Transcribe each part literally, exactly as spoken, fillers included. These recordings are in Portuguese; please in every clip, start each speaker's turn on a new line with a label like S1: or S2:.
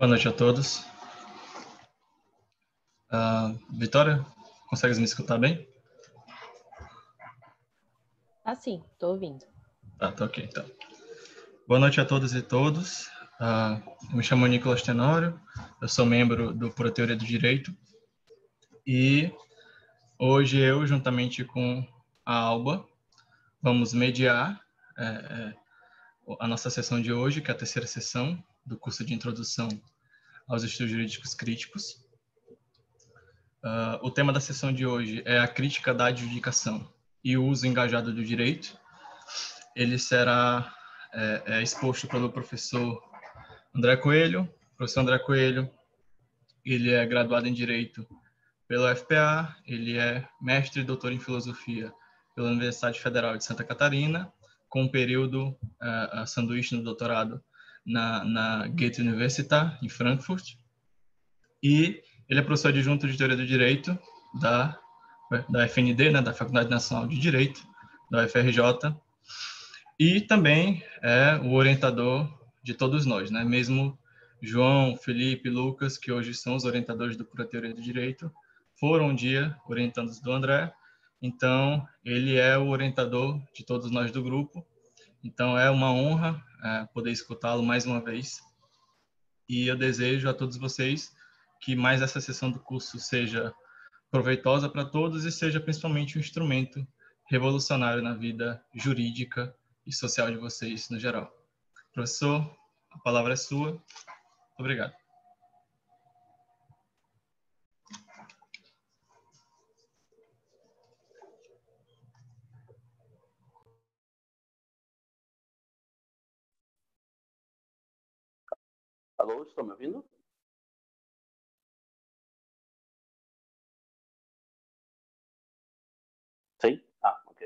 S1: Boa noite a todos. Uh, Vitória, consegues me escutar bem?
S2: Ah, sim, estou ouvindo.
S1: Tá, tá ok, então. Boa noite a todas e todos. Uh, eu me chamo Nicolas Tenório, eu sou membro do Pura Teoria do Direito e hoje eu, juntamente com a Alba, vamos mediar é, é, a nossa sessão de hoje, que é a terceira sessão do curso de Introdução aos Estudos Jurídicos Críticos. Uh, o tema da sessão de hoje é a crítica da adjudicação e o uso engajado do direito. Ele será é, é, exposto pelo professor André Coelho. O professor André Coelho, ele é graduado em Direito pela U F P A, ele é mestre e doutor em Filosofia pela Universidade Federal de Santa Catarina, com um período uh, sanduíche no doutorado na, na Goethe Universität, em Frankfurt. E ele é professor adjunto de Teoria do Direito da, da F N D, né, da Faculdade Nacional de Direito, da U F R J, e também é o orientador de todos nós, né? Mesmo João, Felipe, Lucas, que hoje são os orientadores do Pura Teoria do Direito, foram um dia orientandos do André, então ele é o orientador de todos nós do grupo, então é uma honra é, poder escutá-lo mais uma vez, e eu desejo a todos vocês que mais essa sessão do curso seja proveitosa para todos e seja principalmente um instrumento revolucionário na vida jurídica e social de vocês no geral. Professor, a palavra é sua. Obrigado.
S3: Alô, estão me ouvindo? Sim? Ah, ok.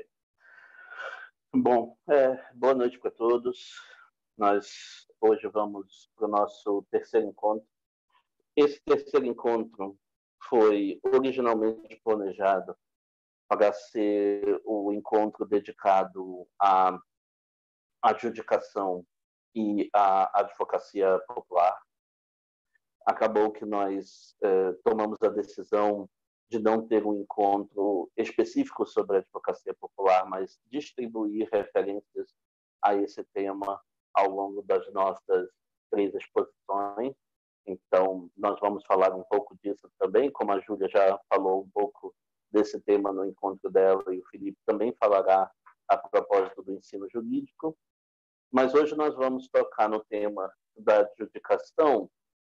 S3: Bom, é, boa noite para todos. Nós hoje vamos para o nosso terceiro encontro. Esse terceiro encontro foi originalmente planejado para ser o encontro dedicado à adjudicação e à advocacia popular. Acabou que nós eh, tomamos a decisão de não ter um encontro específico sobre a advocacia popular, mas distribuir referências a esse tema ao longo das nossas três exposições. Então, nós vamos falar um pouco disso também, como a Júlia já falou um pouco desse tema no encontro dela, e o Felipe também falará a propósito do ensino jurídico. Mas hoje nós vamos tocar no tema da adjudicação,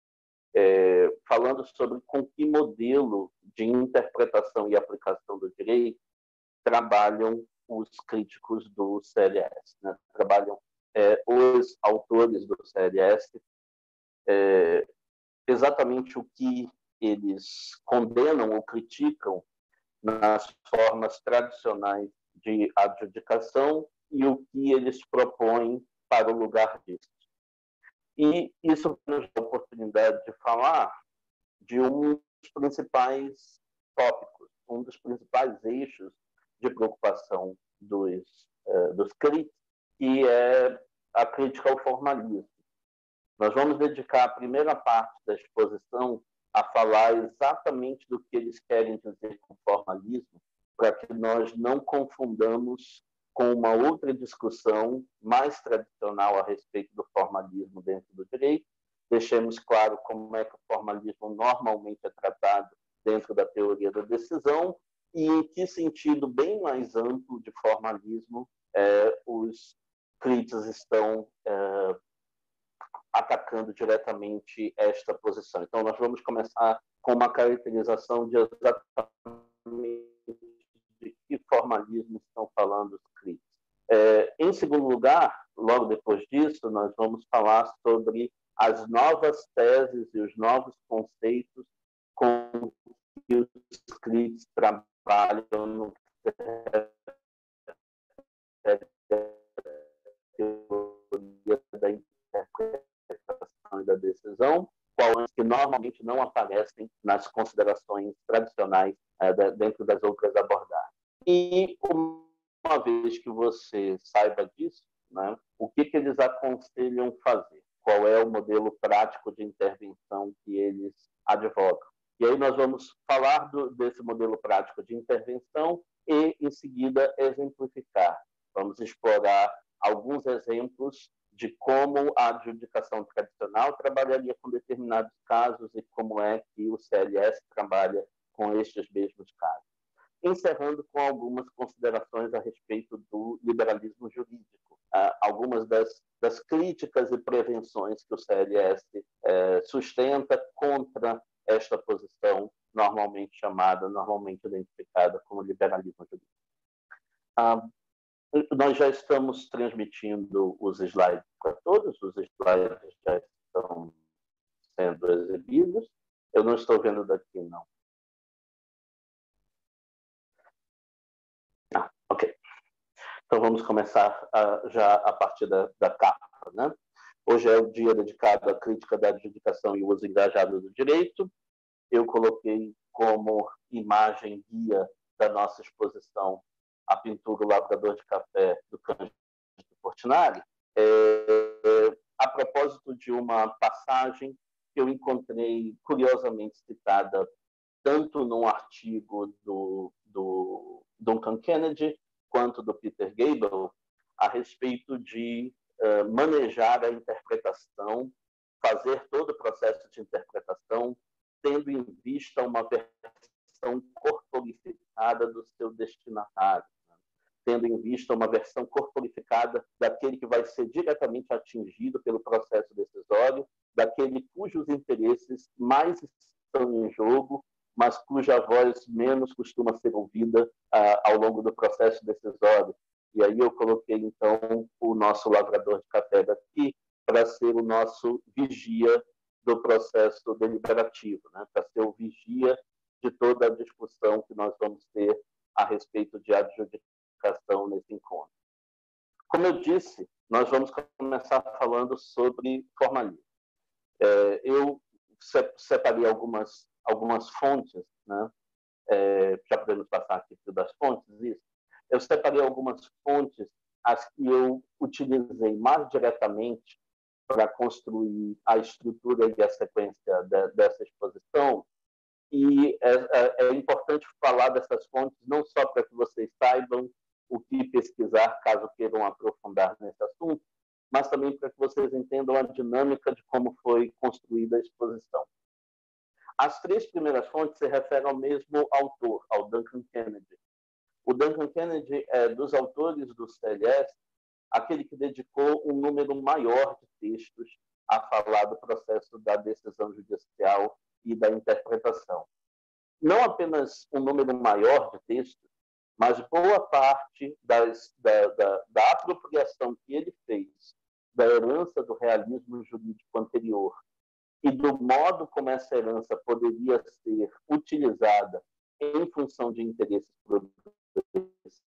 S3: É, falando sobre com que modelo de interpretação e aplicação do direito trabalham os críticos do C L S, né? Trabalham é, os autores do C L S, é, exatamente o que eles condenam ou criticam nas formas tradicionais de adjudicação e o que eles propõem para o lugar disso. E isso nos dá a oportunidade de falar de um dos principais tópicos, um dos principais eixos de preocupação dos, uh, dos críticos, que é a crítica ao formalismo. Nós vamos dedicar a primeira parte da exposição a falar exatamente do que eles querem dizer com formalismo, para que nós não confundamos com uma outra discussão mais tradicional a respeito do formalismo dentro do direito. Deixemos claro como é que o formalismo normalmente é tratado dentro da teoria da decisão e em que sentido bem mais amplo de formalismo é, os críticos estão é, atacando diretamente esta posição. Então, nós vamos começar com uma caracterização de exatamente de que formalismo estão falando os críticos. É, em segundo lugar, logo depois disso, nós vamos falar sobre as novas teses e os novos conceitos com que os críticos trabalham no teoria da interpretação e da decisão, que normalmente não aparecem nas considerações tradicionais é, dentro das outras abordagens. E uma vez que você saiba disso, né, o que, que eles aconselham fazer? qual é o modelo prático de intervenção que eles advogam. E aí nós vamos falar do, desse modelo prático de intervenção e, em seguida, exemplificar. Vamos explorar alguns exemplos de como a adjudicação tradicional trabalharia com determinados casos e como é que o C L S trabalha com estes mesmos casos. Encerrando com algumas considerações a respeito do liberalismo jurídico, ah, algumas das, das críticas e prevenções que o C L S eh, sustenta contra esta posição normalmente chamada, normalmente identificada como liberalismo jurídico. Ah, nós já estamos transmitindo os slides para todos, os slides já estão sendo exibidos. Eu não estou vendo daqui, não. Ah, ok. Então vamos começar a, já a partir da, da capa, né? Hoje é o dia dedicado à crítica da adjudicação e uso engajado do direito. Eu coloquei como imagem guia da nossa exposição a pintura O Lavrador de Café, do Cândido Portinari, é, a propósito de uma passagem que eu encontrei curiosamente citada tanto num artigo do, do Duncan Kennedy quanto do Peter Gable, a respeito de uh, manejar a interpretação, fazer todo o processo de interpretação, tendo em vista uma versão corporificada do seu destinatário, né? Tendo em vista uma versão corporificada daquele que vai ser diretamente atingido pelo processo decisório, daquele cujos interesses mais estão em jogo, mas cuja voz menos costuma ser ouvida ah, ao longo do processo decisório. E aí eu coloquei, então, o nosso lavrador de café daqui para ser o nosso vigia do processo deliberativo, né? Para ser o vigia de toda a discussão que nós vamos ter a respeito de adjudicação nesse encontro. Como eu disse, nós vamos começar falando sobre formalismo. É, eu separei algumas, algumas fontes, né? É, já podemos passar aqui das fontes, isso. Eu separei algumas fontes, as que eu utilizei mais diretamente para construir a estrutura e a sequência de, dessa exposição. E é, é, é importante falar dessas fontes, não só para que vocês saibam o que pesquisar, caso queiram aprofundar nesse assunto, mas também para que vocês entendam a dinâmica de como foi construída a exposição. As três primeiras fontes se referem ao mesmo autor, ao Duncan Kennedy. O Duncan Kennedy é dos autores do C L S, aquele que dedicou um número maior de textos a falar do processo da decisão judicial e da interpretação. Não apenas um número maior de textos, mas boa parte das, da, da, da apropriação que ele fez da herança do realismo jurídico anterior e do modo como essa herança poderia ser utilizada em função de interesses progressistas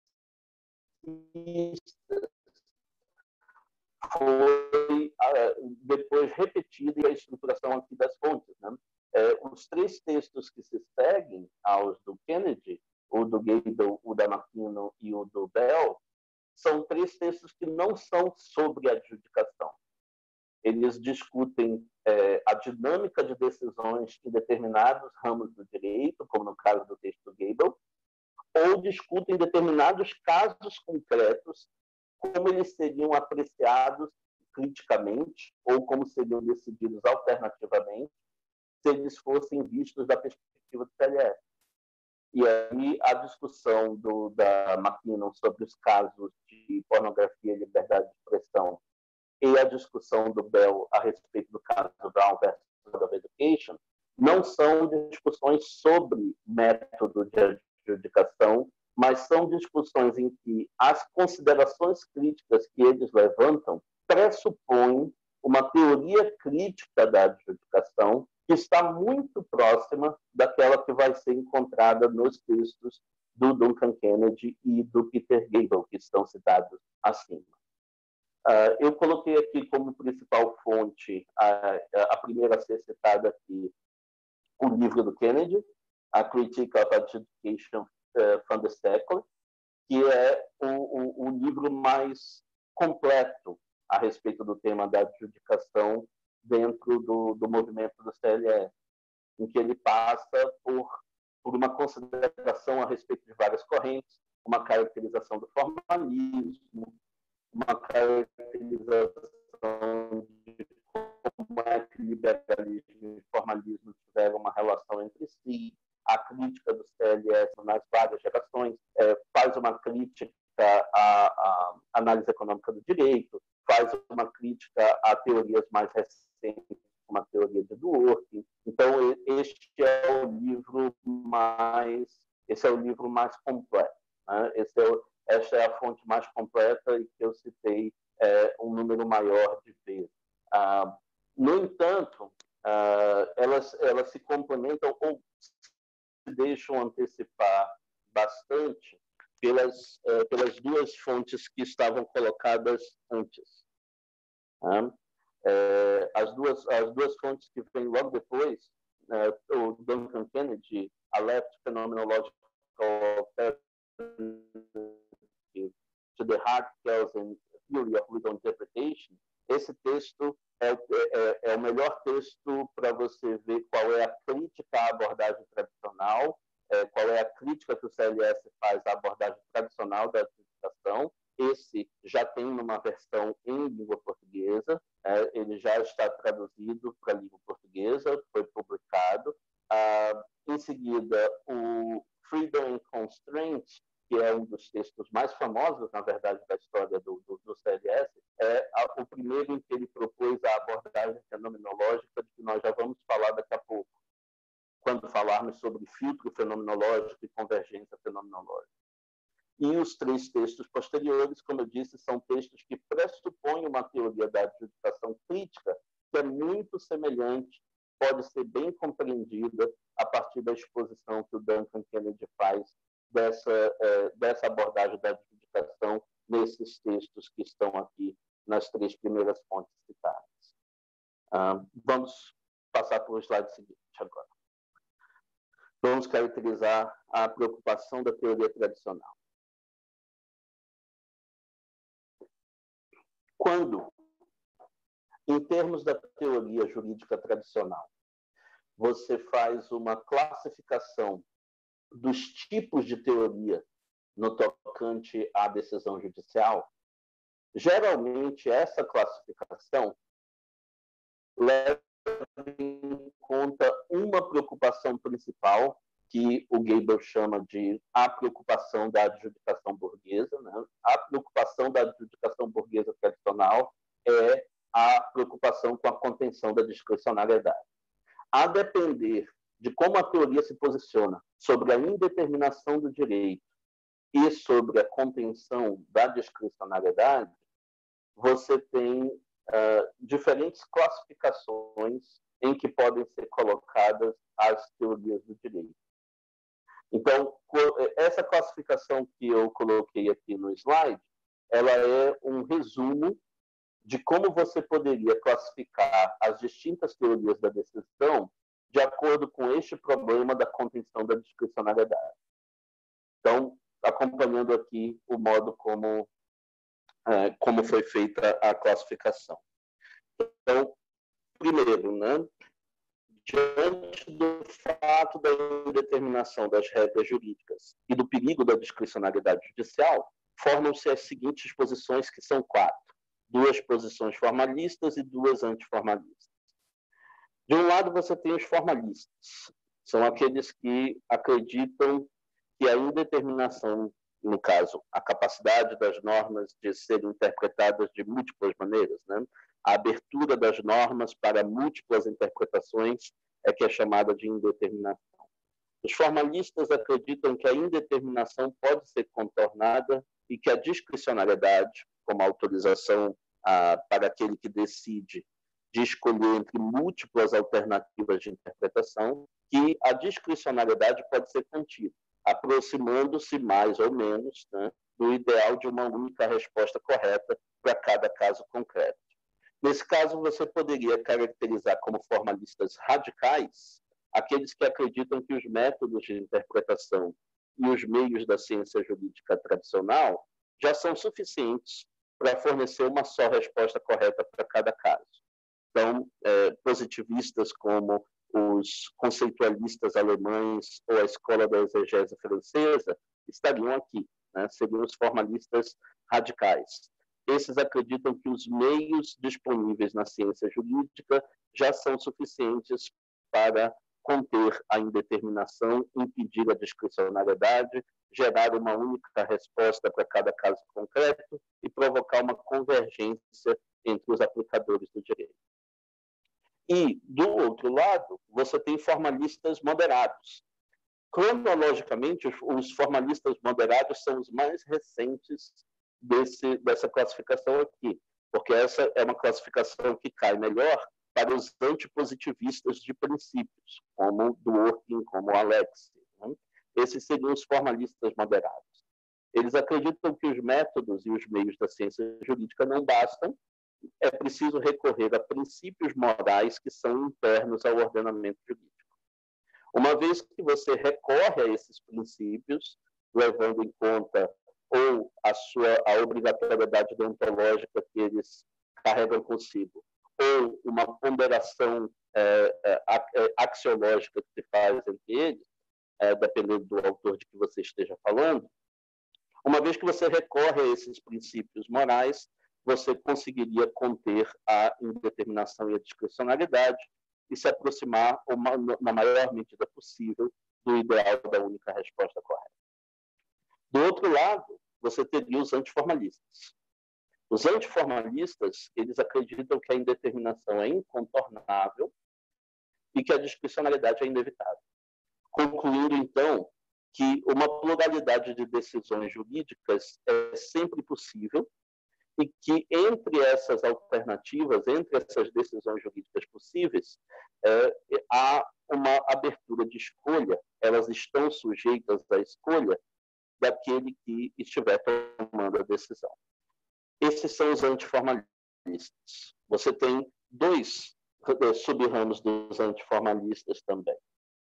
S3: foi depois repetida e a estruturação aqui das fontes, né? É, os três textos que se seguem aos do Kennedy, o do Gable, o da McKinnon e o do Bell, são três textos que não são sobre adjudicação. Eles discutem é, a dinâmica de decisões em determinados ramos do direito, como no caso do texto do Gable, ou discutem determinados casos concretos, como eles seriam apreciados criticamente, ou como seriam decididos alternativamente, se eles fossem vistos da perspectiva do C L S. E aí a discussão do, da McKinnon sobre os casos de pornografia e liberdade de expressão e a discussão do Bell a respeito do caso Brown versus Board of Education não são discussões sobre método de adjudicação, mas são discussões em que as considerações críticas que eles levantam pressupõem uma teoria crítica da adjudicação que está muito próxima daquela que vai ser encontrada nos textos do Duncan Kennedy e do Peter Gable, que estão citados acima. Uh, eu coloquei aqui como principal fonte, a, a primeira a ser citada aqui, o livro do Kennedy, A Critique of Adjudication uh, from the Secular, que é o, o, o livro mais completo a respeito do tema da adjudicação dentro do, do movimento do C L S, em que ele passa por, por uma consideração a respeito de várias correntes, uma caracterização do formalismo, uma caracterização de como é que liberalismo e formalismo tiveram uma relação entre si, a crítica do C L S nas várias gerações, é, faz uma crítica à, à análise econômica do direito, faz uma crítica a teorias mais recentes, como a teoria de Dworkin. Então, este é o livro mais, esse é o livro mais completo. Né? Esse é o, esta é a fonte mais completa e que eu citei é, um número maior de vezes. Ah, no entanto, ah, elas, elas se complementam ou se deixam antecipar bastante pelas, uh, pelas duas fontes que estavam colocadas antes. Né? É, as, duas, as duas fontes que vêm logo depois, uh, o Duncan Kennedy, A Left Phenomenological to the Hard-Kelsen Theory of Legal Interpretation, esse texto é, é, é o melhor texto para você ver qual é a crítica à abordagem tradicional, é, qual é a crítica que o C L S faz à abordagem tradicional da adjudicação. Esse já tem uma versão em língua portuguesa, é, ele já está traduzido para a língua portuguesa, foi publicado. Ah, em seguida, o Freedom and Constraint, que é um dos textos mais famosos, na verdade, da história do, do, do C L S, é a, o primeiro em que ele propôs a abordagem fenomenológica, de que nós já vamos falar daqui a pouco, quando falarmos sobre filtro fenomenológico e convergência fenomenológica. E os três textos posteriores, como eu disse, são textos que pressupõem uma teoria da adjudicação crítica que é muito semelhante, pode ser bem compreendida a partir da exposição que o Duncan Kennedy faz dessa, é, dessa abordagem da adjudicação nesses textos que estão aqui nas três primeiras fontes citadas. Ah, vamos passar para o slide seguinte agora. Vamos caracterizar a preocupação da teoria tradicional. Quando, em termos da teoria jurídica tradicional, você faz uma classificação dos tipos de teoria no tocante à decisão judicial, geralmente essa classificação leva em conta uma preocupação principal, que o Gabel chama de a preocupação da adjudicação burguesa. Né? A preocupação da adjudicação burguesa tradicional é a preocupação com a contenção da discricionariedade. A depender de como a teoria se posiciona sobre a indeterminação do direito e sobre a contenção da discricionariedade, você tem uh, diferentes classificações em que podem ser colocadas as teorias do direito. Então, essa classificação que eu coloquei aqui no slide, ela é um resumo de como você poderia classificar as distintas teorias da decisão de acordo com este problema da contenção da discricionariedade. Então, acompanhando aqui o modo como, é, como foi feita a classificação. Então, primeiro, né, diante do fato da indeterminação das regras jurídicas e do perigo da discricionariedade judicial, formam-se as seguintes posições, que são quatro. Duas posições formalistas e duas antiformalistas. De um lado, você tem os formalistas. São aqueles que acreditam que a indeterminação, no caso, a capacidade das normas de serem interpretadas de múltiplas maneiras, né? A abertura das normas para múltiplas interpretações é que é chamada de indeterminação. Os formalistas acreditam que a indeterminação pode ser contornada e que a discricionariedade, como a autorização ah, para aquele que decide de escolher entre múltiplas alternativas de interpretação, que a discricionariedade pode ser contida, aproximando-se mais ou menos, né, do ideal de uma única resposta correta para cada caso concreto. Nesse caso, você poderia caracterizar como formalistas radicais aqueles que acreditam que os métodos de interpretação e os meios da ciência jurídica tradicional já são suficientes para fornecer uma só resposta correta para cada caso. Então, é, positivistas como os conceitualistas alemães ou a escola da exegese francesa estariam aqui, né? Seriam os formalistas radicais. Esses acreditam que os meios disponíveis na ciência jurídica já são suficientes para conter a indeterminação, impedir a discricionariedade, gerar uma única resposta para cada caso concreto e provocar uma convergência entre os aplicadores do direito. E, do outro lado, você tem formalistas moderados. Cronologicamente, os formalistas moderados são os mais recentes desse, dessa classificação aqui, porque essa é uma classificação que cai melhor para os antipositivistas de princípios, como Dworkin, como Alexis, né? Esses seriam os formalistas moderados. Eles acreditam que os métodos e os meios da ciência jurídica não bastam, é preciso recorrer a princípios morais que são internos ao ordenamento jurídico. Uma vez que você recorre a esses princípios, levando em conta ou a sua a obrigatoriedade deontológica que eles carregam consigo, ou uma ponderação é, é, axiológica que se faz entre eles, é, dependendo do autor de que você esteja falando, uma vez que você recorre a esses princípios morais, você conseguiria conter a indeterminação e a discricionariedade e se aproximar, uma, na maior medida possível, do ideal da única resposta correta. Do outro lado, você teria os antiformalistas. Os antiformalistas, eles acreditam que a indeterminação é incontornável e que a discricionariedade é inevitável. Concluindo, então, que uma pluralidade de decisões jurídicas é sempre possível e que entre essas alternativas, entre essas decisões jurídicas possíveis, é, há uma abertura de escolha, elas estão sujeitas à escolha daquele que estiver tomando a decisão. Esses são os antiformalistas. Você tem dois sub-ramos dos antiformalistas também.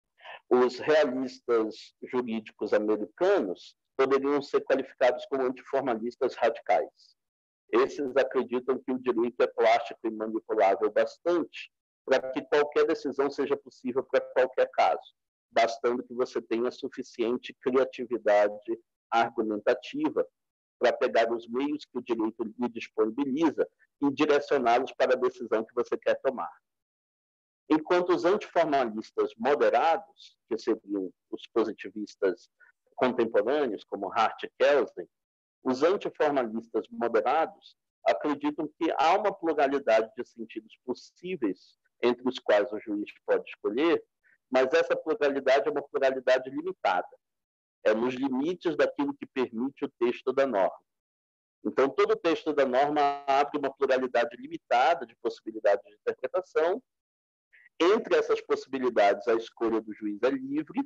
S3: Os realistas jurídicos americanos poderiam ser qualificados como antiformalistas radicais. Esses acreditam que o direito é plástico e manipulável bastante para que qualquer decisão seja possível para qualquer caso, bastando que você tenha suficiente criatividade argumentativa para pegar os meios que o direito lhe disponibiliza e direcioná-los para a decisão que você quer tomar. Enquanto os antiformalistas moderados, que seriam os positivistas contemporâneos, como Hart e Kelsen, os antiformalistas moderados acreditam que há uma pluralidade de sentidos possíveis entre os quais o juiz pode escolher, mas essa pluralidade é uma pluralidade limitada. É nos limites daquilo que permite o texto da norma. Então, todo o texto da norma abre uma pluralidade limitada de possibilidades de interpretação. Entre essas possibilidades, a escolha do juiz é livre,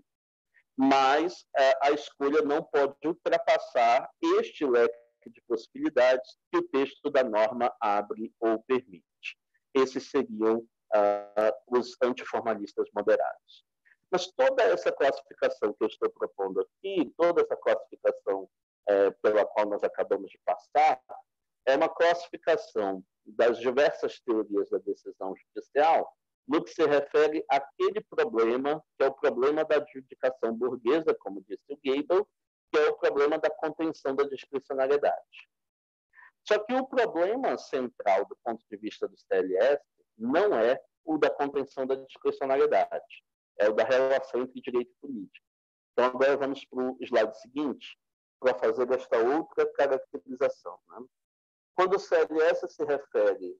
S3: mas a escolha não pode ultrapassar este leque de possibilidades que o texto da norma abre ou permite. Esses seriam uh, os antiformalistas moderados. Mas toda essa classificação que eu estou propondo aqui, toda essa classificação é, pela qual nós acabamos de passar, é uma classificação das diversas teorias da decisão judicial no que se refere àquele problema, que é o problema da adjudicação burguesa, como disse o Gabel, que é o problema da contenção da discricionariedade. Só que o problema central do ponto de vista do C L S não é o da contenção da discricionariedade, é o da relação entre direito e política. Então, agora vamos para o slide seguinte, para fazer esta outra caracterização. Né? Quando o C L S se refere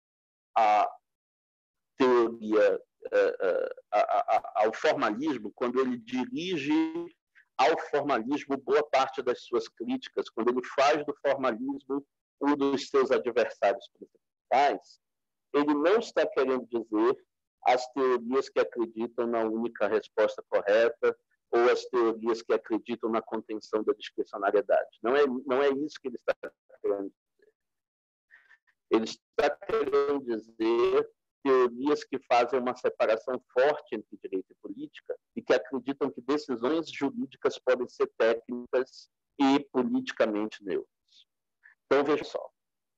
S3: à teoria, a, a, a, ao formalismo, quando ele dirige ao formalismo boa parte das suas críticas, quando ele faz do formalismo um dos seus adversários principais, ele não está querendo dizer as teorias que acreditam na única resposta correta ou as teorias que acreditam na contenção da discricionariedade. Não é, não é isso que ele está querendo dizer. Ele está querendo dizer teorias que fazem uma separação forte entre direito e política e que acreditam que decisões jurídicas podem ser técnicas e politicamente neutras. Então, veja só.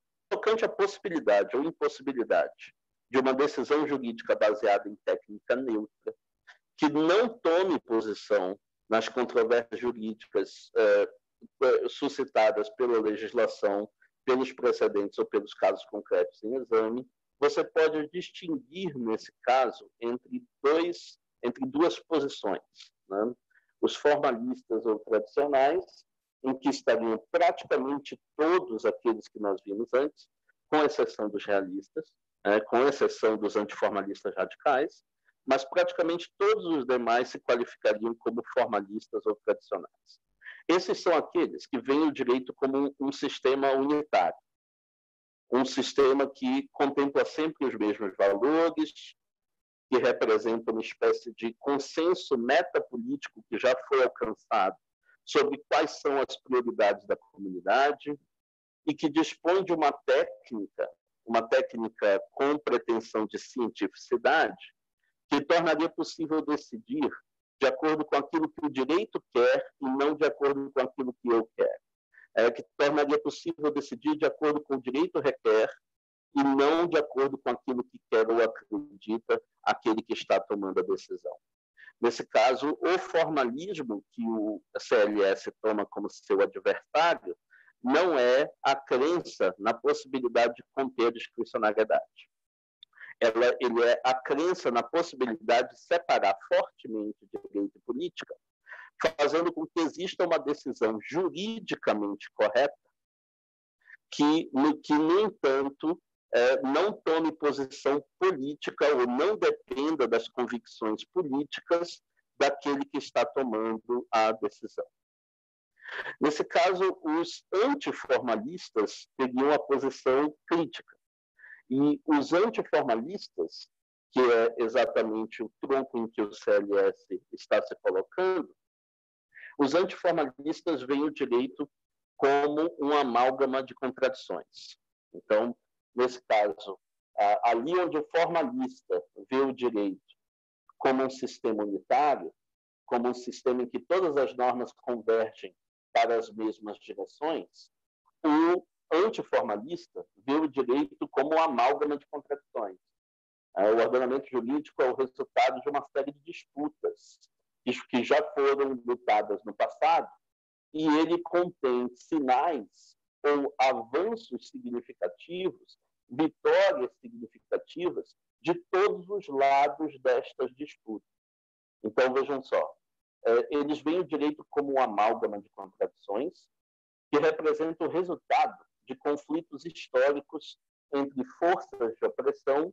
S3: tocante à possibilidade ou impossibilidade de uma decisão jurídica baseada em técnica neutra, que não tome posição nas controvérsias jurídicas eh, suscitadas pela legislação, pelos precedentes ou pelos casos concretos em exame, você pode distinguir, nesse caso, entre, dois, entre duas posições, né? Os formalistas ou tradicionais, em que estariam praticamente todos aqueles que nós vimos antes, com exceção dos realistas, né? Com exceção dos antiformalistas radicais, mas praticamente todos os demais se qualificariam como formalistas ou tradicionais. Esses são aqueles que veem o direito como um, um sistema unitário, um sistema que contempla sempre os mesmos valores, que representa uma espécie de consenso metapolítico que já foi alcançado sobre quais são as prioridades da comunidade e que dispõe de uma técnica, uma técnica com pretensão de cientificidade, que tornaria possível decidir de acordo com aquilo que o direito quer e não de acordo com aquilo que eu quero. É, que tornaria possível decidir de acordo com o direito requer e não de acordo com aquilo que quer ou acredita aquele que está tomando a decisão. Nesse caso, o formalismo que o C L S toma como seu adversário não é a crença na possibilidade de conter a discricionariedade. Ela, ele é a crença na possibilidade de separar fortemente direito e política, fazendo com que exista uma decisão juridicamente correta que, no, que no entanto, é, não tome posição política ou não dependa das convicções políticas daquele que está tomando a decisão. Nesse caso, os antiformalistas teriam a posição crítica. E os antiformalistas, que é exatamente o tronco em que o C L S está se colocando, os antiformalistas veem o direito como uma amálgama de contradições. Então, nesse caso, ali onde o formalista vê o direito como um sistema unitário, como um sistema em que todas as normas convergem para as mesmas direções, o antiformalista vê o direito como uma amálgama de contradições. O ordenamento jurídico é o resultado de uma série de disputas que já foram lutadas no passado e ele contém sinais ou avanços significativos, vitórias significativas de todos os lados destas disputas. Então, vejam só, eles veem o direito como uma amálgama de contradições que representa o resultado de conflitos históricos entre forças de opressão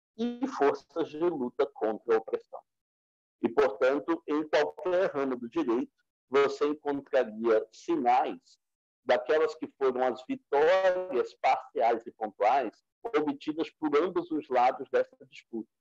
S3: e forças de luta contra a opressão. E, portanto, em qualquer ramo do direito, você encontraria sinais daquelas que foram as vitórias parciais e pontuais obtidas por ambos os lados dessa disputa.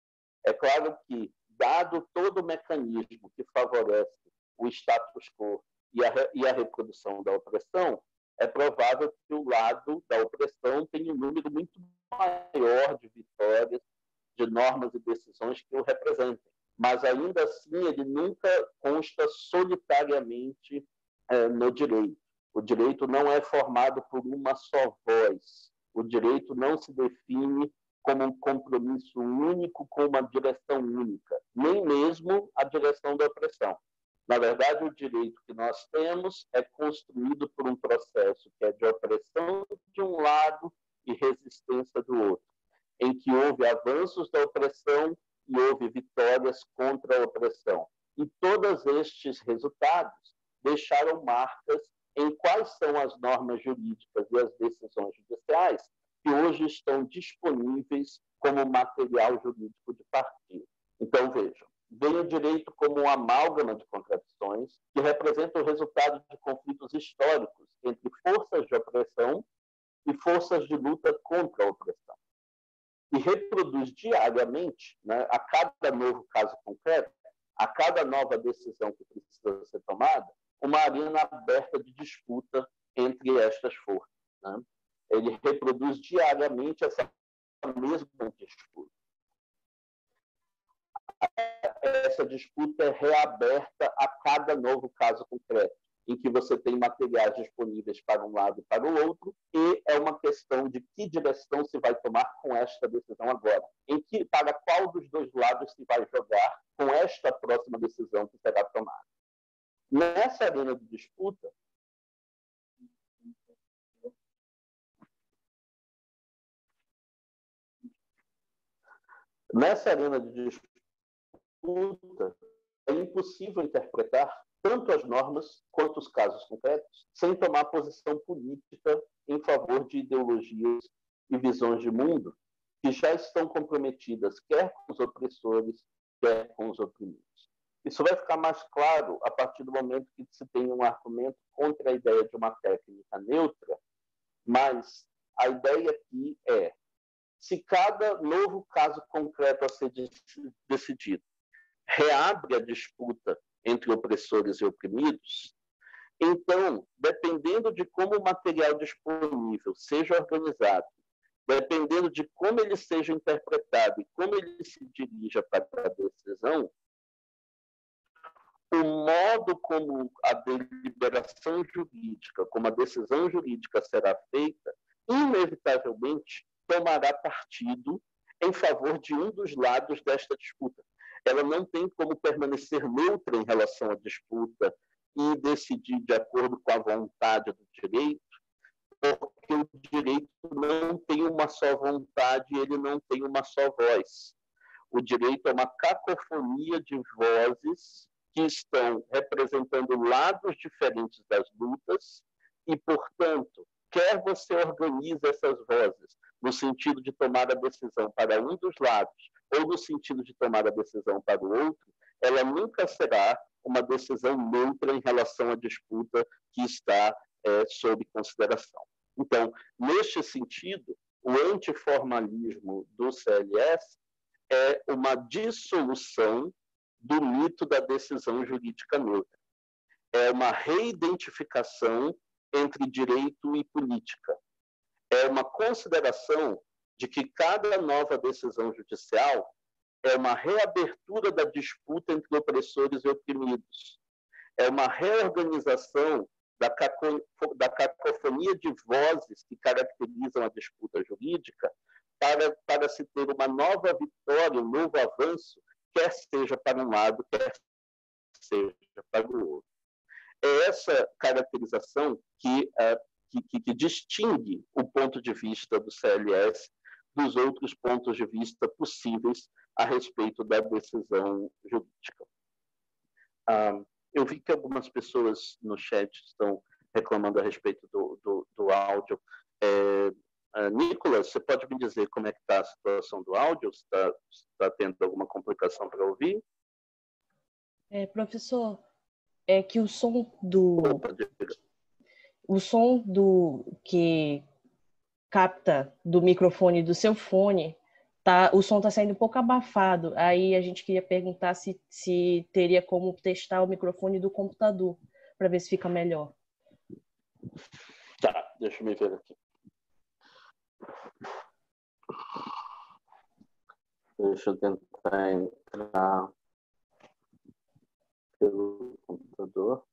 S3: É claro que, dado todo o mecanismo que favorece o status quo e a, e a reprodução da opressão, é provável que o lado da opressão tenha um número muito maior de vitórias, de normas e decisões que o representem. Mas, ainda assim, ele nunca consta solitariamente é, no direito. O direito não é formado por uma só voz. O direito não se define como um compromisso único com uma direção única, nem mesmo a direção da opressão. Na verdade, o direito que nós temos é construído por um processo que é de opressão de um lado e resistência do outro, em que houve avanços da opressão e houve vitórias contra a opressão. E todos estes resultados deixaram marcas em quais são as normas jurídicas e as decisões judiciais que hoje estão disponíveis como material jurídico de partida. Então, vejam, vem o direito como uma amálgama de contradições que representa o resultado de conflitos históricos entre forças de opressão e forças de luta contra a opressão. E reproduz diariamente, né, a cada novo caso concreto, a cada nova decisão que precisa ser tomada, uma arena aberta de disputa entre estas forças. Né? Ele reproduz diariamente essa mesma disputa. Essa disputa é reaberta a cada novo caso concreto. em que você tem materiais disponíveis para um lado e para o outro, e é uma questão de que direção se vai tomar com esta decisão agora. Em que, para qual dos dois lados se vai jogar com esta próxima decisão que será tomada. Nessa arena de disputa, nessa arena de disputa, é impossível interpretar tanto as normas quanto os casos concretos sem tomar posição política em favor de ideologias e visões de mundo que já estão comprometidas quer com os opressores, quer com os oprimidos. Isso vai ficar mais claro a partir do momento que se tem um argumento contra a ideia de uma técnica neutra, mas a ideia aqui é, se cada novo caso concreto a ser decidido reabre a disputa entre opressores e oprimidos, então, dependendo de como o material disponível seja organizado, dependendo de como ele seja interpretado e como ele se dirija para a decisão, o modo como a deliberação jurídica, como a decisão jurídica será feita, inevitavelmente tomará partido em favor de um dos lados desta disputa. Ela não tem como permanecer neutra em relação à disputa e decidir de acordo com a vontade do direito, porque o direito não tem uma só vontade, ele não tem uma só voz. O direito é uma cacofonia de vozes que estão representando lados diferentes das lutas e, portanto, quer você organize essas vozes no sentido de tomar a decisão para um dos lados ou no sentido de tomar a decisão para o outro, ela nunca será uma decisão neutra em relação à disputa que está é, sob consideração. Então, neste sentido, o antiformalismo do C L S é uma dissolução do mito da decisão jurídica neutra. É uma reidentificação entre direito e política. É uma consideração de que cada nova decisão judicial é uma reabertura da disputa entre opressores e oprimidos. É uma reorganização da, caco, da cacofonia de vozes que caracterizam a disputa jurídica para, para se ter uma nova vitória, um novo avanço, quer seja para um lado, quer seja para o outro. É essa caracterização que, uh, que, que, que distingue o ponto de vista do C L S dos outros pontos de vista possíveis a respeito da decisão jurídica. Uh, eu vi que algumas pessoas no chat estão reclamando a respeito do, do, do áudio. É, uh, Nicolas, você pode me dizer como é que está a situação do áudio? Se está tá tendo alguma complicação para ouvir?
S2: É, professor, é que o som do o som do que capta do microfone do seu fone, tá, o som está saindo um pouco abafado. Aí a gente queria perguntar se, se teria como testar o microfone do computador para ver se fica melhor.
S3: Tá, deixa eu me ver aqui. Deixa eu tentar entrar pelo computador.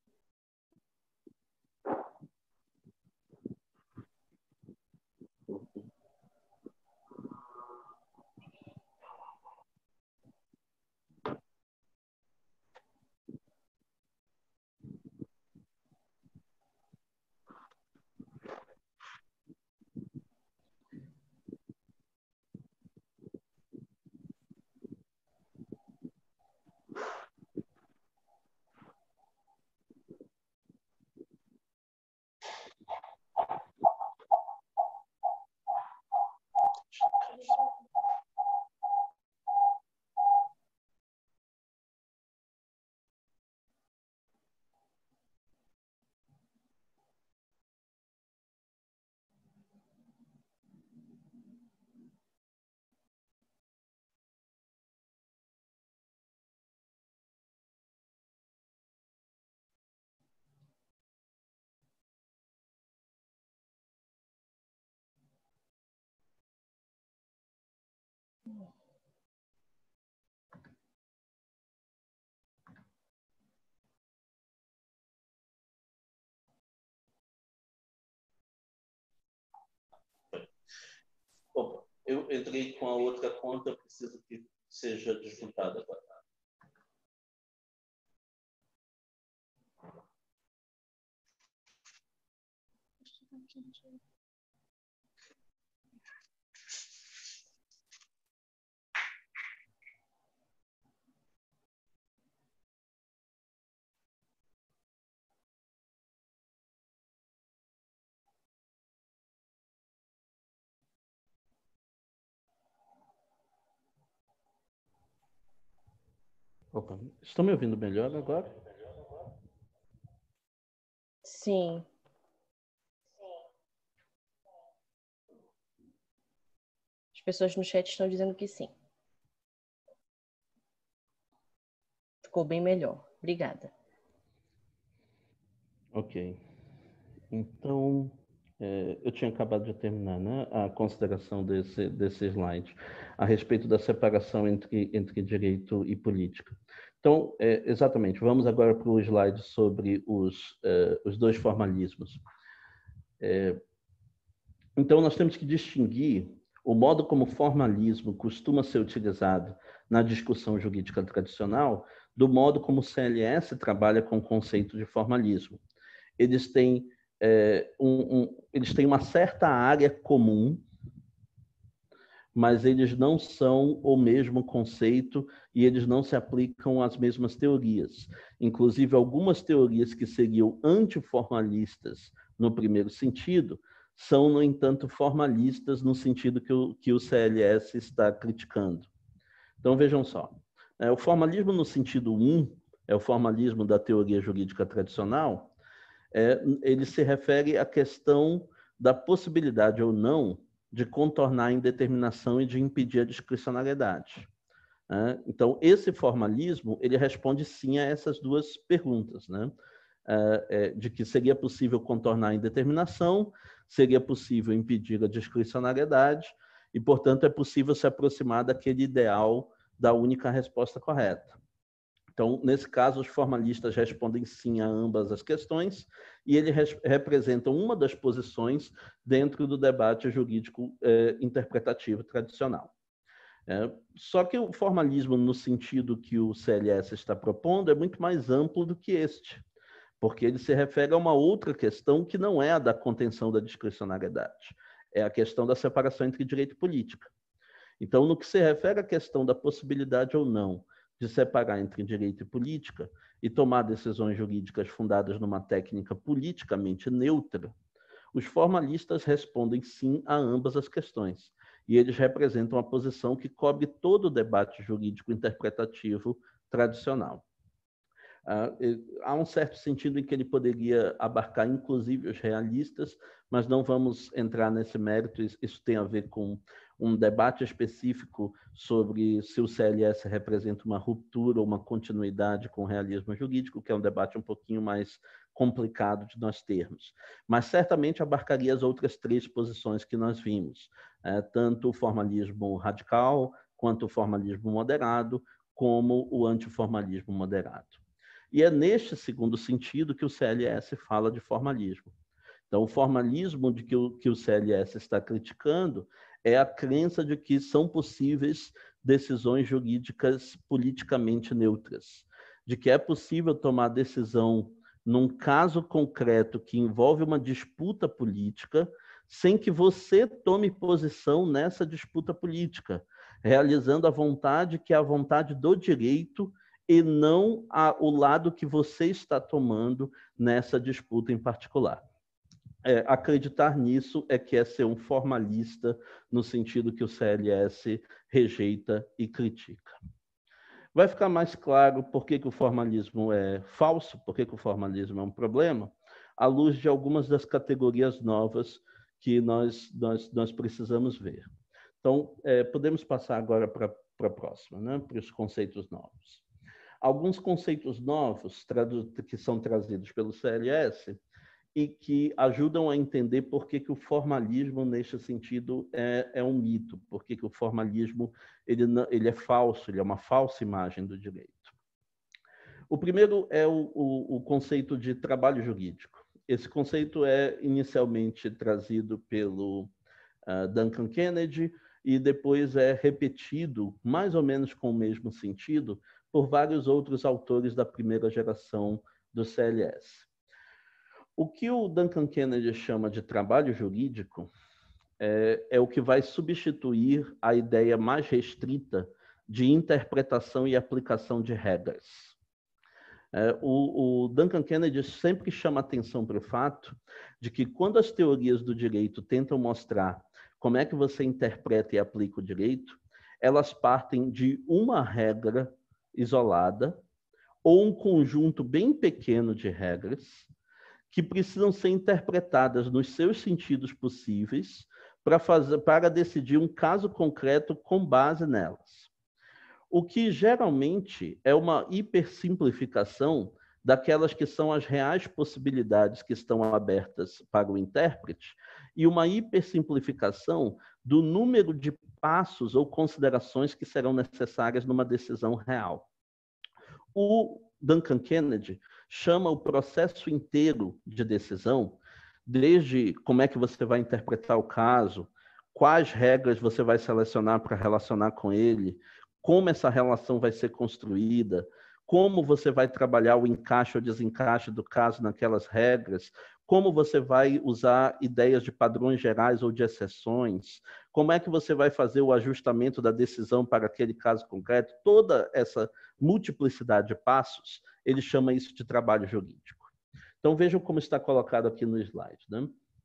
S3: eu entrei com a outra conta, eu preciso que seja desjuntada agora.
S4: Opa, estão me ouvindo melhor agora?
S2: Sim. As pessoas no chat estão dizendo que sim. Ficou bem melhor. Obrigada.
S4: Ok. Então, é, eu tinha acabado de terminar, né, a consideração desse, desse slide a respeito da separação entre, entre direito e política. Então, é, exatamente, vamos agora para o slide sobre os, é, os dois formalismos. É, então, nós temos que distinguir o modo como o formalismo costuma ser utilizado na discussão jurídica tradicional do modo como o C L S trabalha com o conceito de formalismo. Eles têm, é, um, um, eles têm uma certa área comum, mas eles não são o mesmo conceito e eles não se aplicam às mesmas teorias. Inclusive, algumas teorias que seriam antiformalistas no primeiro sentido são, no entanto, formalistas no sentido que o, que o C L S está criticando. Então, vejam só. É, o formalismo no sentido um, é o formalismo da teoria jurídica tradicional, é, ele se refere à questão da possibilidade ou não de contornar a indeterminação e de impedir a discricionariedade. Né? Então, esse formalismo, ele responde sim a essas duas perguntas, né? É, é, de que seria possível contornar a indeterminação, seria possível impedir a discricionariedade e, portanto, é possível se aproximar daquele ideal da única resposta correta. Então, nesse caso, os formalistas respondem sim a ambas as questões e eles representam uma das posições dentro do debate jurídico eh, interpretativo tradicional. É, só que o formalismo, no sentido que o C L S está propondo, é muito mais amplo do que este, porque ele se refere a uma outra questão que não é a da contenção da discricionariedade, é a questão da separação entre direito e política. Então, no que se refere à questão da possibilidade ou não de separar entre direito e política e tomar decisões jurídicas fundadas numa técnica politicamente neutra, os formalistas respondem sim a ambas as questões, e eles representam a posição que cobre todo o debate jurídico interpretativo tradicional. Há um certo sentido em que ele poderia abarcar, inclusive, os realistas, mas não vamos entrar nesse mérito. Isso tem a ver com um debate específico sobre se o C L S representa uma ruptura ou uma continuidade com o realismo jurídico, que é um debate um pouquinho mais complicado de nós termos. Mas certamente abarcaria as outras três posições que nós vimos, é, tanto o formalismo radical, quanto o formalismo moderado, como o antiformalismo moderado. E é neste segundo sentido que o C L S fala de formalismo. Então, o formalismo de que o, que o C L S está criticando é a crença de que são possíveis decisões jurídicas politicamente neutras, de que é possível tomar decisão num caso concreto que envolve uma disputa política, sem que você tome posição nessa disputa política, realizando a vontade que é a vontade do direito e não a, o lado que você está tomando nessa disputa em particular. É, acreditar nisso é que é ser um formalista no sentido que o C L S rejeita e critica. Vai ficar mais claro por que, que o formalismo é falso, por que, que o formalismo é um problema, à luz de algumas das categorias novas que nós, nós, nós precisamos ver. Então, é, podemos passar agora para a próxima, né, para os conceitos novos. Alguns conceitos novos que são trazidos pelo C L S e que ajudam a entender por que, que o formalismo, neste sentido, é, é um mito, por que, que o formalismo ele, não, ele é falso, ele é uma falsa imagem do direito. O primeiro é o, o, o conceito de trabalho jurídico. Esse conceito é inicialmente trazido pelo uh, Duncan Kennedy, e depois é repetido, mais ou menos com o mesmo sentido, por vários outros autores da primeira geração do C L S. O que o Duncan Kennedy chama de trabalho jurídico é, é o que vai substituir a ideia mais restrita de interpretação e aplicação de regras. É, o, o Duncan Kennedy sempre chama atenção para o fato de que quando as teorias do direito tentam mostrar como é que você interpreta e aplica o direito, elas partem de uma regra isolada ou um conjunto bem pequeno de regras que precisam ser interpretadas nos seus sentidos possíveis para fazer, para decidir um caso concreto com base nelas. O que geralmente é uma hipersimplificação daquelas que são as reais possibilidades que estão abertas para o intérprete e uma hipersimplificação do número de passos ou considerações que serão necessárias numa decisão real. O Duncan Kennedy chama o processo inteiro de decisão, desde como é que você vai interpretar o caso, quais regras você vai selecionar para relacionar com ele, como essa relação vai ser construída, como você vai trabalhar o encaixe ou desencaixe do caso naquelas regras, como você vai usar ideias de padrões gerais ou de exceções, como é que você vai fazer o ajustamento da decisão para aquele caso concreto, toda essa multiplicidade de passos, ele chama isso de trabalho jurídico. Então, vejam como está colocado aqui no slide, né?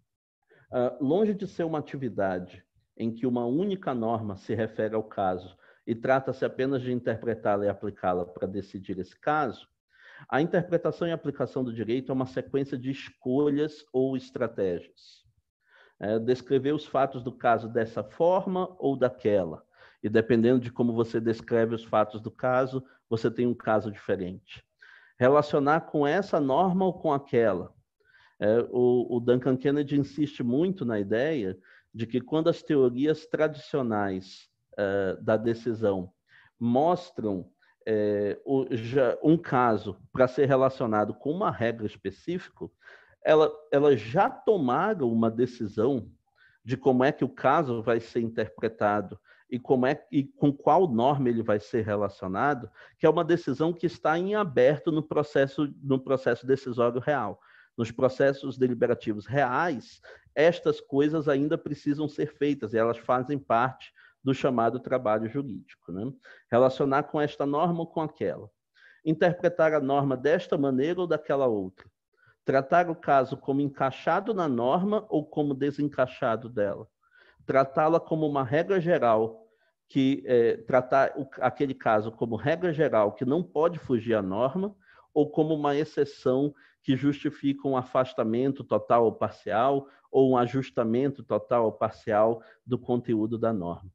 S4: Uh, longe de ser uma atividade em que uma única norma se refere ao caso e trata-se apenas de interpretá-la e aplicá-la para decidir esse caso, a interpretação e aplicação do direito é uma sequência de escolhas ou estratégias. É, descrever os fatos do caso dessa forma ou daquela. E dependendo de como você descreve os fatos do caso, você tem um caso diferente. Relacionar com essa norma ou com aquela. É, o, o Duncan Kennedy insiste muito na ideia de que quando as teorias tradicionais uh, da decisão mostram É, o, já, um caso para ser relacionado com uma regra específica, ela, ela já tomaram uma decisão de como é que o caso vai ser interpretado e, como é, e com qual norma ele vai ser relacionado, que é uma decisão que está em aberto no processo, no processo decisório real. Nos processos deliberativos reais, estas coisas ainda precisam ser feitas e elas fazem parte do chamado trabalho jurídico, né? Relacionar com esta norma ou com aquela. Interpretar a norma desta maneira ou daquela outra. Tratar o caso como encaixado na norma ou como desencaixado dela. Tratá-la como uma regra geral, que é, tratar o, aquele caso como regra geral que não pode fugir à norma, ou como uma exceção que justifica um afastamento total ou parcial, ou um ajustamento total ou parcial do conteúdo da norma.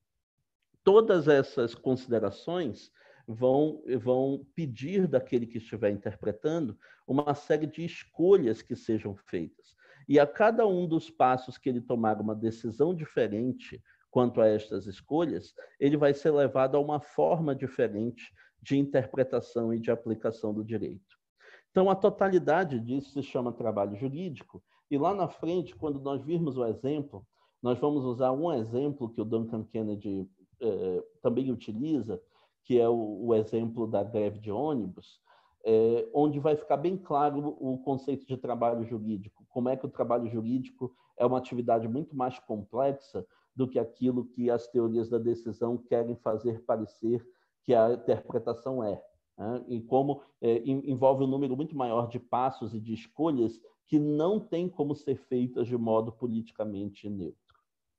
S4: Todas essas considerações vão, vão pedir daquele que estiver interpretando uma série de escolhas que sejam feitas. E a cada um dos passos que ele tomar uma decisão diferente quanto a estas escolhas, ele vai ser levado a uma forma diferente de interpretação e de aplicação do direito. Então, a totalidade disso se chama trabalho jurídico. E lá na frente, quando nós virmos o exemplo, nós vamos usar um exemplo que o Duncan Kennedy É, também utiliza, que é o, o exemplo da greve de ônibus, é, onde vai ficar bem claro o conceito de trabalho jurídico, como é que o trabalho jurídico é uma atividade muito mais complexa do que aquilo que as teorias da decisão querem fazer parecer que a interpretação é, né? E como é, envolve um número muito maior de passos e de escolhas que não tem como ser feitas de modo politicamente neutro.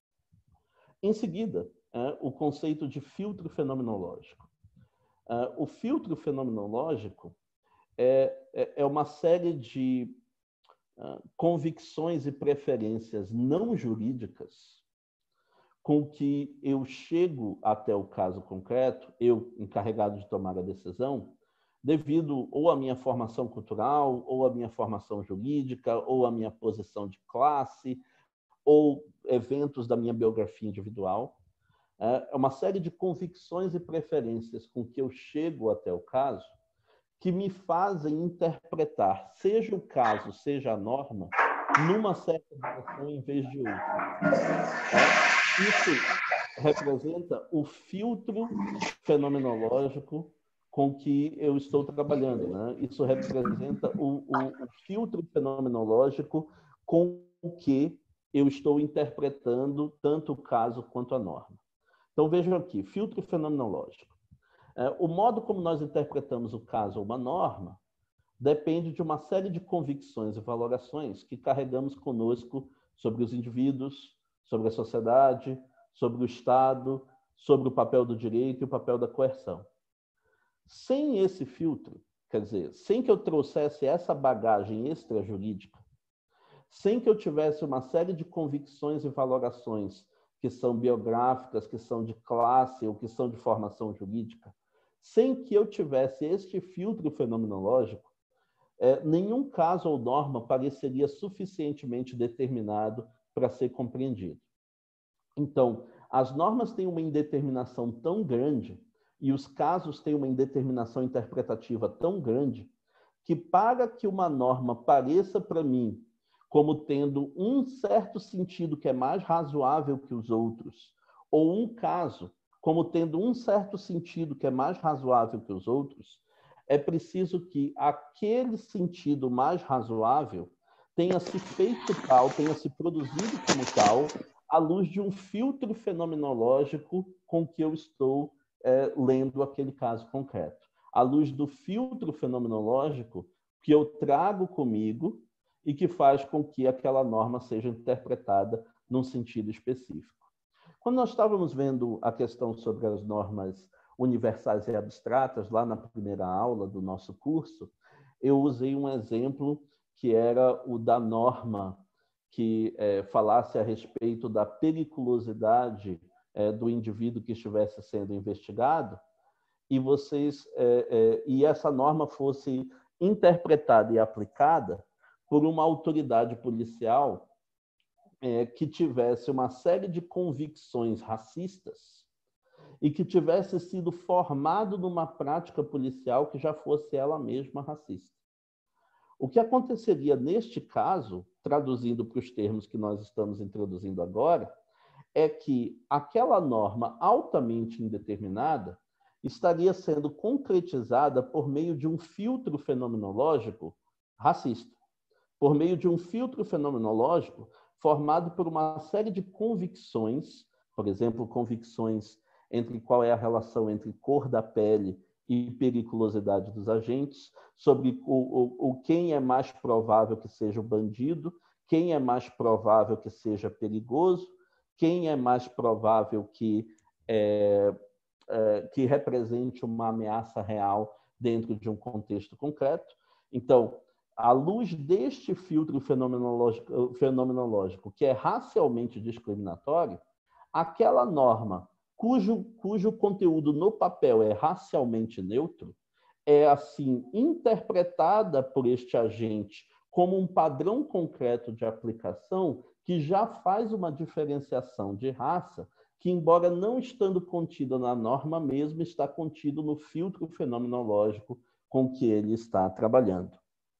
S4: Em seguida, É, o conceito de filtro fenomenológico. Uh, o filtro fenomenológico é, é, é uma série de uh, convicções e preferências não jurídicas com que eu chego até o caso concreto, eu encarregado de tomar a decisão, devido ou à minha formação cultural, ou à minha formação jurídica, ou à minha posição de classe, ou eventos da minha biografia individual. É uma série de convicções e preferências com que eu chego até o caso que me fazem interpretar, seja o caso, seja a norma, numa certa direção em vez de outra. É, isso representa o filtro fenomenológico com que eu estou trabalhando, né? Isso representa o, o, o filtro fenomenológico com o que eu estou interpretando tanto o caso quanto a norma. Então, vejam aqui, filtro fenomenológico. É, o modo como nós interpretamos o caso ou uma norma depende de uma série de convicções e valorações que carregamos conosco sobre os indivíduos, sobre a sociedade, sobre o Estado, sobre o papel do direito e o papel da coerção. Sem esse filtro, quer dizer, sem que eu trouxesse essa bagagem extrajurídica, sem que eu tivesse uma série de convicções e valorações que são biográficas, que são de classe ou que são de formação jurídica, sem que eu tivesse este filtro fenomenológico, é, nenhum caso ou norma pareceria suficientemente determinado para ser compreendido. Então, as normas têm uma indeterminação tão grande e os casos têm uma indeterminação interpretativa tão grande que, para que uma norma pareça para mim como tendo um certo sentido que é mais razoável que os outros, ou um caso como tendo um certo sentido que é mais razoável que os outros, é preciso que aquele sentido mais razoável tenha se feito tal, tenha se produzido como tal, à luz de um filtro fenomenológico com que eu estou é, lendo aquele caso concreto. À luz do filtro fenomenológico que eu trago comigo e que faz com que aquela norma seja interpretada num sentido específico. Quando nós estávamos vendo a questão sobre as normas universais e abstratas, lá na primeira aula do nosso curso, eu usei um exemplo que era o da norma que é, falasse a respeito da periculosidade é, do indivíduo que estivesse sendo investigado, e vocês é, é, e essa norma fosse interpretada e aplicada por uma autoridade policial é, que tivesse uma série de convicções racistas e que tivesse sido formado numa prática policial que já fosse ela mesma racista. O que aconteceria neste caso, traduzindo para os termos que nós estamos introduzindo agora, é que aquela norma altamente indeterminada estaria sendo concretizada por meio de um filtro fenomenológico racista, por meio de um filtro fenomenológico formado por uma série de convicções, por exemplo, convicções entre qual é a relação entre cor da pele e periculosidade dos agentes, sobre o, o, o quem é mais provável que seja o bandido, quem é mais provável que seja perigoso, quem é mais provável que, é, é, que represente uma ameaça real dentro de um contexto concreto. Então, à luz deste filtro fenomenológico, fenomenológico que é racialmente discriminatório, aquela norma cujo, cujo conteúdo no papel é racialmente neutro, é assim interpretada por este agente como um padrão concreto de aplicação que já faz uma diferenciação de raça que, embora não estando contida na norma mesmo, está contido no filtro fenomenológico com que ele está trabalhando.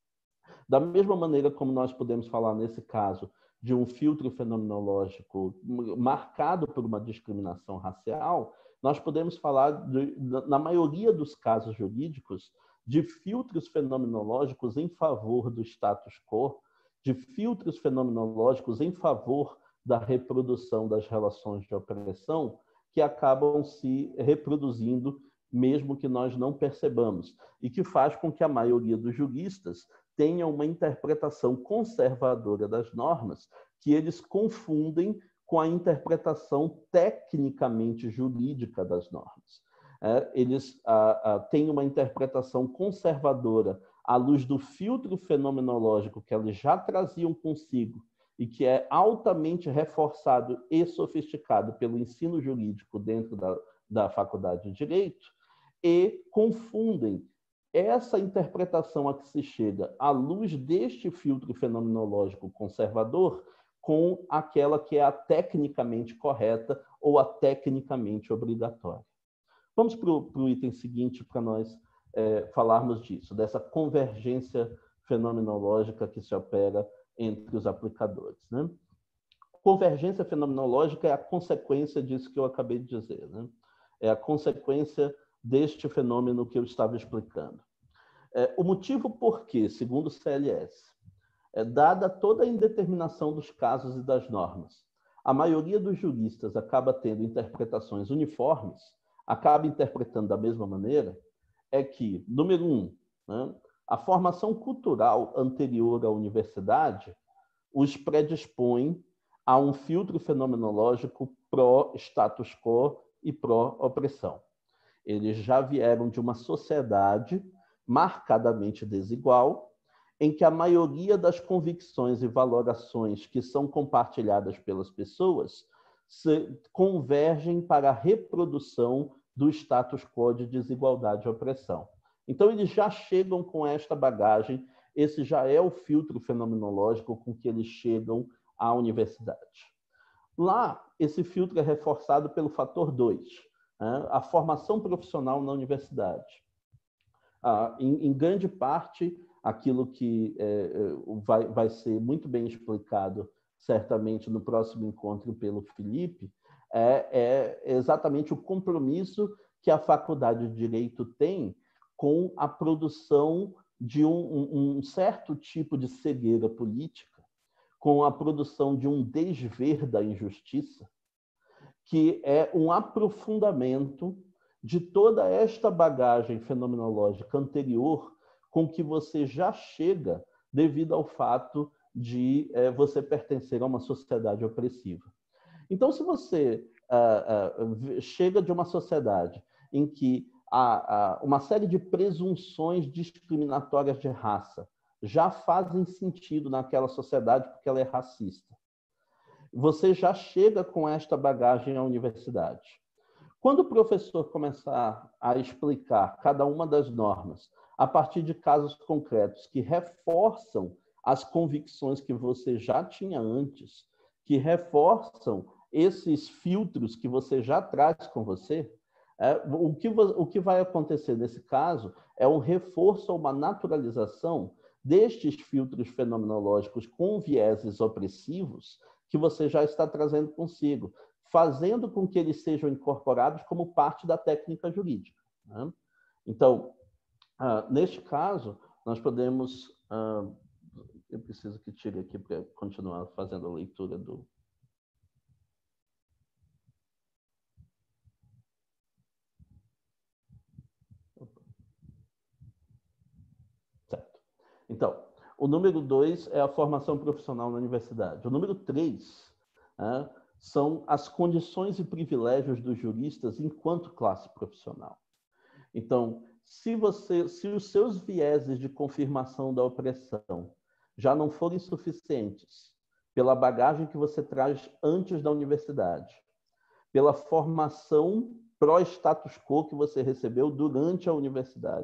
S4: Da mesma maneira como nós podemos falar, nesse caso, de um filtro fenomenológico marcado por uma discriminação racial, nós podemos falar, de, na maioria dos casos jurídicos, de filtros fenomenológicos em favor do status quo, de filtros fenomenológicos em favor da reprodução das relações de opressão, que acabam se reproduzindo mesmo que nós não percebamos, e que faz com que a maioria dos juristas tenha uma interpretação conservadora das normas, que eles confundem com a interpretação tecnicamente jurídica das normas. É, eles ah, ah, têm uma interpretação conservadora à luz do filtro fenomenológico que eles já traziam consigo e que é altamente reforçado e sofisticado pelo ensino jurídico dentro da, da Faculdade de Direito, e confundem essa interpretação a que se chega à luz deste filtro fenomenológico conservador com aquela que é a tecnicamente correta ou a tecnicamente obrigatória. Vamos para o item seguinte para nós é, falarmos disso, dessa convergência fenomenológica que se opera entre os aplicadores, né? convergência fenomenológica é a consequência disso que eu acabei de dizer, né? É a consequência deste fenômeno que eu estava explicando. É, o motivo por que, segundo o C L S, é dada toda a indeterminação dos casos e das normas, a maioria dos juristas acaba tendo interpretações uniformes, acaba interpretando da mesma maneira, é que, número um, né, a formação cultural anterior à universidade os predispõe a um filtro fenomenológico pró-status quo e pró-opressão. Eles já vieram de uma sociedade marcadamente desigual, em que a maioria das convicções e valorações que são compartilhadas pelas pessoas se convergem para a reprodução do status quo de desigualdade e opressão. Então, eles já chegam com esta bagagem, esse já é o filtro fenomenológico com que eles chegam à universidade. Lá, esse filtro é reforçado pelo fator dois, né? A formação profissional na universidade. Ah, em, em grande parte, aquilo que é, vai, vai ser muito bem explicado, certamente, no próximo encontro pelo Felipe, é, é exatamente o compromisso que a Faculdade de Direito tem com a produção de um, um, um certo tipo de cegueira política, com a produção de um desver da injustiça, que é um aprofundamento de toda esta bagagem fenomenológica anterior com que você já chega devido ao fato de é, você pertencer a uma sociedade opressiva. Então, se você ah, ah, chega de uma sociedade em que há, há uma série de presunções discriminatórias de raça já fazem sentido naquela sociedade porque ela é racista, você já chega com esta bagagem à universidade. Quando o professor começar a explicar cada uma das normas a partir de casos concretos que reforçam as convicções que você já tinha antes, que reforçam esses filtros que você já traz com você, é, o, que, o que vai acontecer nesse caso é um reforço ou uma naturalização destes filtros fenomenológicos com vieses opressivos que você já está trazendo consigo, fazendo com que eles sejam incorporados como parte da técnica jurídica, né? Então, ah, neste caso, nós podemos... Ah, eu preciso que tire aqui para continuar fazendo a leitura do... Certo. Então, o número dois é a formação profissional na universidade. O número três, né, são as condições e privilégios dos juristas enquanto classe profissional. Então, se, você, se os seus vieses de confirmação da opressão já não forem suficientes pela bagagem que você traz antes da universidade, pela formação pró-status quo que você recebeu durante a universidade,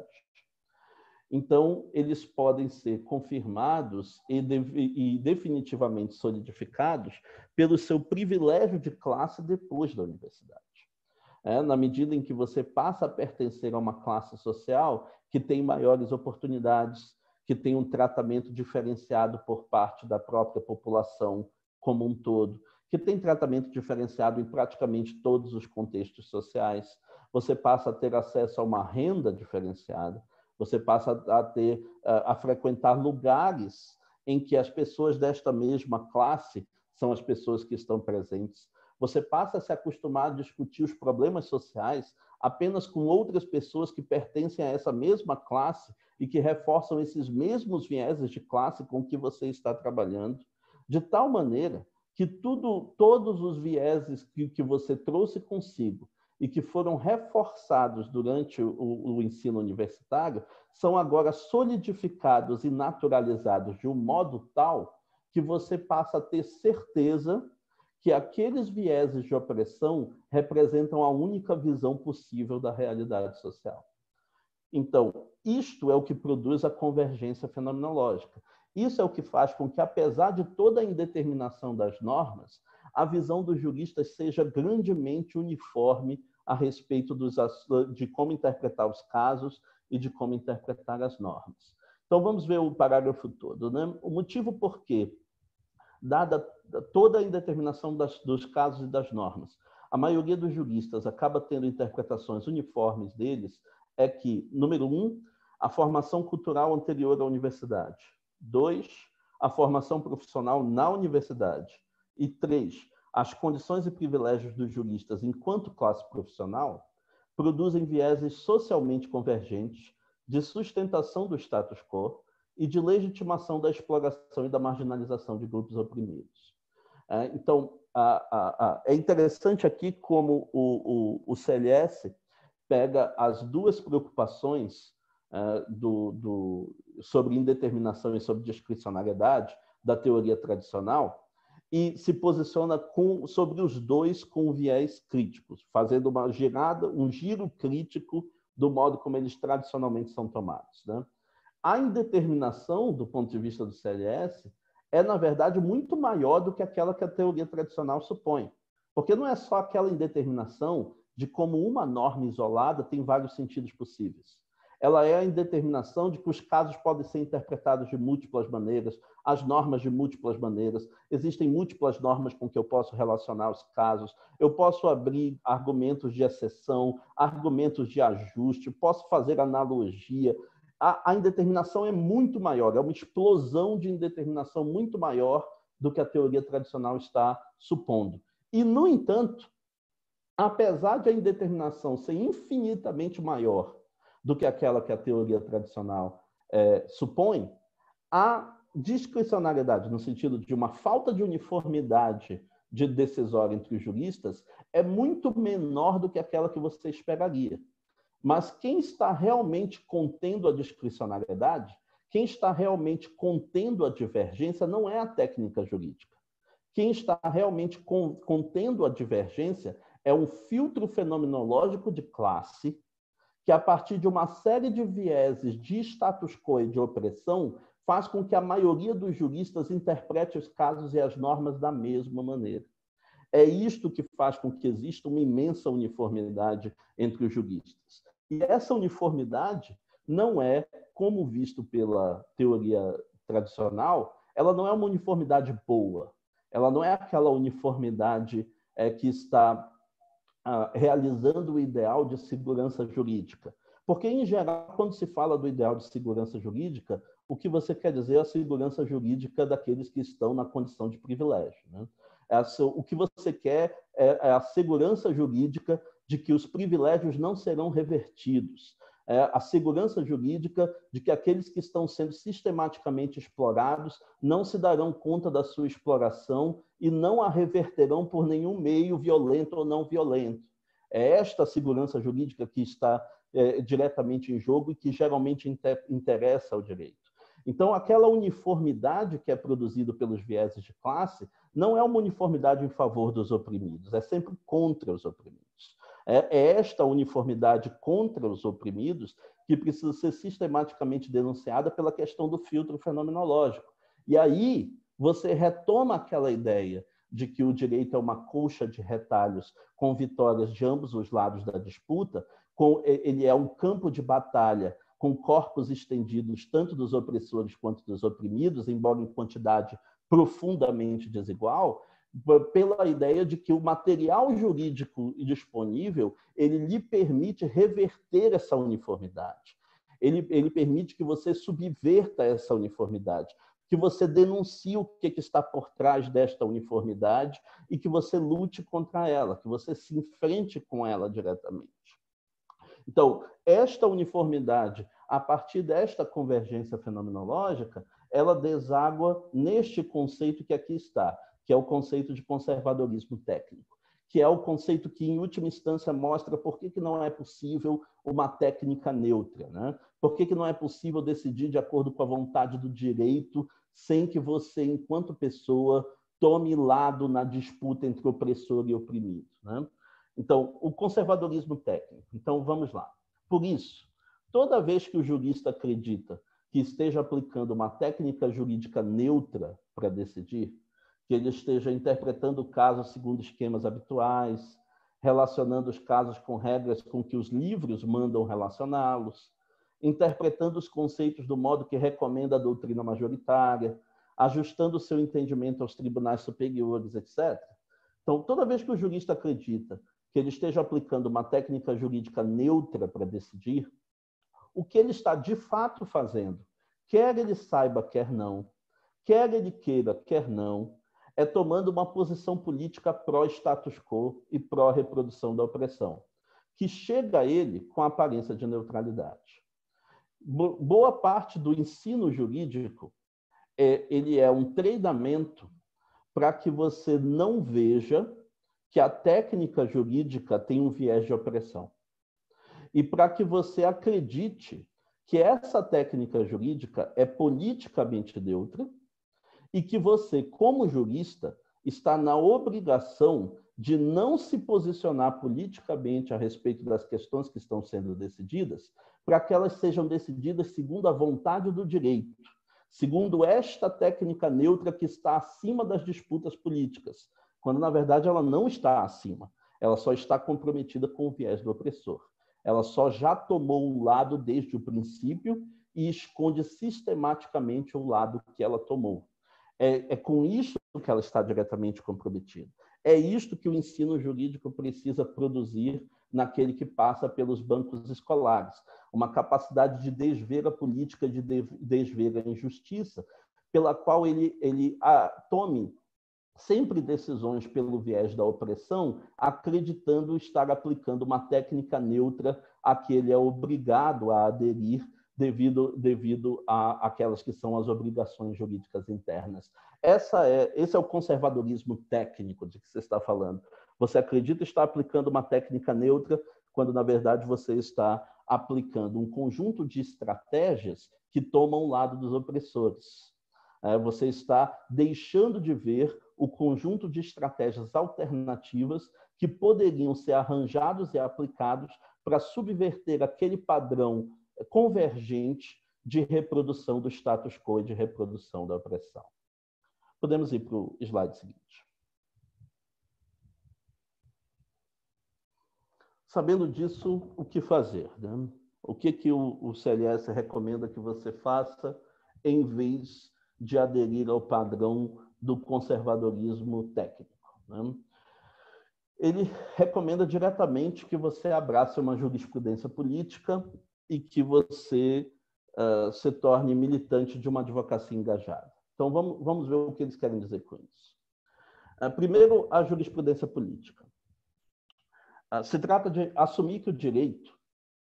S4: então, eles podem ser confirmados e, de, e definitivamente solidificados pelo seu privilégio de classe depois da universidade. É, na medida em que você passa a pertencer a uma classe social que tem maiores oportunidades, que tem um tratamento diferenciado por parte da própria população como um todo, que tem tratamento diferenciado em praticamente todos os contextos sociais, você passa a ter acesso a uma renda diferenciada, você passa a ter, a frequentar lugares em que as pessoas desta mesma classe são as pessoas que estão presentes. Você passa a se acostumar a discutir os problemas sociais apenas com outras pessoas que pertencem a essa mesma classe e que reforçam esses mesmos vieses de classe com que você está trabalhando, de tal maneira que tudo, todos os vieses que, que você trouxe consigo e que foram reforçados durante o, o ensino universitário, são agora solidificados e naturalizados de um modo tal que você passa a ter certeza que aqueles vieses de opressão representam a única visão possível da realidade social. Então, isto é o que produz a convergência fenomenológica. Isso é o que faz com que, apesar de toda a indeterminação das normas, a visão dos juristas seja grandemente uniforme a respeito dos, de como interpretar os casos e de como interpretar as normas. Então, vamos ver o parágrafo todo, né? O motivo por que dada toda a indeterminação das, dos casos e das normas, a maioria dos juristas acaba tendo interpretações uniformes deles, é que, número um, a formação cultural anterior à universidade. Dois, a formação profissional na universidade. E três, as condições e privilégios dos juristas enquanto classe profissional produzem vieses socialmente convergentes de sustentação do status quo e de legitimação da exploração e da marginalização de grupos oprimidos. Então, a, a, a, é interessante aqui como o, o, o C L S pega as duas preocupações uh, do, do, sobre indeterminação e sobre discricionariedade da teoria tradicional e se posiciona com, sobre os dois com viés críticos, fazendo uma girada, um giro crítico do modo como eles tradicionalmente são tomados, né? A indeterminação, do ponto de vista do C L S, é, na verdade, muito maior do que aquela que a teoria tradicional supõe. Porque não é só aquela indeterminação de como uma norma isolada tem vários sentidos possíveis. Ela é a indeterminação de que os casos podem ser interpretados de múltiplas maneiras, as normas de múltiplas maneiras, existem múltiplas normas com que eu posso relacionar os casos, eu posso abrir argumentos de exceção, argumentos de ajuste, posso fazer analogia. A, a indeterminação é muito maior, é uma explosão de indeterminação muito maior do que a teoria tradicional está supondo. E, no entanto, apesar de a indeterminação ser infinitamente maior do que aquela que a teoria tradicional é, supõe, a discricionariedade, no sentido de uma falta de uniformidade de decisória entre os juristas, é muito menor do que aquela que você esperaria. Mas quem está realmente contendo a discricionariedade, quem está realmente contendo a divergência, não é a técnica jurídica. Quem está realmente contendo a divergência é um filtro fenomenológico de classe, que, a partir de uma série de vieses de status quo e de opressão, faz com que a maioria dos juristas interprete os casos e as normas da mesma maneira. É isto que faz com que exista uma imensa uniformidade entre os juristas. E essa uniformidade não é, como visto pela teoria tradicional, ela não é uma uniformidade boa. Ela não é aquela uniformidade é, que está ah, realizando o ideal de segurança jurídica. Porque, em geral, quando se fala do ideal de segurança jurídica, o que você quer dizer é a segurança jurídica daqueles que estão na condição de privilégio, né? O que você quer é a segurança jurídica de que os privilégios não serão revertidos, é a segurança jurídica de que aqueles que estão sendo sistematicamente explorados não se darão conta da sua exploração e não a reverterão por nenhum meio violento ou não violento. É esta segurança jurídica que está é, diretamente em jogo e que geralmente inter interessa ao direito. Então, aquela uniformidade que é produzida pelos vieses de classe não é uma uniformidade em favor dos oprimidos, é sempre contra os oprimidos. É esta uniformidade contra os oprimidos que precisa ser sistematicamente denunciada pela questão do filtro fenomenológico. E aí você retoma aquela ideia de que o direito é uma colcha de retalhos com vitórias de ambos os lados da disputa, com, ele é um campo de batalha com corpos estendidos tanto dos opressores quanto dos oprimidos, embora em quantidade profundamente desigual, pela ideia de que o material jurídico disponível ele lhe permite reverter essa uniformidade. Ele, ele permite que você subverta essa uniformidade, que você denuncie o que está por trás desta uniformidade e que você lute contra ela, que você se enfrente com ela diretamente. Então, esta uniformidade, a partir desta convergência fenomenológica, ela deságua neste conceito que aqui está, que é o conceito de conservadorismo técnico, que é o conceito que, em última instância, mostra por que, que não é possível uma técnica neutra, né? Por que, que não é possível decidir de acordo com a vontade do direito, sem que você, enquanto pessoa, tome lado na disputa entre opressor e oprimido, né? Então, o conservadorismo técnico. Então, vamos lá. Por isso, toda vez que o jurista acredita que esteja aplicando uma técnica jurídica neutra para decidir, que ele esteja interpretando o caso segundo esquemas habituais, relacionando os casos com regras com que os livros mandam relacioná-los, interpretando os conceitos do modo que recomenda a doutrina majoritária, ajustando o seu entendimento aos tribunais superiores, etcétera. Então, toda vez que o jurista acredita que ele esteja aplicando uma técnica jurídica neutra para decidir, o que ele está de fato fazendo, quer ele saiba, quer não, quer ele queira, quer não, é tomando uma posição política pró-status quo e pró-reprodução da opressão, que chega a ele com a aparência de neutralidade. Boa parte do ensino jurídico, é, ele é um treinamento para que você não veja que a técnica jurídica tem um viés de opressão. E para que você acredite que essa técnica jurídica é politicamente neutra e que você, como jurista, está na obrigação de não se posicionar politicamente a respeito das questões que estão sendo decididas, para que elas sejam decididas segundo a vontade do direito, segundo esta técnica neutra que está acima das disputas políticas, quando, na verdade, ela não está acima. Ela só está comprometida com o viés do opressor. Ela só já tomou um lado desde o princípio e esconde sistematicamente o lado que ela tomou. É, é com isso que ela está diretamente comprometida. É isto que o ensino jurídico precisa produzir naquele que passa pelos bancos escolares. Uma capacidade de desver a política, de desver a injustiça, pela qual ele, ele ah, tome sempre decisões pelo viés da opressão, acreditando estar aplicando uma técnica neutra a que ele é obrigado a aderir devido, devido a aquelas que são as obrigações jurídicas internas. Essa é, esse é o conservadorismo técnico de que você está falando. Você acredita estar aplicando uma técnica neutra, quando, na verdade, você está aplicando um conjunto de estratégias que tomam o lado dos opressores. É, você está deixando de ver o conjunto de estratégias alternativas que poderiam ser arranjados e aplicados para subverter aquele padrão convergente de reprodução do status quo e de reprodução da opressão. Podemos ir para o slide seguinte. Sabendo disso, o que fazer? Né? O que, que o, o C L S recomenda que você faça em vez de aderir ao padrão do conservadorismo técnico? Né? Ele recomenda diretamente que você abrace uma jurisprudência política e que você uh, se torne militante de uma advocacia engajada. Então, vamos, vamos ver o que eles querem dizer com isso. Uh, primeiro, a jurisprudência política. Uh, se trata de assumir que o direito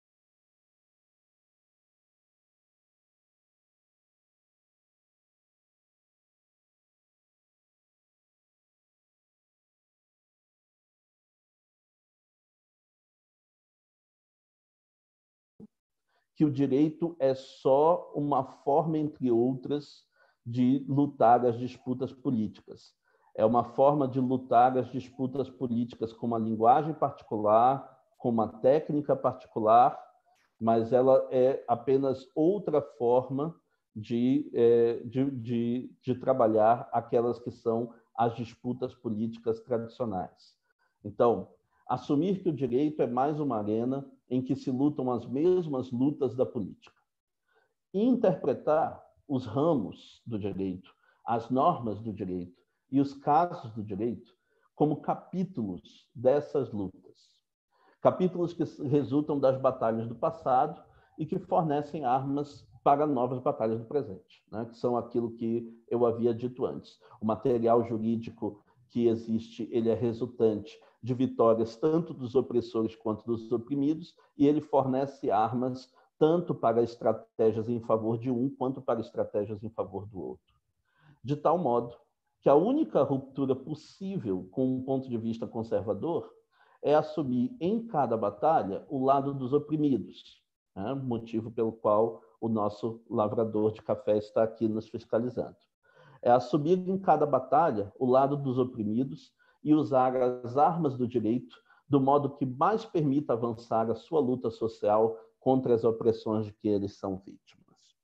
S4: que o direito é só uma forma, entre outras, de lutar as disputas políticas. É uma forma de lutar as disputas políticas com uma linguagem particular, com uma técnica particular, mas ela é apenas outra forma de, de, de, de trabalhar aquelas que são as disputas políticas tradicionais. Então, assumir que o direito é mais uma arena em que se lutam as mesmas lutas da política. E interpretar os ramos do direito, as normas do direito e os casos do direito como capítulos dessas lutas. Capítulos que resultam das batalhas do passado e que fornecem armas para novas batalhas do presente, né? Que são aquilo que eu havia dito antes. O material jurídico que existe, ele é resultante de vitórias tanto dos opressores quanto dos oprimidos, e ele fornece armas tanto para estratégias em favor de um, quanto para estratégias em favor do outro. De tal modo que a única ruptura possível com um ponto de vista conservador é assumir em cada batalha o lado dos oprimidos, né? Motivo pelo qual o nosso lavrador de café está aqui nos fiscalizando. É assumir em cada batalha o lado dos oprimidos e usar as armas do direito do modo que mais permita avançar a sua luta social contra as opressões de que eles são vítimas.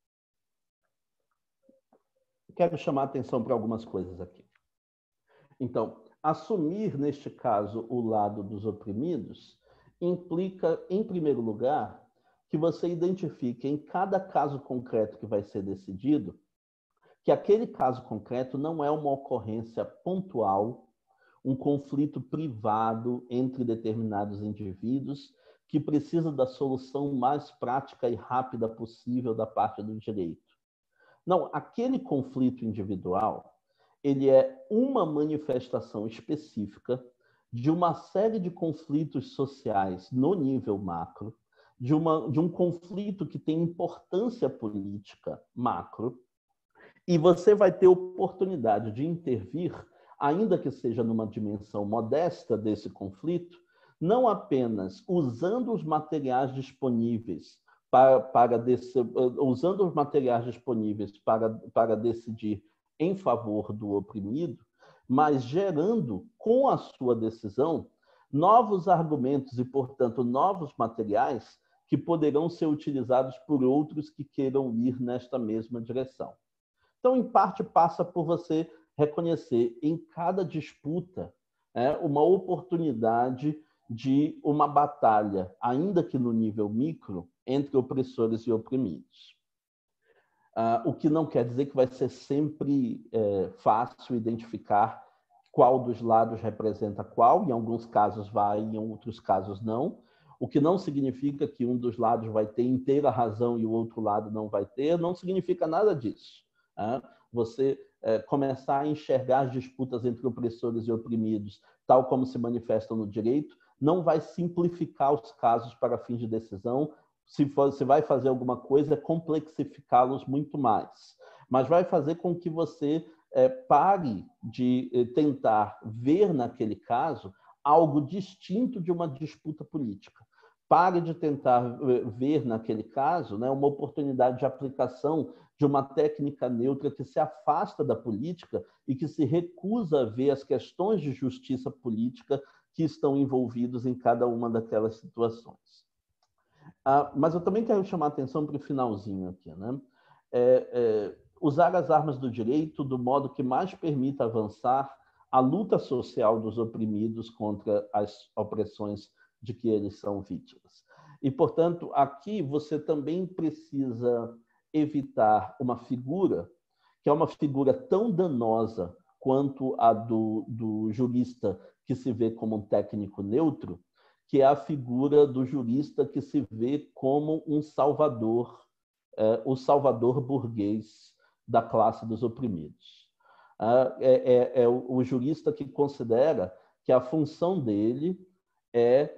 S4: Quero chamar a atenção para algumas coisas aqui. Então, assumir, neste caso, o lado dos oprimidos implica, em primeiro lugar, que você identifique em cada caso concreto que vai ser decidido que aquele caso concreto não é uma ocorrência pontual, um conflito privado entre determinados indivíduos que precisa da solução mais prática e rápida possível da parte do direito. Não, aquele conflito individual, ele é uma manifestação específica de uma série de conflitos sociais no nível macro, de, uma, de um conflito que tem importância política macro, e você vai ter oportunidade de intervir, ainda que seja numa dimensão modesta desse conflito, não apenas usando os materiais disponíveis para, para desse, usando os materiais disponíveis para, para decidir em favor do oprimido, mas gerando com a sua decisão novos argumentos e, portanto, novos materiais que poderão ser utilizados por outros que queiram ir nesta mesma direção. Então, em parte, passa por você reconhecer em cada disputa é, uma oportunidade de uma batalha, ainda que no nível micro, entre opressores e oprimidos. Ah, o que não quer dizer que vai ser sempre é, fácil identificar qual dos lados representa qual, em alguns casos vai, em outros casos não, o que não significa que um dos lados vai ter inteira razão e o outro lado não vai ter, não significa nada disso. Né? Você é, começar a enxergar as disputas entre opressores e oprimidos, tal como se manifestam no direito, não vai simplificar os casos para fins de decisão. Se for, se vai fazer alguma coisa, é complexificá-los muito mais. Mas vai fazer com que você é, pare de é, tentar ver naquele caso algo distinto de uma disputa política. Pare de tentar ver naquele caso né, uma oportunidade de aplicação de uma técnica neutra que se afasta da política e que se recusa a ver as questões de justiça política que estão envolvidos em cada uma daquelas situações. Ah, mas eu também quero chamar a atenção para o finalzinho aqui. Né? É, é, usar as armas do direito do modo que mais permita avançar a luta social dos oprimidos contra as opressões de que eles são vítimas. E, portanto, aqui você também precisa evitar uma figura que é uma figura tão danosa quanto a do, do jurista que se vê como um técnico neutro, que é a figura do jurista que se vê como um salvador, é, o salvador burguês da classe dos oprimidos. É, é, é o jurista que considera que a função dele é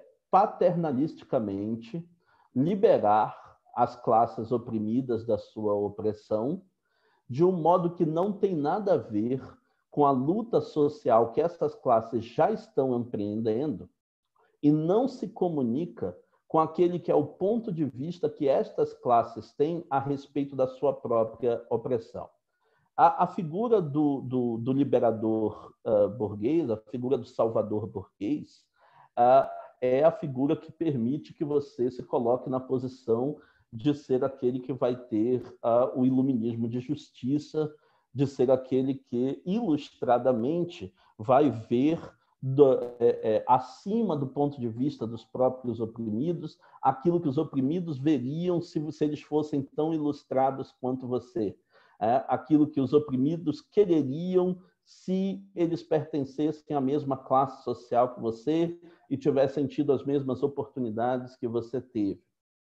S4: paternalisticamente liberar as classes oprimidas da sua opressão de um modo que não tem nada a ver com a luta social que essas classes já estão empreendendo e não se comunica com aquele que é o ponto de vista que estas classes têm a respeito da sua própria opressão. A, a figura do, do, do liberador uh, burguês, a figura do salvador burguês, uh, é a figura que permite que você se coloque na posição de ser aquele que vai ter uh, o iluminismo de justiça, de ser aquele que, ilustradamente, vai ver do, é, é, acima do ponto de vista dos próprios oprimidos, aquilo que os oprimidos veriam se, se eles fossem tão ilustrados quanto você. É, aquilo que os oprimidos quereriam se eles pertencessem à mesma classe social que você e tivessem tido as mesmas oportunidades que você teve.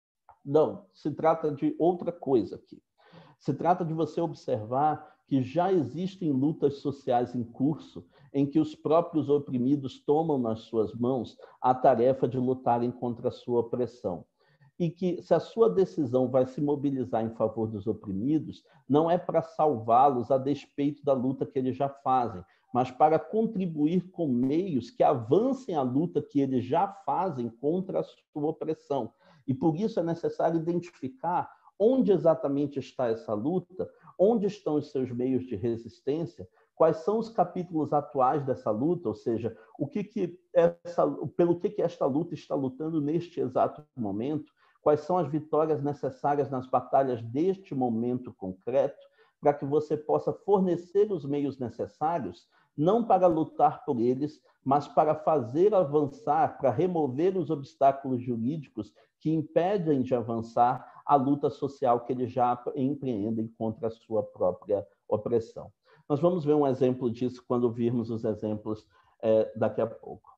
S4: Não, se trata de outra coisa aqui. Se trata de você observar que já existem lutas sociais em curso em que os próprios oprimidos tomam nas suas mãos a tarefa de lutarem contra a sua opressão. E que, se a sua decisão vai se mobilizar em favor dos oprimidos, não é para salvá-los a despeito da luta que eles já fazem, mas para contribuir com meios que avancem a luta que eles já fazem contra a sua opressão. E por isso é necessário identificar onde exatamente está essa luta, onde estão os seus meios de resistência, quais são os capítulos atuais dessa luta, ou seja, o que que essa, pelo que, que esta luta está lutando neste exato momento, quais são as vitórias necessárias nas batalhas deste momento concreto, para que você possa fornecer os meios necessários, não para lutar por eles, mas para fazer avançar, para remover os obstáculos jurídicos que impedem de avançar a luta social que eles já empreendem contra a sua própria opressão. Nós vamos ver um exemplo disso quando virmos os exemplos é, daqui a pouco.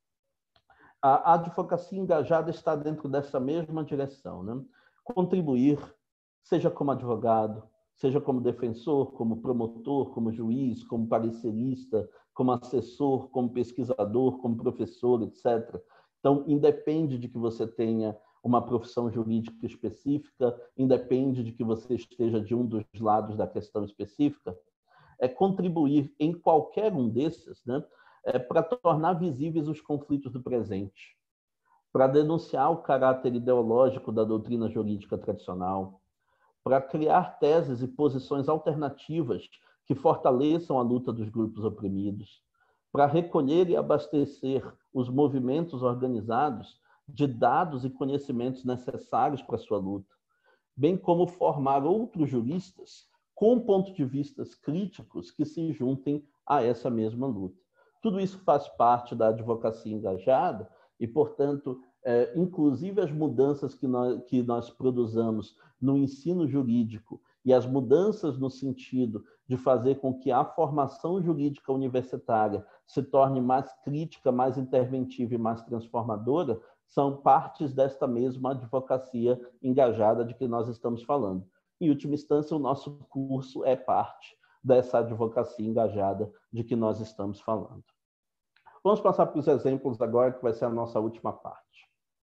S4: A advocacia engajada está dentro dessa mesma direção, né? Contribuir, seja como advogado, seja como defensor, como promotor, como juiz, como parecerista, como assessor, como pesquisador, como professor, etcétera. Então, independe de que você tenha uma profissão jurídica específica, independe de que você esteja de um dos lados da questão específica, é contribuir em qualquer um desses, né? É, para tornar visíveis os conflitos do presente, para denunciar o caráter ideológico da doutrina jurídica tradicional, para criar teses e posições alternativas que fortaleçam a luta dos grupos oprimidos, para recolher e abastecer os movimentos organizados de dados e conhecimentos necessários para a sua luta, bem como formar outros juristas com pontos de vista críticos que se juntem a essa mesma luta. Tudo isso faz parte da advocacia engajada e, portanto, é, inclusive as mudanças que nós, que nós produzamos no ensino jurídico e as mudanças no sentido de fazer com que a formação jurídica universitária se torne mais crítica, mais interventiva e mais transformadora, são partes desta mesma advocacia engajada de que nós estamos falando. Em última instância, o nosso curso é parte dessa advocacia engajada de que nós estamos falando. Vamos passar para os exemplos agora, que vai ser a nossa última parte.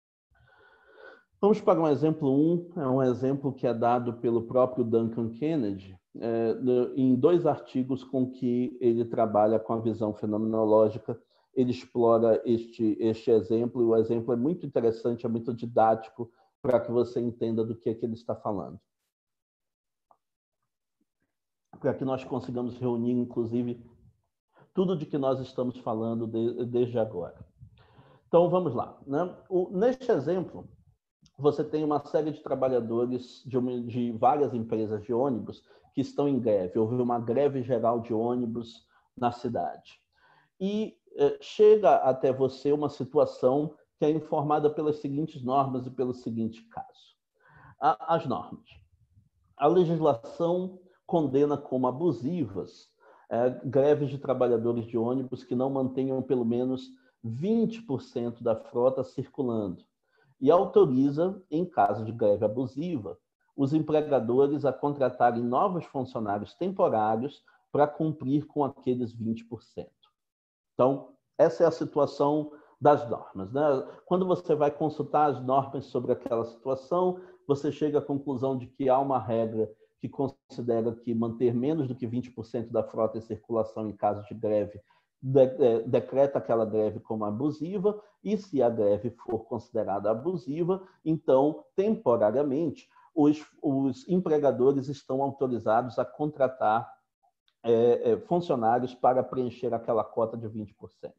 S4: Vamos para um exemplo um, é um exemplo que é dado pelo próprio Duncan Kennedy, é, em dois artigos com que ele trabalha com a visão fenomenológica. Ele explora este, este exemplo, e o exemplo é muito interessante, é muito didático, para que você entenda do que é que ele está falando. Para que nós consigamos reunir, inclusive, tudo de que nós estamos falando de, desde agora. Então, vamos lá, né? O, neste exemplo, você tem uma série de trabalhadores de, uma, de várias empresas de ônibus que estão em greve. Houve uma greve geral de ônibus na cidade. E eh, chega até você uma situação que é informada pelas seguintes normas e pelo seguinte caso. A, as normas. A legislação condena como abusivas é, greves de trabalhadores de ônibus que não mantenham pelo menos vinte por cento da frota circulando e autoriza, em caso de greve abusiva, os empregadores a contratarem novos funcionários temporários para cumprir com aqueles vinte por cento. Então, essa é a situação das normas, né? Quando você vai consultar as normas sobre aquela situação, você chega à conclusão de que há uma regra que considera que manter menos do que vinte por cento da frota em circulação em caso de greve de, decreta aquela greve como abusiva, e se a greve for considerada abusiva, então, temporariamente, os, os empregadores estão autorizados a contratar é, é, funcionários para preencher aquela cota de vinte por cento.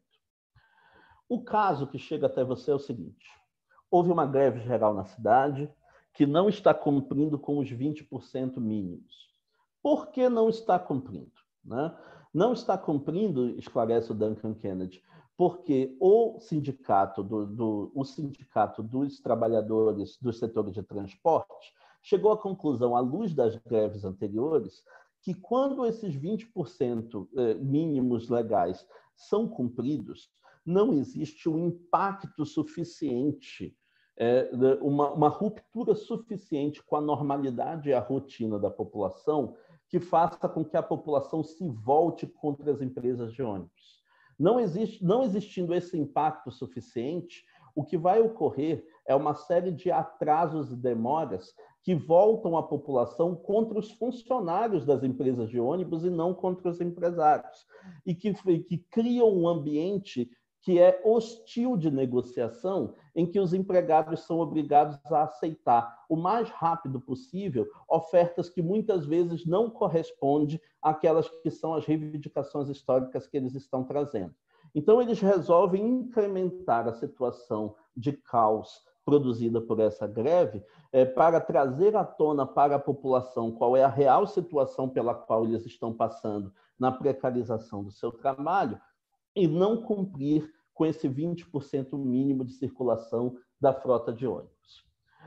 S4: O caso que chega até você é o seguinte: houve uma greve geral na cidade que não está cumprindo com os vinte por cento mínimos. Por que não está cumprindo? Né? Não está cumprindo, esclarece o Duncan Kennedy, porque o sindicato, do, do, o sindicato dos trabalhadores do setor de transporte chegou à conclusão, à luz das greves anteriores, que quando esses vinte por cento mínimos legais são cumpridos, não existe um impacto suficiente, é, uma, uma ruptura suficiente com a normalidade e a rotina da população que faça com que a população se volte contra as empresas de ônibus. Não, existe, não existindo esse impacto suficiente, o que vai ocorrer é uma série de atrasos e demoras que voltam a população contra os funcionários das empresas de ônibus e não contra os empresários, e que, que criam um ambiente que é hostil de negociação, em que os empregados são obrigados a aceitar o mais rápido possível ofertas que muitas vezes não correspondem àquelas que são as reivindicações históricas que eles estão trazendo. Então, eles resolvem incrementar a situação de caos produzida por essa greve é, para trazer à tona para a população qual é a real situação pela qual eles estão passando na precarização do seu trabalho, e não cumprir com esse vinte por cento mínimo de circulação da frota de ônibus.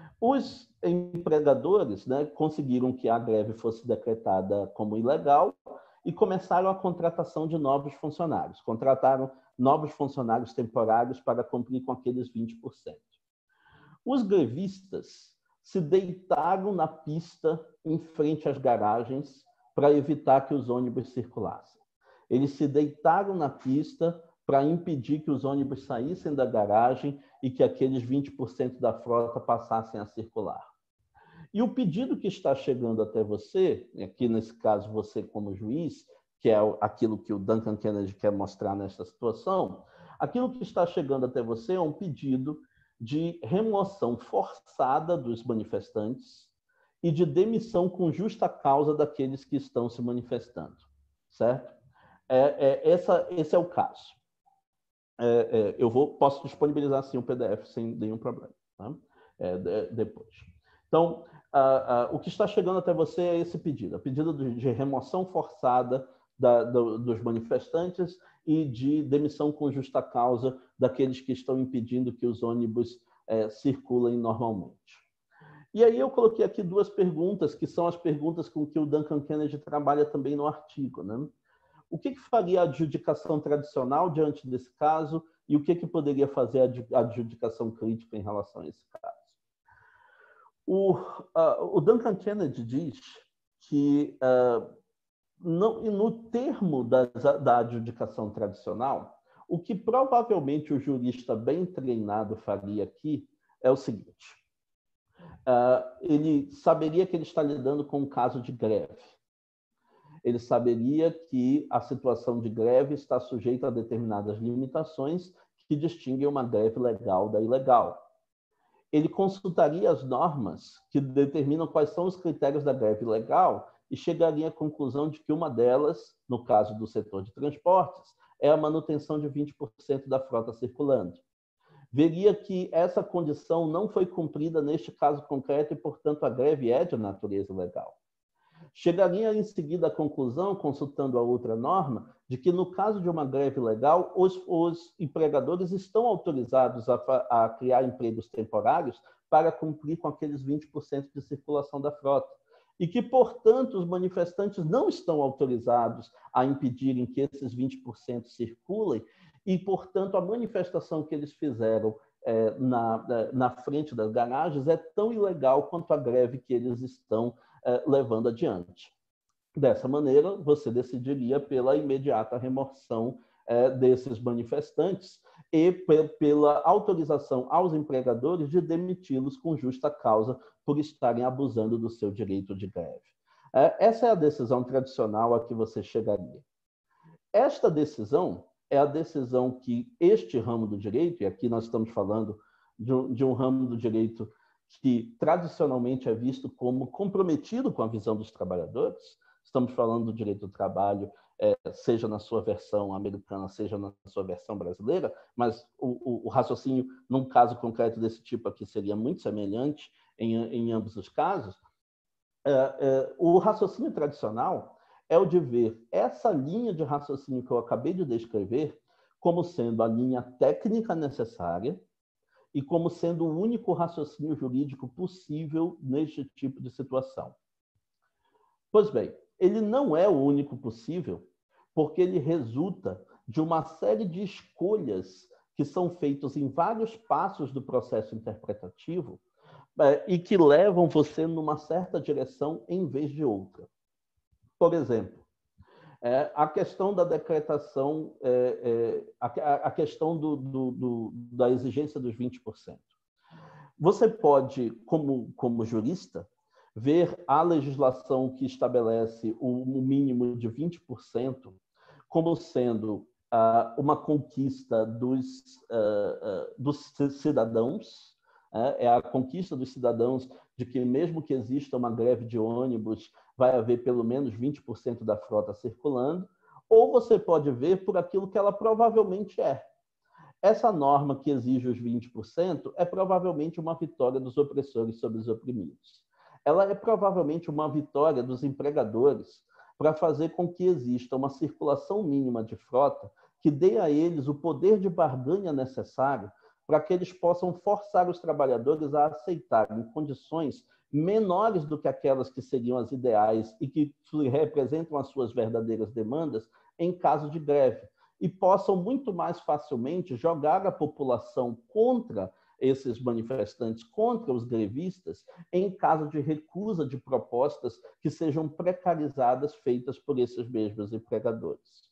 S4: Os empregadores, né, conseguiram que a greve fosse decretada como ilegal e começaram a contratação de novos funcionários. Contrataram novos funcionários temporários para cumprir com aqueles vinte por cento. Os grevistas se deitaram na pista em frente às garagens para evitar que os ônibus circulassem. Eles se deitaram na pista para impedir que os ônibus saíssem da garagem e que aqueles vinte por cento da frota passassem a circular. E o pedido que está chegando até você, aqui nesse caso você como juiz, que é aquilo que o Duncan Kennedy quer mostrar nessa situação, aquilo que está chegando até você é um pedido de remoção forçada dos manifestantes e de demissão com justa causa daqueles que estão se manifestando, certo? É, é, essa, esse é o caso. É, é, eu vou, posso disponibilizar assim o P D F sem nenhum problema, tá? É, de, depois. Então, a, a, o que está chegando até você é esse pedido, a pedido de, de remoção forçada da, do, dos manifestantes e de demissão com justa causa daqueles que estão impedindo que os ônibus é, circulem normalmente. E aí eu coloquei aqui duas perguntas, que são as perguntas com que o Duncan Kennedy trabalha também no artigo, né? O que, que faria a adjudicação tradicional diante desse caso e o que, que poderia fazer a adjudicação crítica em relação a esse caso? O, uh, o Duncan Kennedy diz que uh, no, no termo da, da adjudicação tradicional, o que provavelmente o jurista bem treinado faria aqui é o seguinte. Uh, ele saberia que ele está lidando com um caso de greve. Ele saberia que a situação de greve está sujeita a determinadas limitações que distinguem uma greve legal da ilegal. Ele consultaria as normas que determinam quais são os critérios da greve legal e chegaria à conclusão de que uma delas, no caso do setor de transportes, é a manutenção de vinte por cento da frota circulando. Veria que essa condição não foi cumprida neste caso concreto e, portanto, a greve é de natureza legal. Chegaria em seguida à conclusão, consultando a outra norma, de que no caso de uma greve legal, os, os empregadores estão autorizados a, a criar empregos temporários para cumprir com aqueles vinte por cento de circulação da frota. E que, portanto, os manifestantes não estão autorizados a impedirem que esses vinte por cento circulem e, portanto, a manifestação que eles fizeram é, na, na frente das garagens é tão ilegal quanto a greve que eles estão é, levando adiante. Dessa maneira, você decidiria pela imediata remoção é, desses manifestantes e pela autorização aos empregadores de demiti-los com justa causa por estarem abusando do seu direito de greve. É, essa é a decisão tradicional a que você chegaria. Esta decisão é a decisão que este ramo do direito, e aqui nós estamos falando de um, de um ramo do direito que tradicionalmente é visto como comprometido com a visão dos trabalhadores. Estamos falando do direito do trabalho, é, seja na sua versão americana, seja na sua versão brasileira, mas o, o, o raciocínio, num caso concreto desse tipo aqui, seria muito semelhante em, em ambos os casos. É, é, o raciocínio tradicional é o de ver essa linha de raciocínio que eu acabei de descrever como sendo a linha técnica necessária e como sendo o único raciocínio jurídico possível neste tipo de situação. Pois bem, ele não é o único possível, porque ele resulta de uma série de escolhas que são feitas em vários passos do processo interpretativo é, e que levam você numa certa direção em vez de outra. Por exemplo, é, a questão da decretação, é, é, a, a questão do, do, do, da exigência dos vinte por cento. Você pode, como, como jurista, ver a legislação que estabelece o mínimo de vinte por cento como sendo uh, uma conquista dos, uh, uh, dos cidadãos, uh, é a conquista dos cidadãos de que mesmo que exista uma greve de ônibus, vai haver pelo menos vinte por cento da frota circulando, ou você pode ver por aquilo que ela provavelmente é. Essa norma que exige os vinte por cento é provavelmente uma vitória dos opressores sobre os oprimidos. Ela é provavelmente uma vitória dos empregadores para fazer com que exista uma circulação mínima de frota que dê a eles o poder de barganha necessário para que eles possam forçar os trabalhadores a aceitarem condições menores do que aquelas que seriam as ideais e que representam as suas verdadeiras demandas em caso de greve, e possam muito mais facilmente jogar a população contra esses manifestantes, contra os grevistas, em caso de recusa de propostas que sejam precarizadas, feitas por esses mesmos empregadores.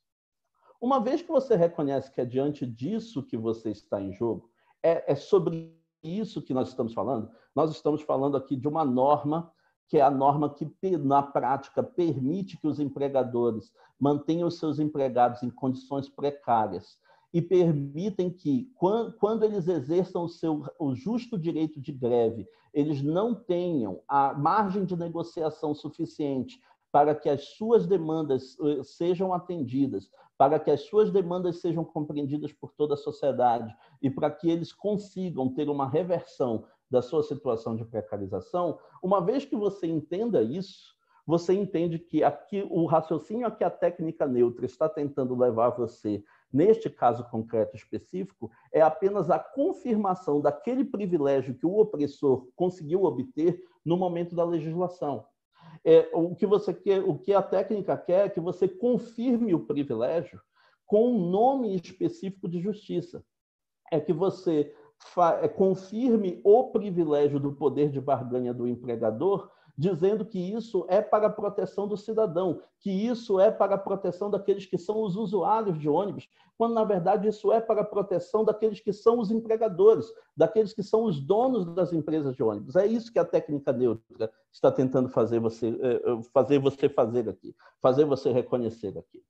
S4: Uma vez que você reconhece que é diante disso que você está em jogo, é, é sobre isso que nós estamos falando, nós estamos falando aqui de uma norma, que é a norma que, na prática, permite que os empregadores mantenham os seus empregados em condições precárias e permitem que, quando eles exerçam o seu o justo direito de greve, eles não tenham a margem de negociação suficiente para que as suas demandas sejam atendidas, para que as suas demandas sejam compreendidas por toda a sociedade e para que eles consigam ter uma reversão da sua situação de precarização. Uma vez que você entenda isso, você entende que aqui o raciocínio a que a técnica neutra está tentando levar você, neste caso concreto específico, é apenas a confirmação daquele privilégio que o opressor conseguiu obter no momento da legislação. É, o que você quer, o que a técnica quer é que você confirme o privilégio com um nome específico de justiça. É que você fa- é, confirme o privilégio do poder de barganha do empregador, dizendo que isso é para a proteção do cidadão, que isso é para a proteção daqueles que são os usuários de ônibus, quando, na verdade, isso é para a proteção daqueles que são os empregadores, daqueles que são os donos das empresas de ônibus. É isso que a técnica neutra está tentando fazer você fazer, você fazer aqui, fazer você reconhecer aqui.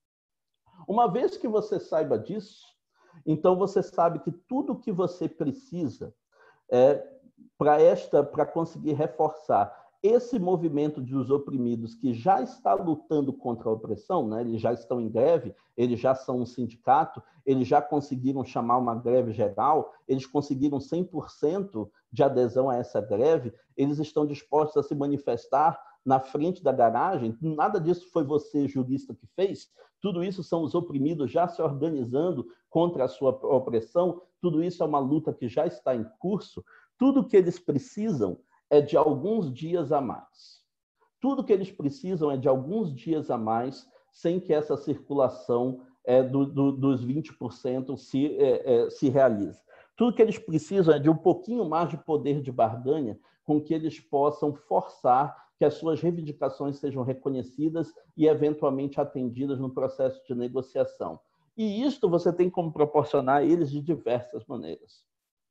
S4: Uma vez que você saiba disso, então você sabe que tudo o que você precisa é, para esta, para conseguir reforçar esse movimento dos oprimidos que já está lutando contra a opressão, né? Eles já estão em greve, eles já são um sindicato, eles já conseguiram chamar uma greve geral, eles conseguiram cem por cento de adesão a essa greve, eles estão dispostos a se manifestar na frente da garagem. Nada disso foi você, jurista, que fez. Tudo isso são os oprimidos já se organizando contra a sua opressão. Tudo isso é uma luta que já está em curso. Tudo que eles precisam é de alguns dias a mais. Tudo que eles precisam é de alguns dias a mais, sem que essa circulação é, do, do, dos vinte por cento se, é, é, se realize. Tudo que eles precisam é de um pouquinho mais de poder de barganha, com que eles possam forçar que as suas reivindicações sejam reconhecidas e, eventualmente, atendidas no processo de negociação. E isto você tem como proporcionar a eles de diversas maneiras.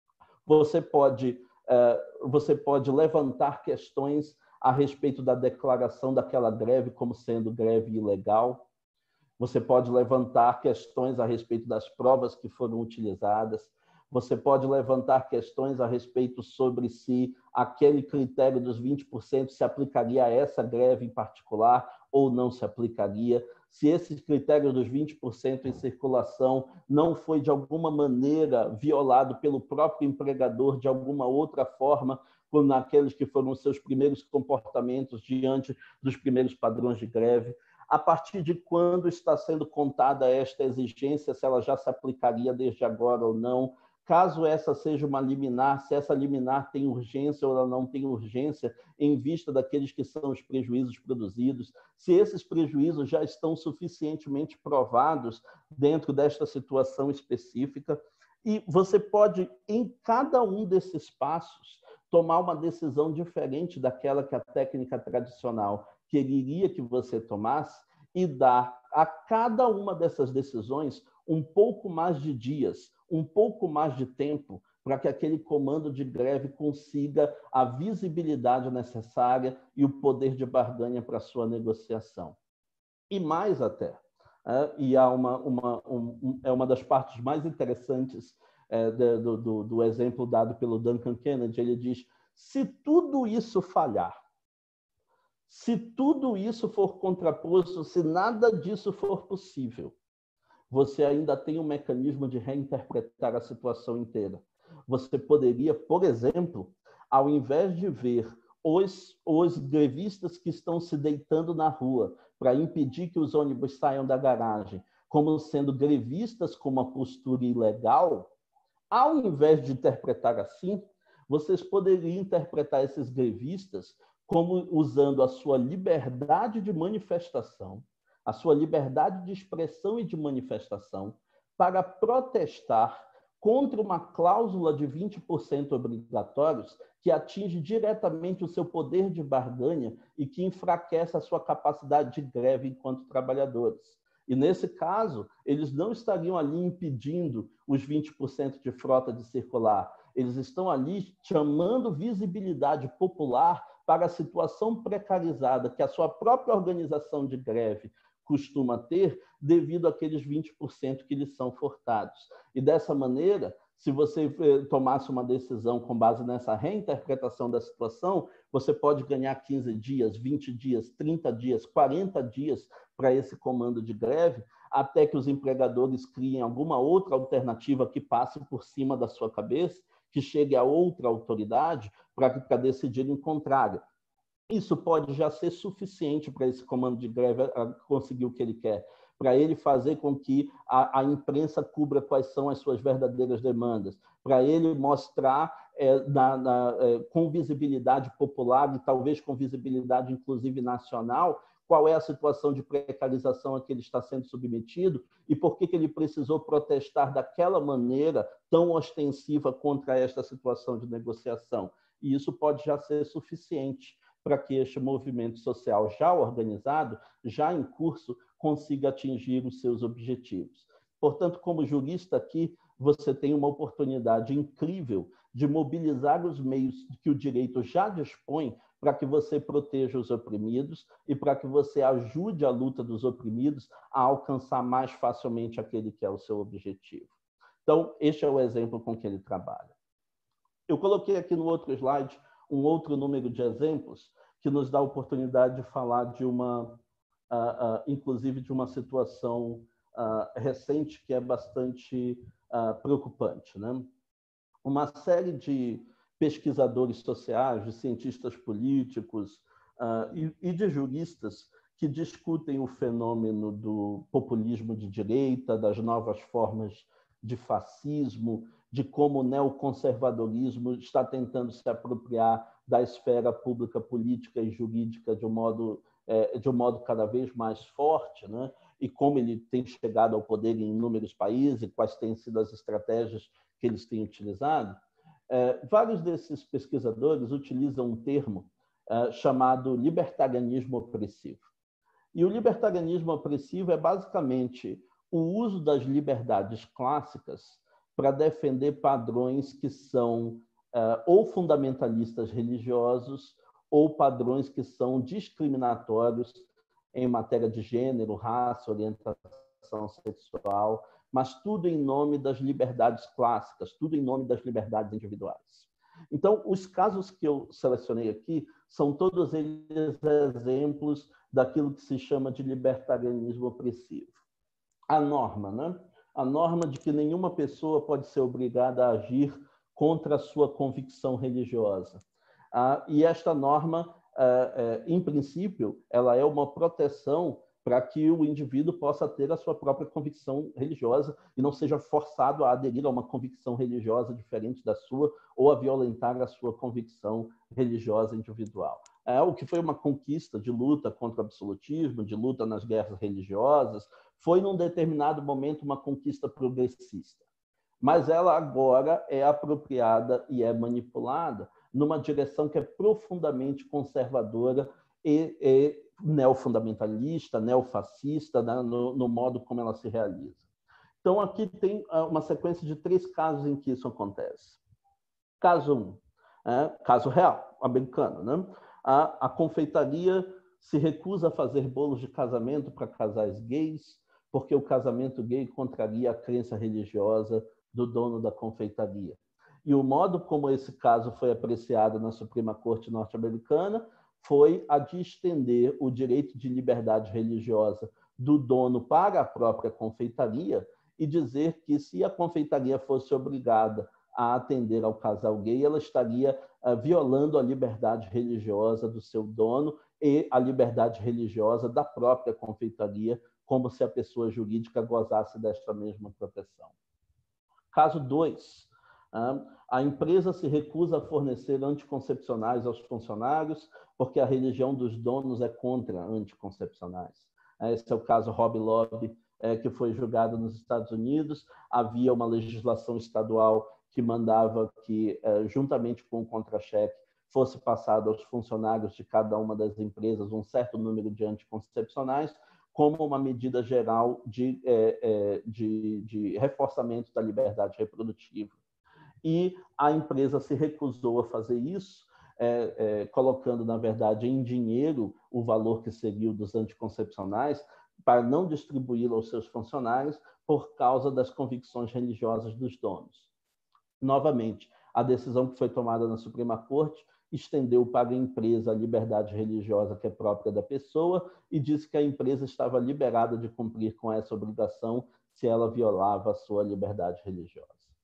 S4: Você pode... você pode levantar questões a respeito da declaração daquela greve como sendo greve ilegal. Você pode levantar questões a respeito das provas que foram utilizadas. Você pode levantar questões a respeito sobre se aquele critério dos vinte por cento se aplicaria a essa greve em particular ou não se aplicaria. Se esse critério dos vinte por cento em circulação não foi, de alguma maneira, violado pelo próprio empregador de alguma outra forma, como naqueles que foram os seus primeiros comportamentos diante dos primeiros padrões de greve. A partir de quando está sendo contada esta exigência, se ela já se aplicaria desde agora ou não. Caso essa seja uma liminar, se essa liminar tem urgência ou ela não tem urgência, em vista daqueles que são os prejuízos produzidos, se esses prejuízos já estão suficientemente provados dentro desta situação específica. E você pode, em cada um desses passos, tomar uma decisão diferente daquela que a técnica tradicional quereria que você tomasse e dar a cada uma dessas decisões um pouco mais de dias, um pouco mais de tempo, para que aquele comando de greve consiga a visibilidade necessária e o poder de barganha para a sua negociação. E mais até, é, e há uma, uma, um, é uma das partes mais interessantes é, do, do, do exemplo dado pelo Duncan Kennedy. Ele diz, se tudo isso falhar, se tudo isso for contraposto, se nada disso for possível, você ainda tem um mecanismo de reinterpretar a situação inteira. Você poderia, por exemplo, ao invés de ver os, os grevistas que estão se deitando na rua para impedir que os ônibus saiam da garagem como sendo grevistas com uma postura ilegal, Ao invés de interpretar assim, vocês poderiam interpretar esses grevistas como usando a sua liberdade de manifestação, a sua liberdade de expressão e de manifestação para protestar contra uma cláusula de vinte por cento obrigatórios que atinge diretamente o seu poder de barganha e que enfraquece a sua capacidade de greve enquanto trabalhadores. E, nesse caso, eles não estariam ali impedindo os vinte por cento de frota de circular. Eles estão ali chamando visibilidade popular para a situação precarizada que a sua própria organização de greve costuma ter devido àqueles vinte por cento que lhes são furtados. E, dessa maneira, se você tomasse uma decisão com base nessa reinterpretação da situação, você pode ganhar quinze dias, vinte dias, trinta dias, quarenta dias para esse comando de greve, até que os empregadores criem alguma outra alternativa que passe por cima da sua cabeça, que chegue a outra autoridade para decidir em contrário. Isso pode já ser suficiente para esse comando de greve conseguir o que ele quer, para ele fazer com que a, a imprensa cubra quais são as suas verdadeiras demandas, para ele mostrar é, na, na, é, com visibilidade popular e talvez com visibilidade inclusive nacional, qual é a situação de precarização a que ele está sendo submetido e por que, que ele precisou protestar daquela maneira tão ostensiva contra esta situação de negociação. E isso pode já ser suficiente para que este movimento social já organizado, já em curso, consiga atingir os seus objetivos. Portanto, como jurista aqui, você tem uma oportunidade incrível de mobilizar os meios que o direito já dispõe para que você proteja os oprimidos e para que você ajude a luta dos oprimidos a alcançar mais facilmente aquele que é o seu objetivo. Então, este é o exemplo com que ele trabalha. Eu coloquei aqui no outro slide um outro número de exemplos que nos dá a oportunidade de falar de uma, uh, uh, inclusive de uma situação uh, recente que é bastante uh, preocupante, né? Uma série de pesquisadores sociais, de cientistas políticos uh, e, e de juristas que discutem o fenômeno do populismo de direita, das novas formas de fascismo, de como o neoconservadorismo está tentando se apropriar da esfera pública, política e jurídica de um modo, eh, de um modo cada vez mais forte, né? E como ele tem chegado ao poder em inúmeros países e quais têm sido as estratégias que eles têm utilizado. Eh, vários desses pesquisadores utilizam um termo eh, chamado libertarianismo opressivo. E o libertarianismo opressivo é basicamente o uso das liberdades clássicas para defender padrões que são uh, ou fundamentalistas religiosos ou padrões que são discriminatórios em matéria de gênero, raça, orientação sexual, mas tudo em nome das liberdades clássicas, tudo em nome das liberdades individuais. Então, os casos que eu selecionei aqui são todos eles exemplos daquilo que se chama de libertarianismo opressivo. A norma, né? A norma de que nenhuma pessoa pode ser obrigada a agir contra a sua convicção religiosa. Ah, e esta norma, ah, eh, em princípio, ela é uma proteção para que o indivíduo possa ter a sua própria convicção religiosa e não seja forçado a aderir a uma convicção religiosa diferente da sua ou a violentar a sua convicção religiosa individual. É o que foi uma conquista de luta contra o absolutismo, de luta nas guerras religiosas, foi num determinado momento uma conquista progressista. Mas ela agora é apropriada e é manipulada numa direção que é profundamente conservadora e, e neofundamentalista, neofascista, né, no, no modo como ela se realiza. Então, aqui tem uma sequência de três casos em que isso acontece. Caso um, é, caso real, americano, né? A, a confeitaria se recusa a fazer bolos de casamento para casais gays, porque o casamento gay contraria a crença religiosa do dono da confeitaria. E o modo como esse caso foi apreciado na Suprema Corte norte-americana foi a de estender o direito de liberdade religiosa do dono para a própria confeitaria e dizer que, se a confeitaria fosse obrigada a atender ao casal gay, ela estaria uh, violando a liberdade religiosa do seu dono e a liberdade religiosa da própria confeitaria, como se a pessoa jurídica gozasse desta mesma proteção. Caso dois, A empresa se recusa a fornecer anticoncepcionais aos funcionários porque a religião dos donos é contra anticoncepcionais. Esse é o caso Hobby Lobby, que foi julgado nos Estados Unidos. Havia uma legislação estadual que mandava que, juntamente com o contra-cheque, fosse passado aos funcionários de cada uma das empresas um certo número de anticoncepcionais, como uma medida geral de, de, de reforçamento da liberdade reprodutiva. E a empresa se recusou a fazer isso, é, é, colocando, na verdade, em dinheiro o valor que seria o dos anticoncepcionais, para não distribuí-lo aos seus funcionários por causa das convicções religiosas dos donos. Novamente, a decisão que foi tomada na Suprema Corte estendeu para a empresa a liberdade religiosa que é própria da pessoa e disse que a empresa estava liberada de cumprir com essa obrigação se ela violava a sua liberdade religiosa.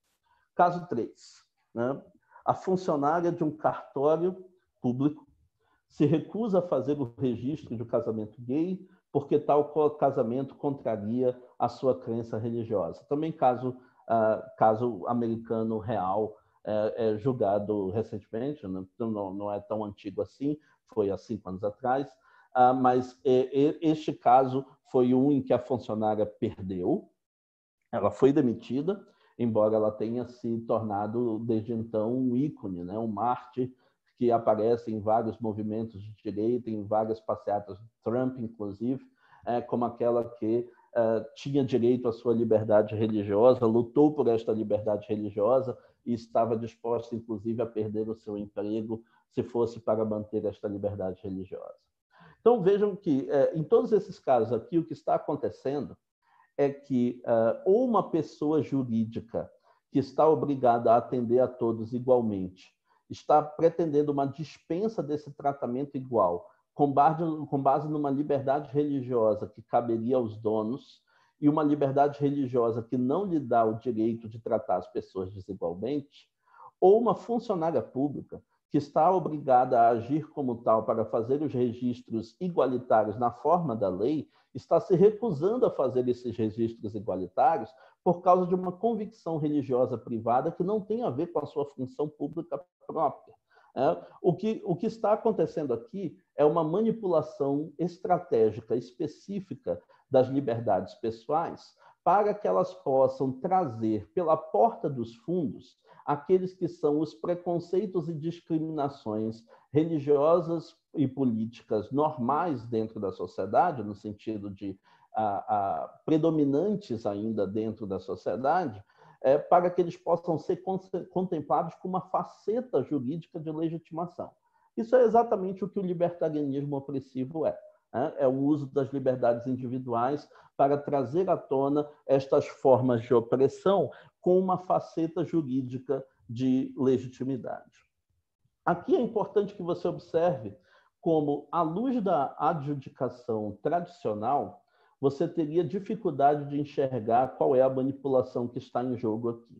S4: Caso três. Né? A funcionária de um cartório público se recusa a fazer o registro de um casamento gay porque tal casamento contraria a sua crença religiosa. Também caso, uh, caso americano real, é, é julgado recentemente, não, não é tão antigo assim, foi há cinco anos atrás, uh, mas é, este caso foi um em que a funcionária perdeu, ela foi demitida, embora ela tenha se tornado, desde então, um ícone, né? Um mártir que aparece em vários movimentos de direita, em várias passeatas de Trump, inclusive, é, como aquela que é, tinha direito à sua liberdade religiosa, lutou por esta liberdade religiosa e estava disposta, inclusive, a perder o seu emprego se fosse para manter esta liberdade religiosa. Então, vejam que, é, em todos esses casos aqui, o que está acontecendo é que uh, ou uma pessoa jurídica que está obrigada a atender a todos igualmente está pretendendo uma dispensa desse tratamento igual, com base, com base numa liberdade religiosa que caberia aos donos e uma liberdade religiosa que não lhe dá o direito de tratar as pessoas desigualmente, ou uma funcionária pública que está obrigada a agir como tal para fazer os registros igualitários na forma da lei, está se recusando a fazer esses registros igualitários por causa de uma convicção religiosa privada que não tem a ver com a sua função pública própria. É, o, que, o que está acontecendo aqui é uma manipulação estratégica específica das liberdades pessoais para que elas possam trazer pela porta dos fundos aqueles que são os preconceitos e discriminações religiosas e políticas normais dentro da sociedade, no sentido de a, a, predominantes ainda dentro da sociedade, é, para que eles possam ser contemplados com uma faceta jurídica de legitimação. Isso é exatamente o que o libertarianismo opressivo é. É o uso das liberdades individuais para trazer à tona estas formas de opressão com uma faceta jurídica de legitimidade. Aqui é importante que você observe como, à luz da adjudicação tradicional, você teria dificuldade de enxergar qual é a manipulação que está em jogo aqui.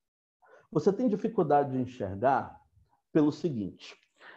S4: Você tem dificuldade de enxergar pelo seguinte,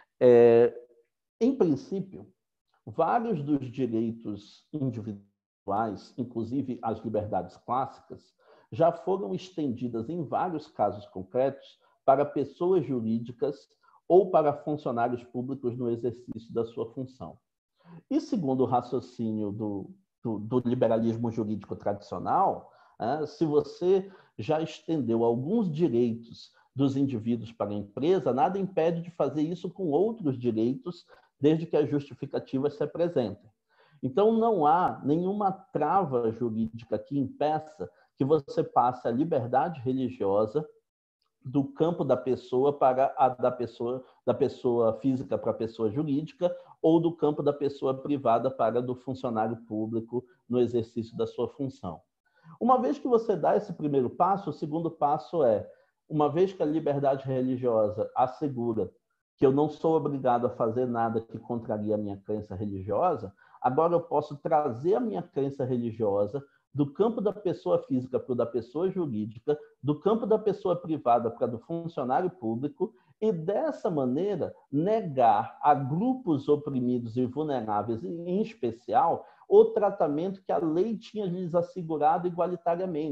S4: é, em princípio, vários dos direitos individuais, inclusive as liberdades clássicas, já foram estendidas em vários casos concretos para pessoas jurídicas ou para funcionários públicos no exercício da sua função. E segundo o raciocínio do, do, do liberalismo jurídico tradicional, é, se você já estendeu alguns direitos dos indivíduos para a empresa, nada impede de fazer isso com outros direitos, desde que as justificativas se apresentem. Então, não há nenhuma trava jurídica que impeça que você passe a liberdade religiosa do campo da pessoa para a da pessoa, da pessoa física para a pessoa jurídica, ou do campo da pessoa privada para do funcionário público no exercício da sua função. Uma vez que você dá esse primeiro passo, o segundo passo é, uma vez que a liberdade religiosa assegura que eu não sou obrigado a fazer nada que contraria a minha crença religiosa, agora eu posso trazer a minha crença religiosa do campo da pessoa física para o da pessoa jurídica, do campo da pessoa privada para do funcionário público, e dessa maneira negar a grupos oprimidos e vulneráveis, em especial, o tratamento que a lei tinha lhes assegurado igualitariamente.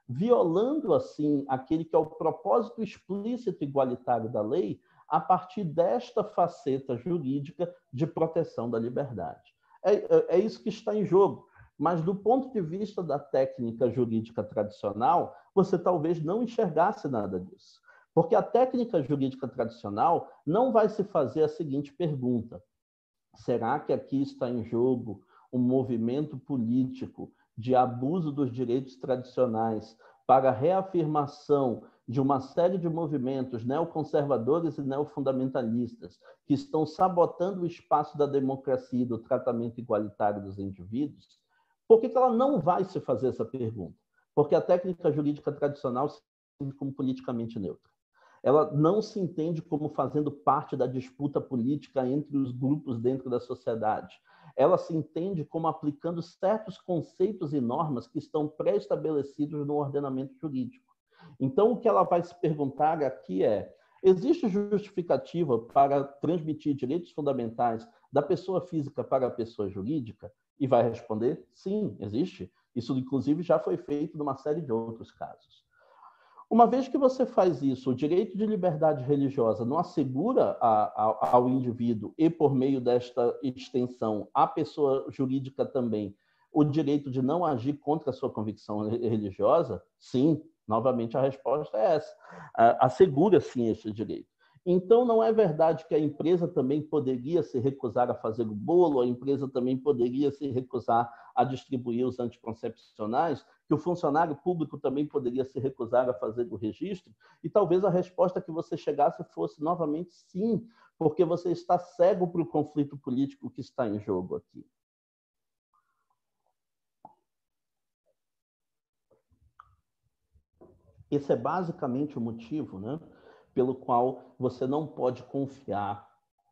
S4: violando, assim, aquele que é o propósito explícito e igualitário da lei, a partir desta faceta jurídica de proteção da liberdade. É, é, é isso que está em jogo. Mas, do ponto de vista da técnica jurídica tradicional, você talvez não enxergasse nada disso. Porque a técnica jurídica tradicional não vai se fazer a seguinte pergunta: será que aqui está em jogo um movimento político de abuso dos direitos tradicionais para a reafirmação de uma série de movimentos neoconservadores e neofundamentalistas que estão sabotando o espaço da democracia e do tratamento igualitário dos indivíduos? Por que ela não vai se fazer essa pergunta? Porque a técnica jurídica tradicional se entende como politicamente neutra. Ela não se entende como fazendo parte da disputa política entre os grupos dentro da sociedade. Ela se entende como aplicando certos conceitos e normas que estão pré-estabelecidos no ordenamento jurídico. Então, o que ela vai se perguntar aqui é: existe justificativa para transmitir direitos fundamentais da pessoa física para a pessoa jurídica? E vai responder: sim, existe. Isso, inclusive, já foi feito numa série de outros casos. Uma vez que você faz isso, o direito de liberdade religiosa não assegura a, a, ao indivíduo e, por meio desta extensão, à pessoa jurídica também, o direito de não agir contra a sua convicção religiosa? Sim, novamente a resposta é essa. Assegura, sim, este direito. Então, não é verdade que a empresa também poderia se recusar a fazer o bolo, a empresa também poderia se recusar a distribuir os anticoncepcionais, que o funcionário público também poderia se recusar a fazer o registro? E talvez a resposta que você chegasse fosse novamente sim, porque você está cego para o conflito político que está em jogo aqui. Esse é basicamente o motivo, né, pelo qual você não pode confiar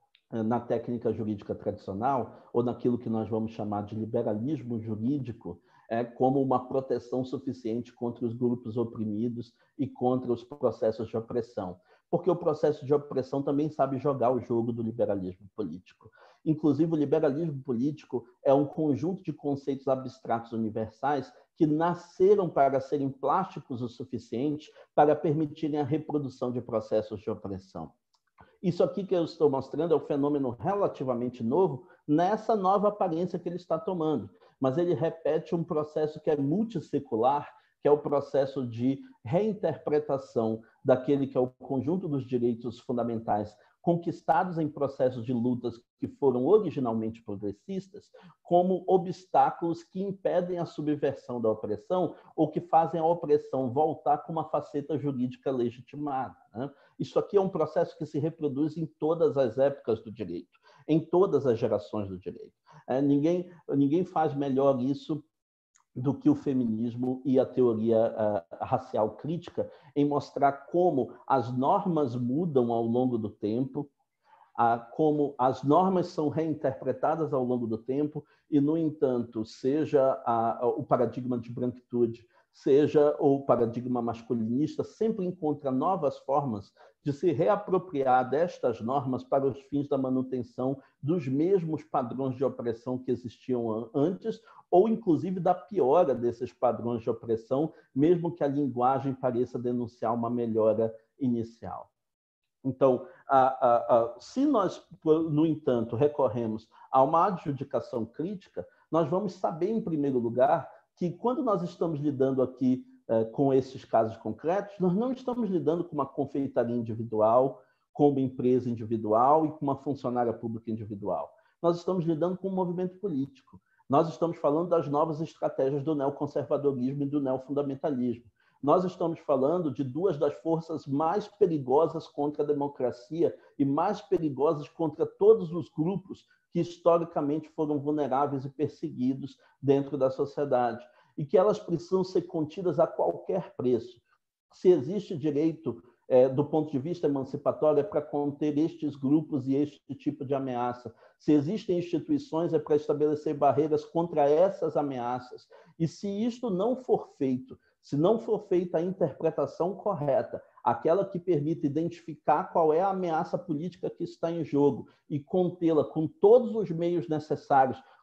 S4: na técnica jurídica tradicional ou naquilo que nós vamos chamar de liberalismo jurídico é, como uma proteção suficiente contra os grupos oprimidos e contra os processos de opressão. Porque o processo de opressão também sabe jogar o jogo do liberalismo político. Inclusive, o liberalismo político é um conjunto de conceitos abstratos universais que nasceram para serem plásticos o suficiente para permitirem a reprodução de processos de opressão. Isso aqui que eu estou mostrando é um fenômeno relativamente novo nessa nova aparência que ele está tomando, mas ele repete um processo que é multissecular, que é o processo de reinterpretação daquele que é o conjunto dos direitos fundamentais conquistados em processos de lutas que foram originalmente progressistas, como obstáculos que impedem a subversão da opressão ou que fazem a opressão voltar com uma faceta jurídica legitimada, né? Isso aqui é um processo que se reproduz em todas as épocas do direito, em todas as gerações do direito. É, ninguém, ninguém faz melhor isso do que o feminismo e a teoria uh, racial crítica em mostrar como as normas mudam ao longo do tempo, uh, como as normas são reinterpretadas ao longo do tempo e, no entanto, seja uh, o paradigma de branquitude, seja o paradigma masculinista, sempre encontra novas formas de se reapropriar destas normas para os fins da manutenção dos mesmos padrões de opressão que existiam antes, ou inclusive da piora desses padrões de opressão, mesmo que a linguagem pareça denunciar uma melhora inicial. Então, a, a, a, se nós, no entanto, recorremos a uma adjudicação crítica, nós vamos saber, em primeiro lugar, que quando nós estamos lidando aqui eh, com esses casos concretos, nós não estamos lidando com uma confeitaria individual, com uma empresa individual e com uma funcionária pública individual. Nós estamos lidando com um movimento político. Nós estamos falando das novas estratégias do neoconservadorismo e do neofundamentalismo. Nós estamos falando de duas das forças mais perigosas contra a democracia e mais perigosas contra todos os grupos que historicamente foram vulneráveis e perseguidos dentro da sociedade, e que elas precisam ser contidas a qualquer preço. Se existe direito, é, do ponto de vista emancipatório, é para conter estes grupos e este tipo de ameaça. Se existem instituições, é para estabelecer barreiras contra essas ameaças. E se isto não for feito, se não for feita a interpretação correta, aquela que permite identificar qual é a ameaça política que está em jogo e contê-la com todos os meios necessários,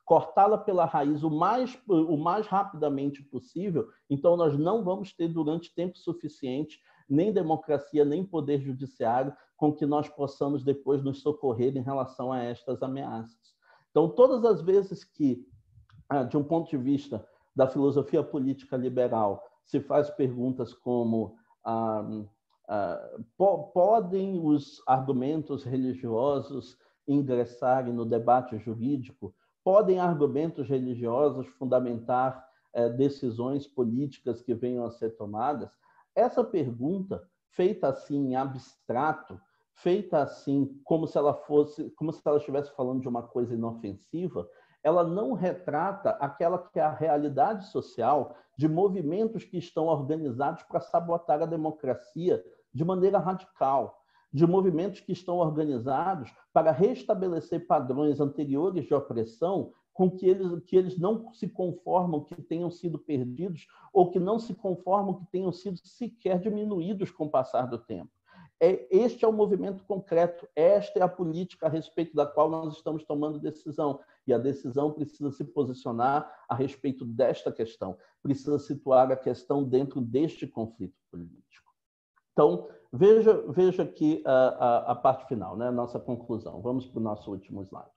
S4: cortá-la pela raiz o mais, o mais rapidamente possível, então nós não vamos ter durante tempo suficiente nem democracia, nem poder judiciário com que nós possamos depois nos socorrer em relação a estas ameaças. Então, todas as vezes que, de um ponto de vista da filosofia política liberal, se faz perguntas como ah, ah, podem os argumentos religiosos ingressarem no debate jurídico? Podem argumentos religiosos fundamentar eh, decisões políticas que venham a ser tomadas? Essa pergunta, feita assim em abstrato, feita assim como se ela fosse, como se ela estivesse falando de uma coisa inofensiva, ela não retrata aquela que é a realidade social de movimentos que estão organizados para sabotar a democracia de maneira radical, de movimentos que estão organizados para restabelecer padrões anteriores de opressão com que eles, que eles não se conformam que tenham sido perdidos ou que não se conformam que tenham sido sequer diminuídos com o passar do tempo. É, este é o movimento concreto, esta é a política a respeito da qual nós estamos tomando decisão. E a decisão precisa se posicionar a respeito desta questão, precisa situar a questão dentro deste conflito político. Então, veja, veja aqui a, a, a parte final, né? A nossa conclusão. Vamos para o nosso último slide.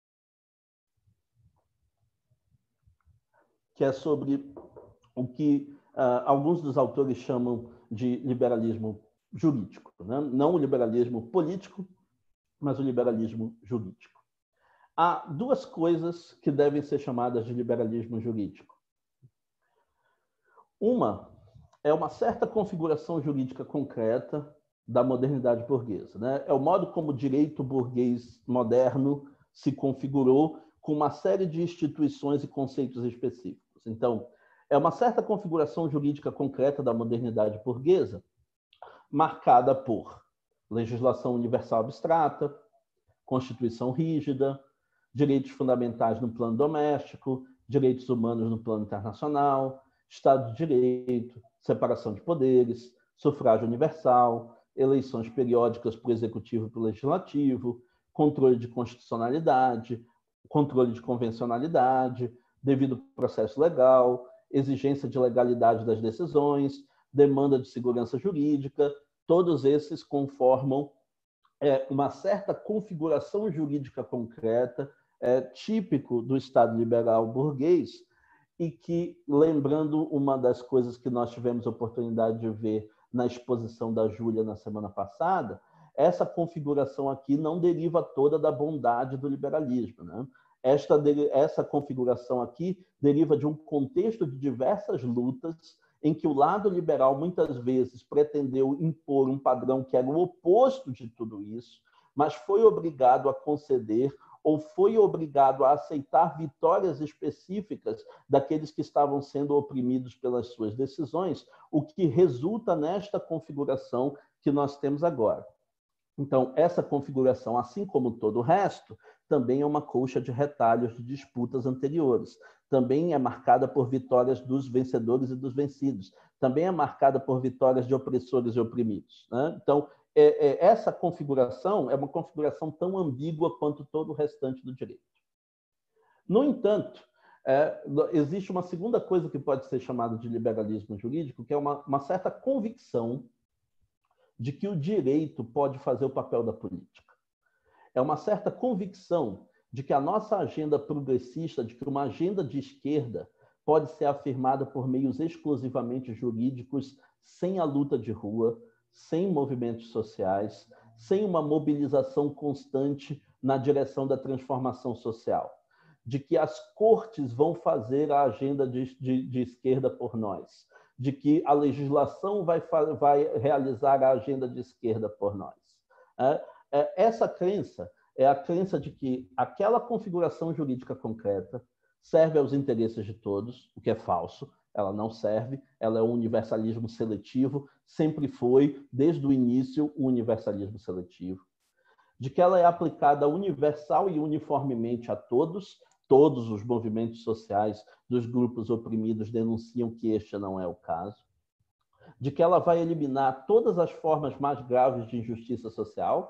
S4: Que é sobre o que uh, alguns dos autores chamam de liberalismo jurídico, né? Não o liberalismo político, mas o liberalismo jurídico. Há duas coisas que devem ser chamadas de liberalismo jurídico. Uma é uma certa configuração jurídica concreta da modernidade burguesa, né? É o modo como o direito burguês moderno se configurou com uma série de instituições e conceitos específicos. Então, é uma certa configuração jurídica concreta da modernidade burguesa, marcada por legislação universal abstrata, Constituição rígida, direitos fundamentais no plano doméstico, direitos humanos no plano internacional, Estado de Direito, separação de poderes, sufrágio universal, eleições periódicas para o Executivo e para o Legislativo, controle de constitucionalidade, controle de convencionalidade, devido processo legal, exigência de legalidade das decisões, demanda de segurança jurídica, todos esses conformam é, uma certa configuração jurídica concreta, é, típico do Estado liberal burguês, e que, lembrando uma das coisas que nós tivemos oportunidade de ver na exposição da Júlia na semana passada, essa configuração aqui não deriva toda da bondade do liberalismo, né? Esta, essa configuração aqui deriva de um contexto de diversas lutas em que o lado liberal muitas vezes pretendeu impor um padrão que era o oposto de tudo isso, mas foi obrigado a conceder ou foi obrigado a aceitar vitórias específicas daqueles que estavam sendo oprimidos pelas suas decisões, o que resulta nesta configuração que nós temos agora. Então, essa configuração, assim como todo o resto, também é uma colcha de retalhos de disputas anteriores. Também é marcada por vitórias dos vencedores e dos vencidos. Também é marcada por vitórias de opressores e oprimidos, né? Então, é, é, essa configuração é uma configuração tão ambígua quanto todo o restante do direito. No entanto, é, existe uma segunda coisa que pode ser chamada de liberalismo jurídico, que é uma, uma certa convicção de que o direito pode fazer o papel da política. É uma certa convicção de que a nossa agenda progressista, de que uma agenda de esquerda pode ser afirmada por meios exclusivamente jurídicos, sem a luta de rua, sem movimentos sociais, sem uma mobilização constante na direção da transformação social. De que as cortes vão fazer a agenda de, de, de esquerda por nós. De que a legislação vai, vai realizar a agenda de esquerda por nós. É, é, essa crença é a crença de que aquela configuração jurídica concreta serve aos interesses de todos, o que é falso. Ela não serve, ela é um universalismo seletivo, sempre foi, desde o início, o universalismo seletivo. De que ela é aplicada universal e uniformemente a todos, todos os movimentos sociais dos grupos oprimidos denunciam que este não é o caso. De que ela vai eliminar todas as formas mais graves de injustiça social,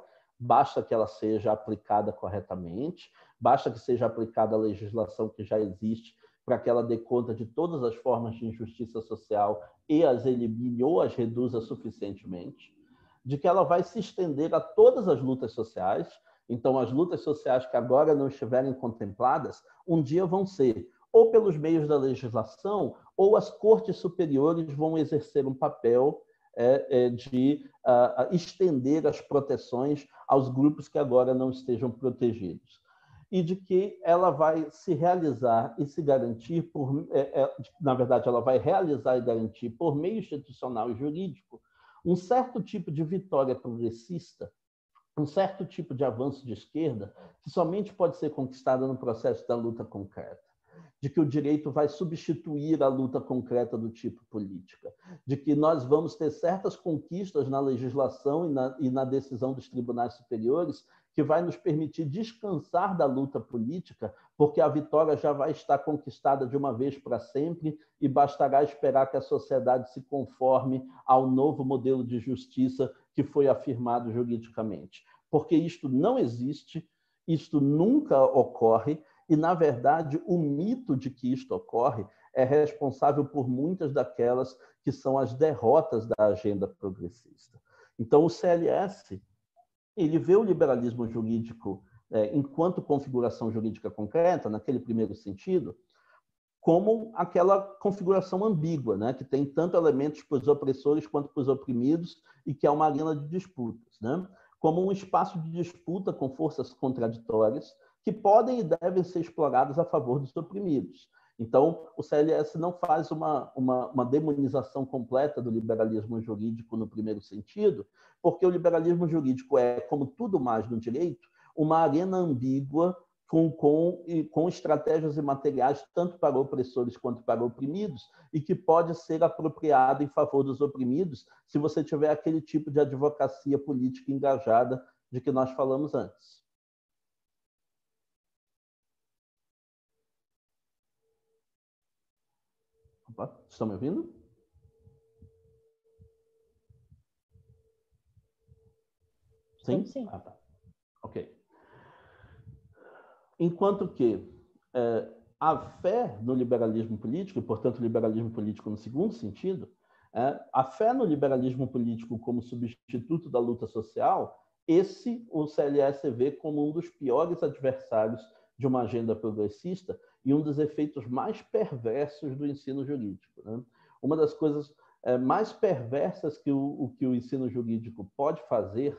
S4: basta que ela seja aplicada corretamente, basta que seja aplicada a legislação que já existe para que ela dê conta de todas as formas de injustiça social e as elimine ou as reduza suficientemente, de que ela vai se estender a todas as lutas sociais. Então, as lutas sociais que agora não estiverem contempladas, um dia vão ser ou pelos meios da legislação, ou as cortes superiores vão exercer um papel é, é, de uh, estender as proteções aos grupos que agora não estejam protegidos. E de que ela vai se realizar e se garantir, por, é, é, na verdade, ela vai realizar e garantir, por meio institucional e jurídico, um certo tipo de vitória progressista, um certo tipo de avanço de esquerda, que somente pode ser conquistado no processo da luta concreta. De que o direito vai substituir a luta concreta do tipo política, de que nós vamos ter certas conquistas na legislação e na, e na decisão dos tribunais superiores que vai nos permitir descansar da luta política, porque a vitória já vai estar conquistada de uma vez para sempre e bastará esperar que a sociedade se conforme ao novo modelo de justiça que foi afirmado juridicamente. Porque isto não existe, isto nunca ocorre, e, na verdade, o mito de que isto ocorre é responsável por muitas daquelas que são as derrotas da agenda progressista. Então, o C L S ele vê o liberalismo jurídico, é, enquanto configuração jurídica concreta, naquele primeiro sentido, como aquela configuração ambígua, né, que tem tanto elementos para os opressores quanto para os oprimidos e que é uma arena de disputas, né, como um espaço de disputa com forças contraditórias, que podem e devem ser explorados a favor dos oprimidos. Então, o C L S não faz uma, uma, uma demonização completa do liberalismo jurídico no primeiro sentido, porque o liberalismo jurídico é, como tudo mais no direito, uma arena ambígua com, com, com estratégias e materiais tanto para opressores quanto para oprimidos, e que pode ser apropriado em favor dos oprimidos se você tiver aquele tipo de advocacia política engajada de que nós falamos antes. Opa, estão me ouvindo? Sim?
S2: Sim.
S4: Ah, tá. Ok. Enquanto que é, a fé no liberalismo político, e, portanto, o liberalismo político no segundo sentido, é, a fé no liberalismo político como substituto da luta social, esse o C L S vê como um dos piores adversários de uma agenda progressista e um dos efeitos mais perversos do ensino jurídico, né? Uma das coisas é, mais perversas que o, o, que o ensino jurídico pode fazer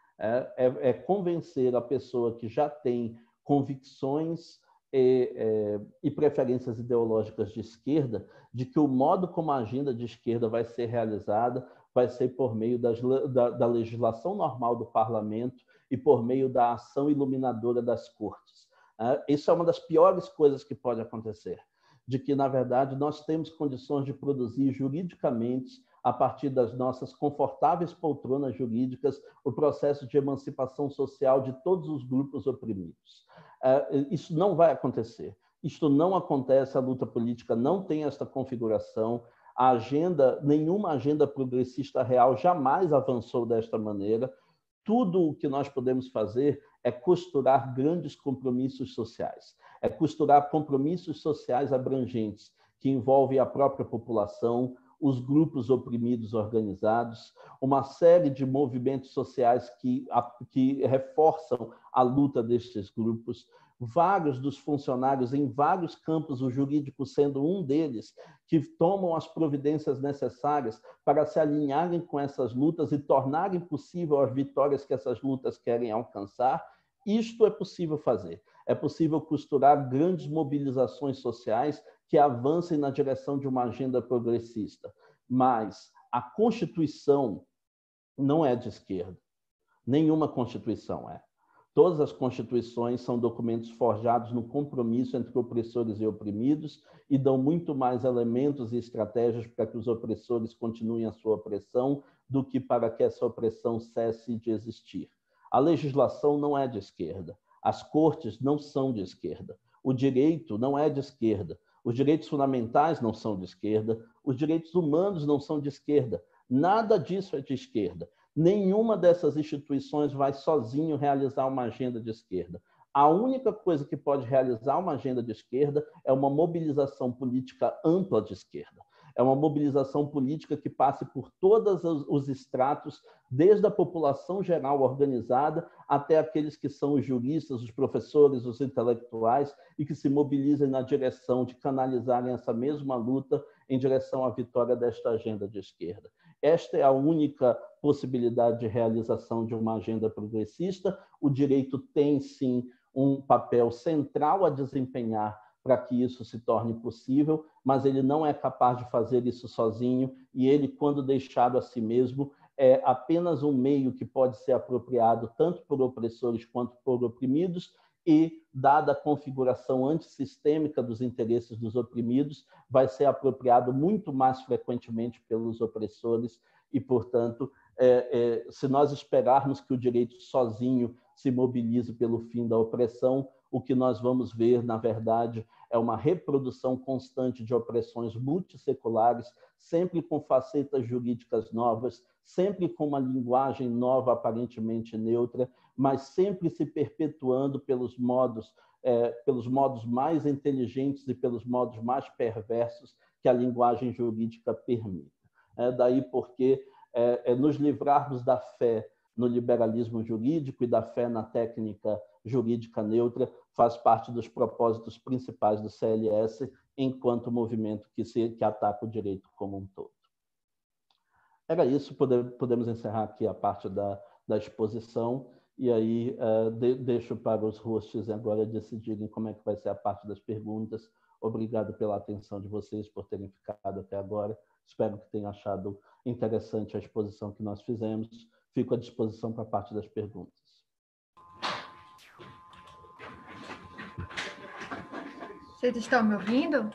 S4: é, é, é convencer a pessoa que já tem convicções e, é, e preferências ideológicas de esquerda de que o modo como a agenda de esquerda vai ser realizada vai ser por meio das, da, da legislação normal do parlamento e por meio da ação iluminadora das cortes. Isso é uma das piores coisas que pode acontecer, de que, na verdade, nós temos condições de produzir juridicamente, a partir das nossas confortáveis poltronas jurídicas, o processo de emancipação social de todos os grupos oprimidos. Isso não vai acontecer. Isto não acontece, a luta política não tem esta configuração, a agenda, nenhuma agenda progressista real jamais avançou desta maneira. Tudo o que nós podemos fazer é costurar grandes compromissos sociais, é costurar compromissos sociais abrangentes, que envolvem a própria população, os grupos oprimidos organizados, uma série de movimentos sociais que, que reforçam a luta destes grupos, vários dos funcionários em vários campos, o jurídico sendo um deles, que tomam as providências necessárias para se alinharem com essas lutas e tornarem possível as vitórias que essas lutas querem alcançar. Isto é possível fazer. É possível costurar grandes mobilizações sociais que avancem na direção de uma agenda progressista. Mas a Constituição não é de esquerda. Nenhuma Constituição é. Todas as constituições são documentos forjados no compromisso entre opressores e oprimidos e dão muito mais elementos e estratégias para que os opressores continuem a sua opressão do que para que essa opressão cesse de existir. A legislação não é de esquerda. As cortes não são de esquerda. O direito não é de esquerda. Os direitos fundamentais não são de esquerda. Os direitos humanos não são de esquerda. Nada disso é de esquerda. Nenhuma dessas instituições vai sozinho realizar uma agenda de esquerda. A única coisa que pode realizar uma agenda de esquerda é uma mobilização política ampla de esquerda. É uma mobilização política que passe por todos os estratos, desde a população geral organizada até aqueles que são os juristas, os professores, os intelectuais, e que se mobilizem na direção de canalizarem essa mesma luta em direção à vitória desta agenda de esquerda. Esta é a única possibilidade de realização de uma agenda progressista. O direito tem, sim, um papel central a desempenhar para que isso se torne possível, mas ele não é capaz de fazer isso sozinho, e ele, quando deixado a si mesmo, é apenas um meio que pode ser apropriado tanto por opressores quanto por oprimidos, e, dada a configuração antissistêmica dos interesses dos oprimidos, vai ser apropriado muito mais frequentemente pelos opressores e, portanto, é, é, se nós esperarmos que o direito sozinho se mobilize pelo fim da opressão, o que nós vamos ver, na verdade, é uma reprodução constante de opressões multisseculares, sempre com facetas jurídicas novas, sempre com uma linguagem nova, aparentemente neutra, mas sempre se perpetuando pelos modos, é, pelos modos mais inteligentes e pelos modos mais perversos que a linguagem jurídica permite. É daí porque é, é nos livrarmos da fé no liberalismo jurídico e da fé na técnica jurídica neutra faz parte dos propósitos principais do C L S enquanto movimento que, se, que ataca o direito como um todo. Era isso, podemos encerrar aqui a parte da, da exposição, e aí uh, de, deixo para os hosts agora decidirem como é que vai ser a parte das perguntas. Obrigado pela atenção de vocês, por terem ficado até agora. Espero que tenham achado interessante a exposição que nós fizemos. Fico à disposição para a parte das perguntas.
S5: Vocês estão me ouvindo?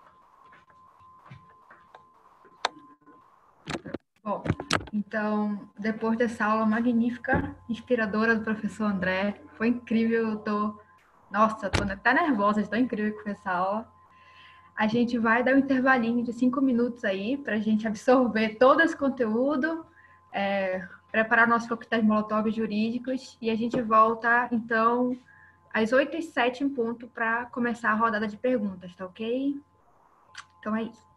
S5: Bom, então, depois dessa aula magnífica, inspiradora do professor André, foi incrível, eu tô, nossa, tô até nervosa de tão incrível que foi essa aula. A gente vai dar um intervalinho de cinco minutos aí, para a gente absorver todo esse conteúdo, é, preparar nossos coquetéis molotov jurídicos, e a gente volta, então, às oito e sete em ponto, para começar a rodada de perguntas, tá ok? Então é isso.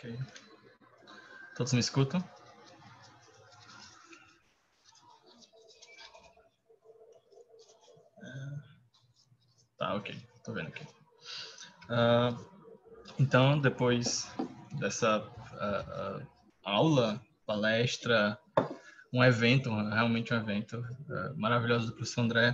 S1: Ok. Todos me escutam? Tá, ok. Tô vendo aqui. Uh, então, depois dessa uh, uh, aula, palestra, um evento, realmente um evento uh, maravilhoso do professor André,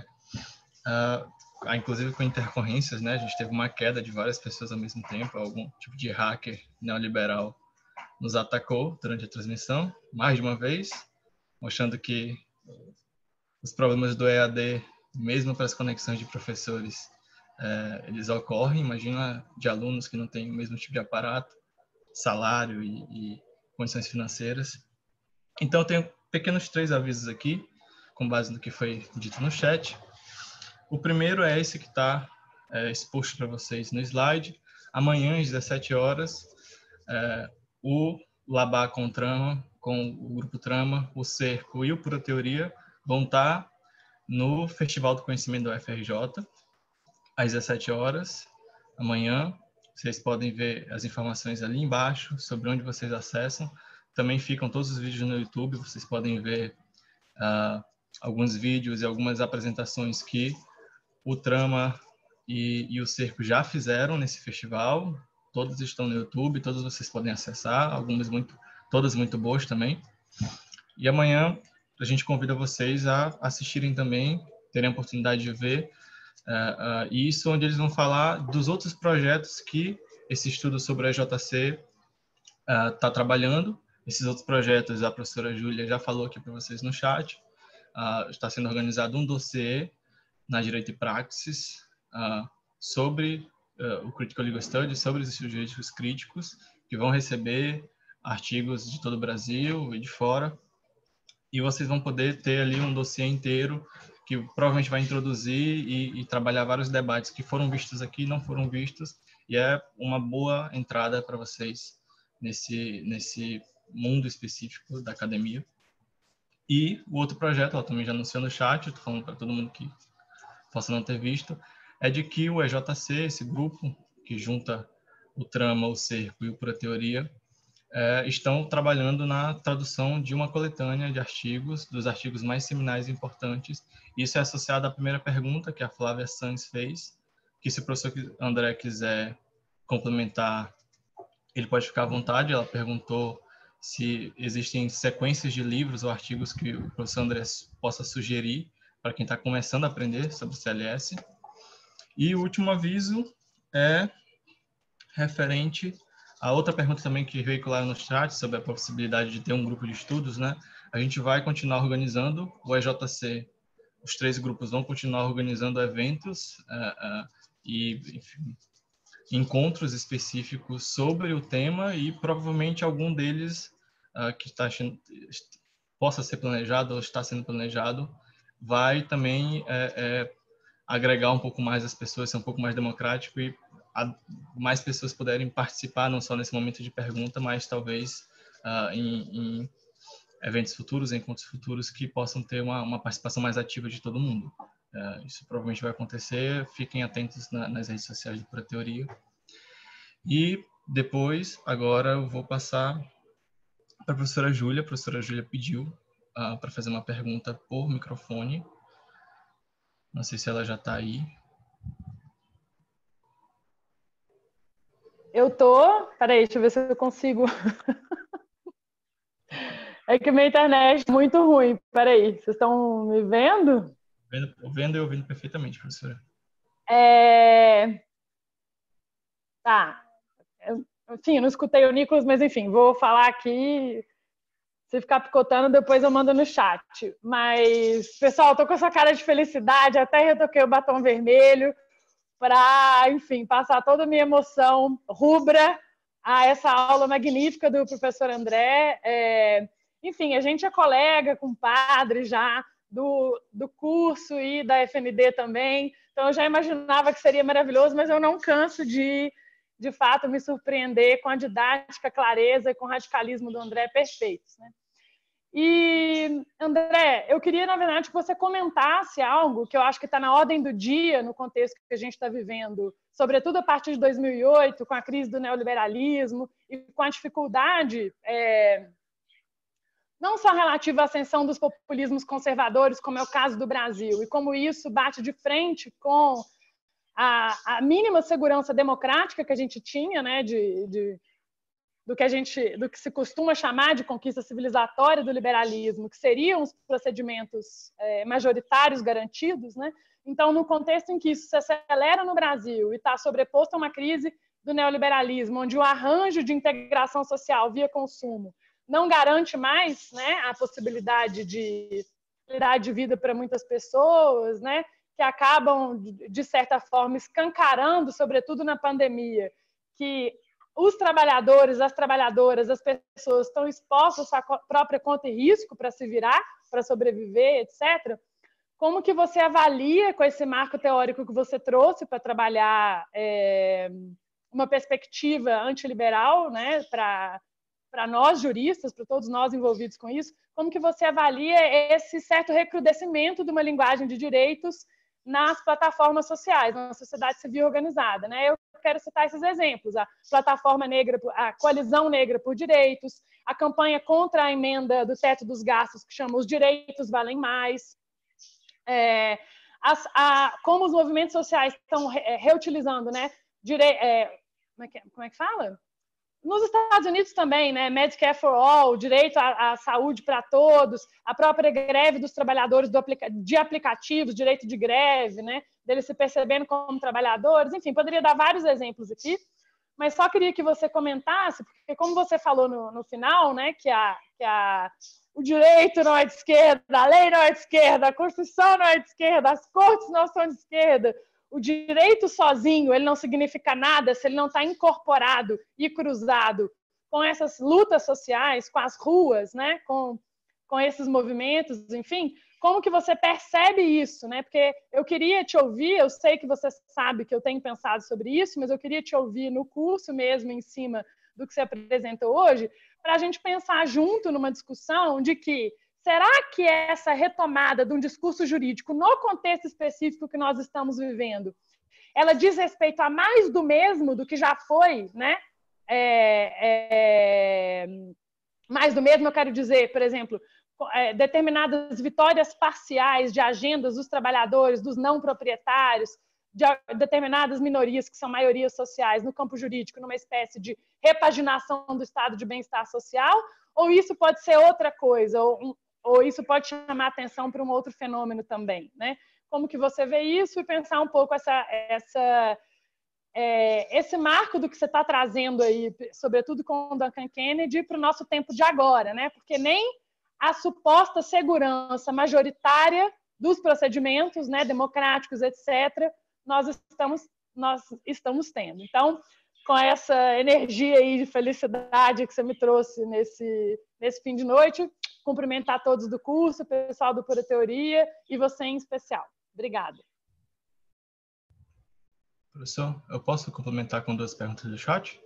S1: uh, inclusive com intercorrências, né? A gente teve uma queda de várias pessoas ao mesmo tempo, algum tipo de hacker neoliberal nos atacou durante a transmissão, mais de uma vez, mostrando que os problemas do E A D, mesmo para as conexões de professores, é, eles ocorrem. Imagina de alunos que não têm o mesmo tipo de aparato, salário e, e condições financeiras. Então, eu tenho pequenos três avisos aqui, com base no que foi dito no chat. O primeiro é esse que está é, exposto para vocês no slide. Amanhã, às dezessete horas, é, o Labá com Trama, com o Grupo Trama, o Cerco e o Pura Teoria vão estar no Festival do Conhecimento do U F R J, às dezessete horas, amanhã. Vocês podem ver as informações ali embaixo, sobre onde vocês acessam. Também ficam todos os vídeos no YouTube, vocês podem ver uh, alguns vídeos e algumas apresentações que o Trama e, e o Cerco já fizeram nesse festival. Todas estão no YouTube, todas vocês podem acessar, algumas muito, todas muito boas também. E amanhã a gente convida vocês a assistirem também, terem a oportunidade de ver uh, uh, isso, onde eles vão falar dos outros projetos que esse estudo sobre a J C está uh, trabalhando. Esses outros projetos, a professora Júlia já falou aqui para vocês no chat. Uh, está sendo organizado um dossiê na Direito e Praxis uh, sobre uh, o Critical Legal Studies, sobre os estudos jurídicos críticos, que vão receber artigos de todo o Brasil e de fora. E vocês vão poder ter ali um dossiê inteiro que provavelmente vai introduzir e, e trabalhar vários debates que foram vistos aqui e não foram vistos, e é uma boa entrada para vocês nesse, nesse mundo específico da academia. E o outro projeto, ela também já anunciou no chat, estou falando para todo mundo que possa não ter visto, é de que o E J C, esse grupo que junta o Trama, o Cerco e o Pura Teoria, É, estão trabalhando na tradução de uma coletânea de artigos, dos artigos mais seminais e importantes. Isso é associado à primeira pergunta que a Flávia Sanz fez, que se o professor André quiser complementar, ele pode ficar à vontade. Ela perguntou se existem sequências de livros ou artigos que o professor André possa sugerir para quem está começando a aprender sobre C L S. E o último aviso é referente a outra pergunta também que veicularam no chat sobre a possibilidade de ter um grupo de estudos, né? A gente vai continuar organizando o E J C, os três grupos vão continuar organizando eventos uh, uh, e enfim, encontros específicos sobre o tema, e provavelmente algum deles uh, que está possa ser planejado ou está sendo planejado vai também é, é, agregar um pouco mais as pessoas, ser um pouco mais democrático e a, mais pessoas puderem participar, não só nesse momento de pergunta, mas talvez uh, em, em eventos futuros, em encontros futuros, que possam ter uma, uma participação mais ativa de todo mundo. Uh, isso provavelmente vai acontecer, fiquem atentos na, nas redes sociais do Pura Teoria. E depois, agora eu vou passar para a professora Júlia. A professora Júlia pediu uh, para fazer uma pergunta por microfone. Não sei se ela já está aí.
S2: Eu tô... Peraí, deixa eu ver se eu consigo. É que minha internet é muito ruim. Peraí, vocês estão me vendo?
S1: Vendo, vendo e ouvindo perfeitamente, professora.
S2: É... Tá. Enfim, eu não escutei o Nicolas, mas enfim, vou falar aqui. Se ficar picotando, depois eu mando no chat. Mas, pessoal, tô com essa cara de felicidade, até retoquei o batom vermelho para, enfim, passar toda a minha emoção rubra a essa aula magnífica do professor André. É, enfim, a gente é colega, compadre já do, do curso e da F N D também, então eu já imaginava que seria maravilhoso, mas eu não canso de, de fato, me surpreender com a didática, clareza e com o radicalismo do André perfeitos, né?
S6: E, André, eu queria, na verdade, que você comentasse algo que eu acho que está na ordem do dia, no contexto que a gente está vivendo, sobretudo a partir de dois mil e oito, com a crise do neoliberalismo e com a dificuldade, é, não só relativa à ascensão dos populismos conservadores, como é o caso do Brasil, e como isso bate de frente com a, a mínima segurança democrática que a gente tinha, né, de... de do que a gente, do que se costuma chamar de conquista civilizatória do liberalismo, que seriam os procedimentos é, majoritários garantidos, né? Então, no contexto em que isso se acelera no Brasil e está sobreposto a uma crise do neoliberalismo, onde o arranjo de integração social via consumo não garante mais, né, a possibilidade de qualidade de vida para muitas pessoas, né, que acabam, de certa forma, escancarando, sobretudo na pandemia, que os trabalhadores, as trabalhadoras, as pessoas estão expostas à própria conta e risco para se virar, para sobreviver, etcétera. Como que você avalia, com esse marco teórico que você trouxe para trabalhar é, uma perspectiva antiliberal, né, para para nós juristas, para todos nós envolvidos com isso, como que você avalia esse certo recrudescimento de uma linguagem de direitos nas plataformas sociais, na sociedade civil organizada, né? Eu quero citar esses exemplos: a plataforma negra, a coalizão negra por direitos, a campanha contra a emenda do teto dos gastos, que chama Os Direitos Valem Mais, é, as, a, como os movimentos sociais estão re, reutilizando, né? Dire, é, como, é que, como é que fala? Nos Estados Unidos também, né? Medicare for All, direito à, à saúde para todos, a própria greve dos trabalhadores do aplica de aplicativos, direito de greve, né? Deles se percebendo como trabalhadores, enfim, poderia dar vários exemplos aqui, mas só queria que você comentasse, porque como você falou no, no final, né, que, a, que a, o direito não é de esquerda, a lei não é de esquerda, a Constituição não é de esquerda, as cortes não são de esquerda. O direito sozinho, ele não significa nada se ele não está incorporado e cruzado com essas lutas sociais, com as ruas, né? com, com esses movimentos, enfim. Como que você percebe isso? Né? Porque eu queria te ouvir, eu sei que você sabe que eu tenho pensado sobre isso, mas eu queria te ouvir no curso mesmo, em cima do que você apresentou hoje, para a gente pensar junto numa discussão de que será que essa retomada de um discurso jurídico no contexto específico que nós estamos vivendo, ela diz respeito a mais do mesmo do que já foi, né? É, é, mais do mesmo, eu quero dizer, por exemplo, é, determinadas vitórias parciais de agendas dos trabalhadores, dos não proprietários, de determinadas minorias que são maiorias sociais no campo jurídico, numa espécie de repaginação do estado de bem-estar social, ou isso pode ser outra coisa, ou um, ou isso pode chamar atenção para um outro fenômeno também, né? Como que você vê isso e pensar um pouco essa, essa, é, esse marco do que você está trazendo aí, sobretudo com o Duncan Kennedy, para o nosso tempo de agora, né? Porque nem a suposta segurança majoritária dos procedimentos, né, democráticos, etcétera, nós estamos, nós estamos tendo. Então, com essa energia aí de felicidade que você me trouxe nesse, nesse fim de noite, cumprimentar todos do curso, o pessoal do Pura Teoria e você em especial. Obrigada.
S1: Professor, eu posso complementar com duas perguntas do chat?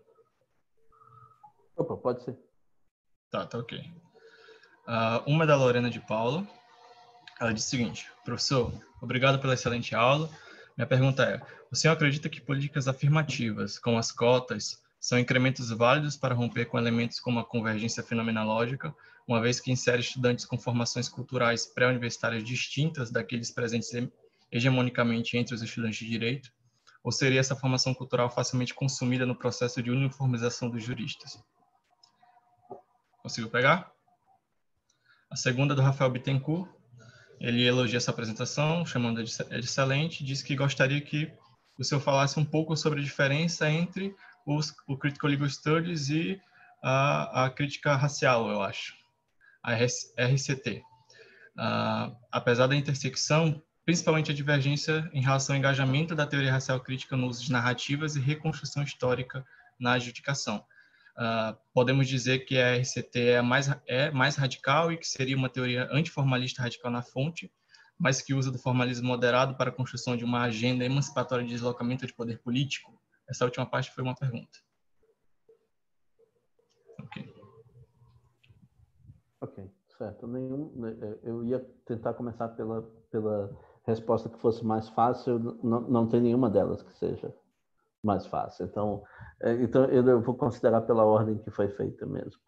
S4: Opa, pode ser.
S1: Tá, tá ok. Uh, uma é da Lorena de Paula. Ela diz o seguinte: professor, obrigado pela excelente aula. Minha pergunta é: o senhor acredita que políticas afirmativas, como as cotas, são incrementos válidos para romper com elementos como a convergência fenomenológica, uma vez que insere estudantes com formações culturais pré-universitárias distintas daqueles presentes hegemonicamente entre os estudantes de direito? Ou seria essa formação cultural facilmente consumida no processo de uniformização dos juristas? Consigo pegar? A segunda é do Rafael Bittencourt. Ele elogia essa apresentação, chamando de excelente, diz que gostaria que o senhor falasse um pouco sobre a diferença entre os, o Critical Legal Studies e a, a crítica racial, eu acho, a R C T. Uh, apesar da intersecção, principalmente a divergência em relação ao engajamento da teoria racial crítica no uso de narrativas e reconstrução histórica na adjudicação. Uh, podemos dizer que a R C T é mais, é mais radical e que seria uma teoria antiformalista radical na fonte, mas que usa do formalismo moderado para a construção de uma agenda emancipatória de deslocamento de poder político? Essa última parte foi uma pergunta. Ok.
S4: Ok, certo. Nenhum, eu ia tentar começar pela, pela resposta que fosse mais fácil, não, não tem nenhuma delas que seja mais fácil. Então, então eu vou considerar pela ordem que foi feita mesmo.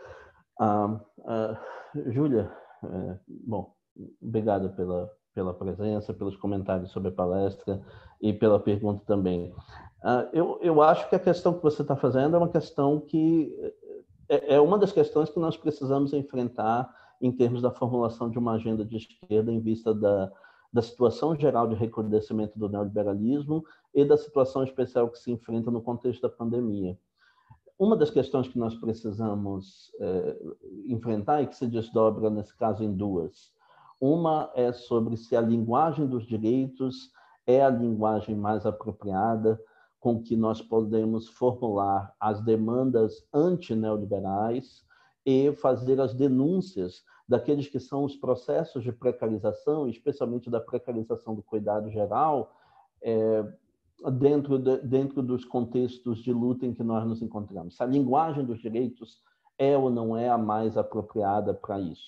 S4: Ah, ah, Júlia, é, bom, obrigado pela, pela presença, pelos comentários sobre a palestra e pela pergunta também. Ah, eu, eu acho que a questão que você está fazendo é uma questão que é, é uma das questões que nós precisamos enfrentar em termos da formulação de uma agenda de esquerda em vista da, da situação geral de recrudescimento do neoliberalismo e da situação especial que se enfrenta no contexto da pandemia. Uma das questões que nós precisamos é, enfrentar e que se desdobra, nesse caso, em duas. Uma é sobre se a linguagem dos direitos é a linguagem mais apropriada com que nós podemos formular as demandas anti-neoliberais e fazer as denúncias daqueles que são os processos de precarização, especialmente da precarização do cuidado geral, é, dentro, de, dentro dos contextos de luta em que nós nos encontramos. Se a linguagem dos direitos é ou não é a mais apropriada para isso.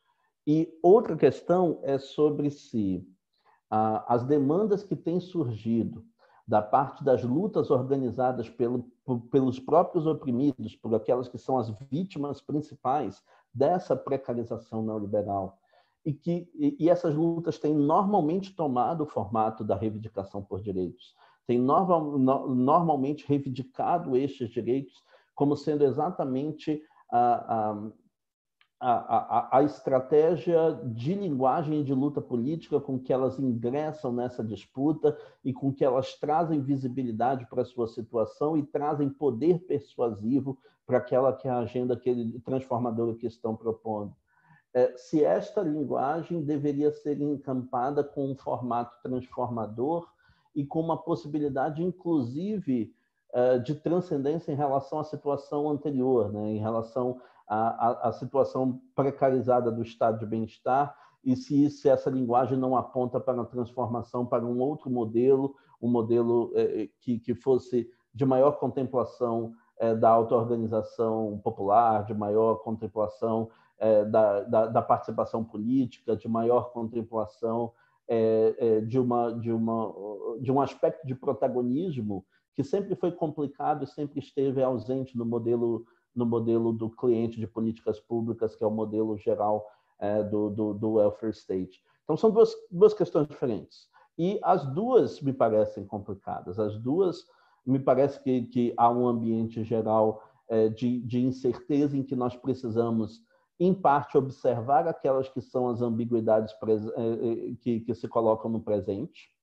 S4: E outra questão é sobre se ah, as demandas que têm surgido da parte das lutas organizadas pelo, por, pelos próprios oprimidos, por aquelas que são as vítimas principais dessa precarização neoliberal, e que e, e essas lutas têm normalmente tomado o formato da reivindicação por direitos, têm normal, no, normalmente reivindicado estes direitos como sendo exatamente a, a A, a, a estratégia de linguagem e de luta política com que elas ingressam nessa disputa e com que elas trazem visibilidade para a sua situação e trazem poder persuasivo para aquela que é a agenda que, transformadora que estão propondo. É, se esta linguagem deveria ser encampada com um formato transformador e com uma possibilidade, inclusive, de transcendência em relação à situação anterior, né? Em relação à, à, à situação precarizada do estado de bem-estar, e se, se essa linguagem não aponta para uma transformação para um outro modelo, um modelo eh, que, que fosse de maior contemplação eh, da auto-organização popular, de maior contemplação eh, da, da, da participação política, de maior contemplação eh, eh, de, uma, de, uma, de um aspecto de protagonismo que sempre foi complicado e sempre esteve ausente no modelo, no modelo do cliente de políticas públicas, que é o modelo geral é, do, do, do welfare state. Então, são duas, duas questões diferentes. E as duas me parecem complicadas. As duas, me parece que, que há um ambiente geral é, de, de incerteza em que nós precisamos, em parte, observar aquelas que são as ambiguidades que, que se colocam no presente,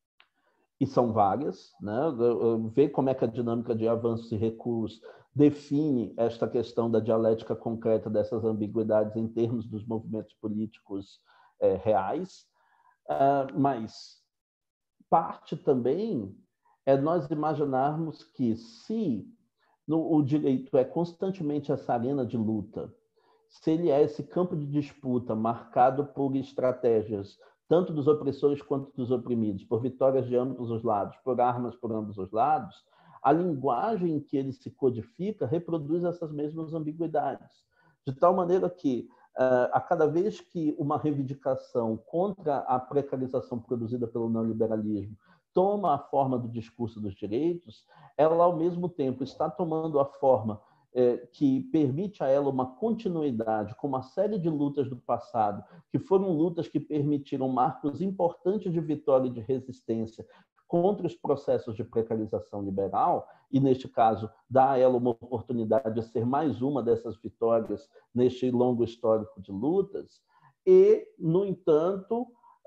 S4: e são várias, né? Ver como é que a dinâmica de avanços e recuos define esta questão da dialética concreta dessas ambiguidades em termos dos movimentos políticos é, reais, uh, mas parte também é nós imaginarmos que se no, o direito é constantemente essa arena de luta, se ele é esse campo de disputa marcado por estratégias tanto dos opressores quanto dos oprimidos, por vitórias de ambos os lados, por armas por ambos os lados, a linguagem em que ele se codifica reproduz essas mesmas ambiguidades. De tal maneira que, a cada vez que uma reivindicação contra a precarização produzida pelo neoliberalismo toma a forma do discurso dos direitos, ela, ao mesmo tempo, está tomando a forma que permite a ela uma continuidade com uma série de lutas do passado, que foram lutas que permitiram marcos importantes de vitória e de resistência contra os processos de precarização liberal, e, neste caso, dá a ela uma oportunidade de ser mais uma dessas vitórias neste longo histórico de lutas, e, no entanto,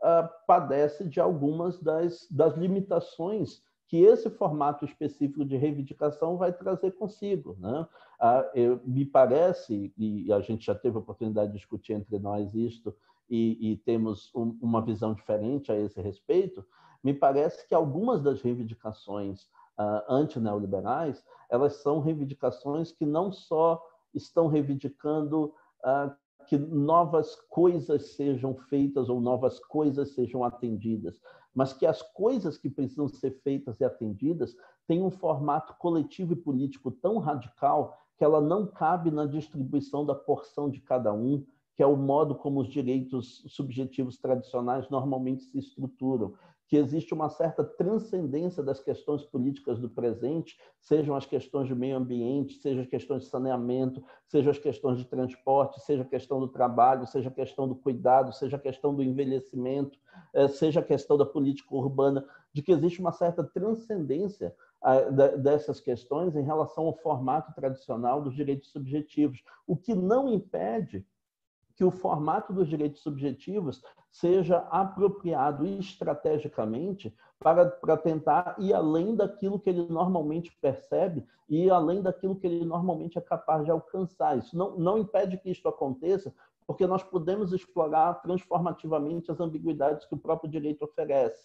S4: padece de algumas das, das limitações que esse formato específico de reivindicação vai trazer consigo, né? Ah, eu, me parece, e a gente já teve a oportunidade de discutir entre nós isto, e, e temos um, uma visão diferente a esse respeito, me parece que algumas das reivindicações ah, anti-neoliberais, elas são reivindicações que não só estão reivindicando ah, que novas coisas sejam feitas ou novas coisas sejam atendidas, mas que as coisas que precisam ser feitas e atendidas têm um formato coletivo e político tão radical que ela não cabe na distribuição da porção de cada um, que é o modo como os direitos subjetivos tradicionais normalmente se estruturam, que existe uma certa transcendência das questões políticas do presente, sejam as questões de meio ambiente, sejam as questões de saneamento, sejam as questões de transporte, seja a questão do trabalho, seja a questão do cuidado, seja a questão do envelhecimento, seja a questão da política urbana, de que existe uma certa transcendência dessas questões em relação ao formato tradicional dos direitos subjetivos, o que não impede que o formato dos direitos subjetivos seja apropriado estrategicamente para, para tentar ir além daquilo que ele normalmente percebe e ir além daquilo que ele normalmente é capaz de alcançar. Isso não, não impede que isto aconteça, porque nós podemos explorar transformativamente as ambiguidades que o próprio direito oferece.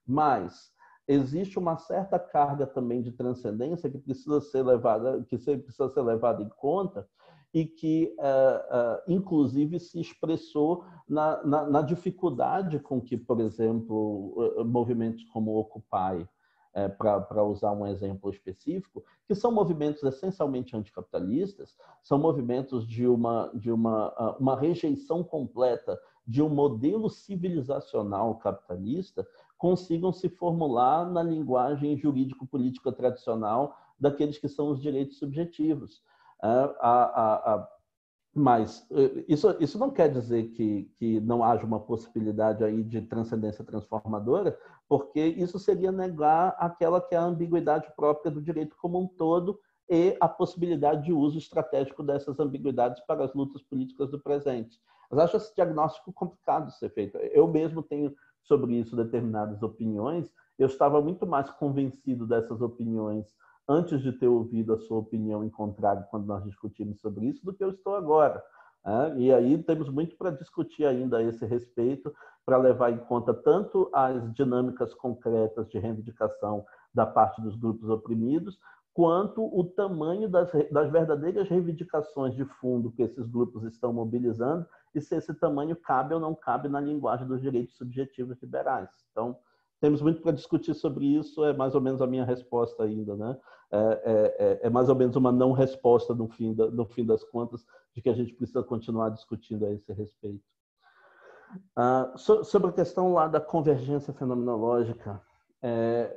S4: Mas existe uma certa carga também de transcendência que precisa ser levada, que precisa ser levada em conta, e que, uh, uh, inclusive, se expressou na, na, na dificuldade com que, por exemplo, uh, movimentos como o Occupy, uh, para usar um exemplo específico, que são movimentos essencialmente anticapitalistas, são movimentos de uma, de uma, uh, uma rejeição completa de um modelo civilizacional capitalista, consigam se formular na linguagem jurídico-política tradicional daqueles que são os direitos subjetivos. Uh, a, a, a, mas uh, isso, isso não quer dizer que, que não haja uma possibilidade aí de transcendência transformadora, porque isso seria negar aquela que é a ambiguidade própria do direito como um todo e a possibilidade de uso estratégico dessas ambiguidades para as lutas políticas do presente. Mas acho esse diagnóstico complicado de ser feito. Eu mesmo tenho sobre isso determinadas opiniões. Eu estava muito mais convencido dessas opiniões antes de ter ouvido a sua opinião em contrário quando nós discutimos sobre isso, do que eu estou agora. E aí temos muito para discutir ainda a esse respeito, para levar em conta tanto as dinâmicas concretas de reivindicação da parte dos grupos oprimidos, quanto o tamanho das, das verdadeiras reivindicações de fundo que esses grupos estão mobilizando e se esse tamanho cabe ou não cabe na linguagem dos direitos subjetivos liberais. Então, temos muito para discutir sobre isso, é mais ou menos a minha resposta ainda, né? É, é, é mais ou menos uma não resposta no fim, da, no fim das contas, de que a gente precisa continuar discutindo a esse respeito. Ah, so, sobre a questão lá da convergência fenomenológica, é,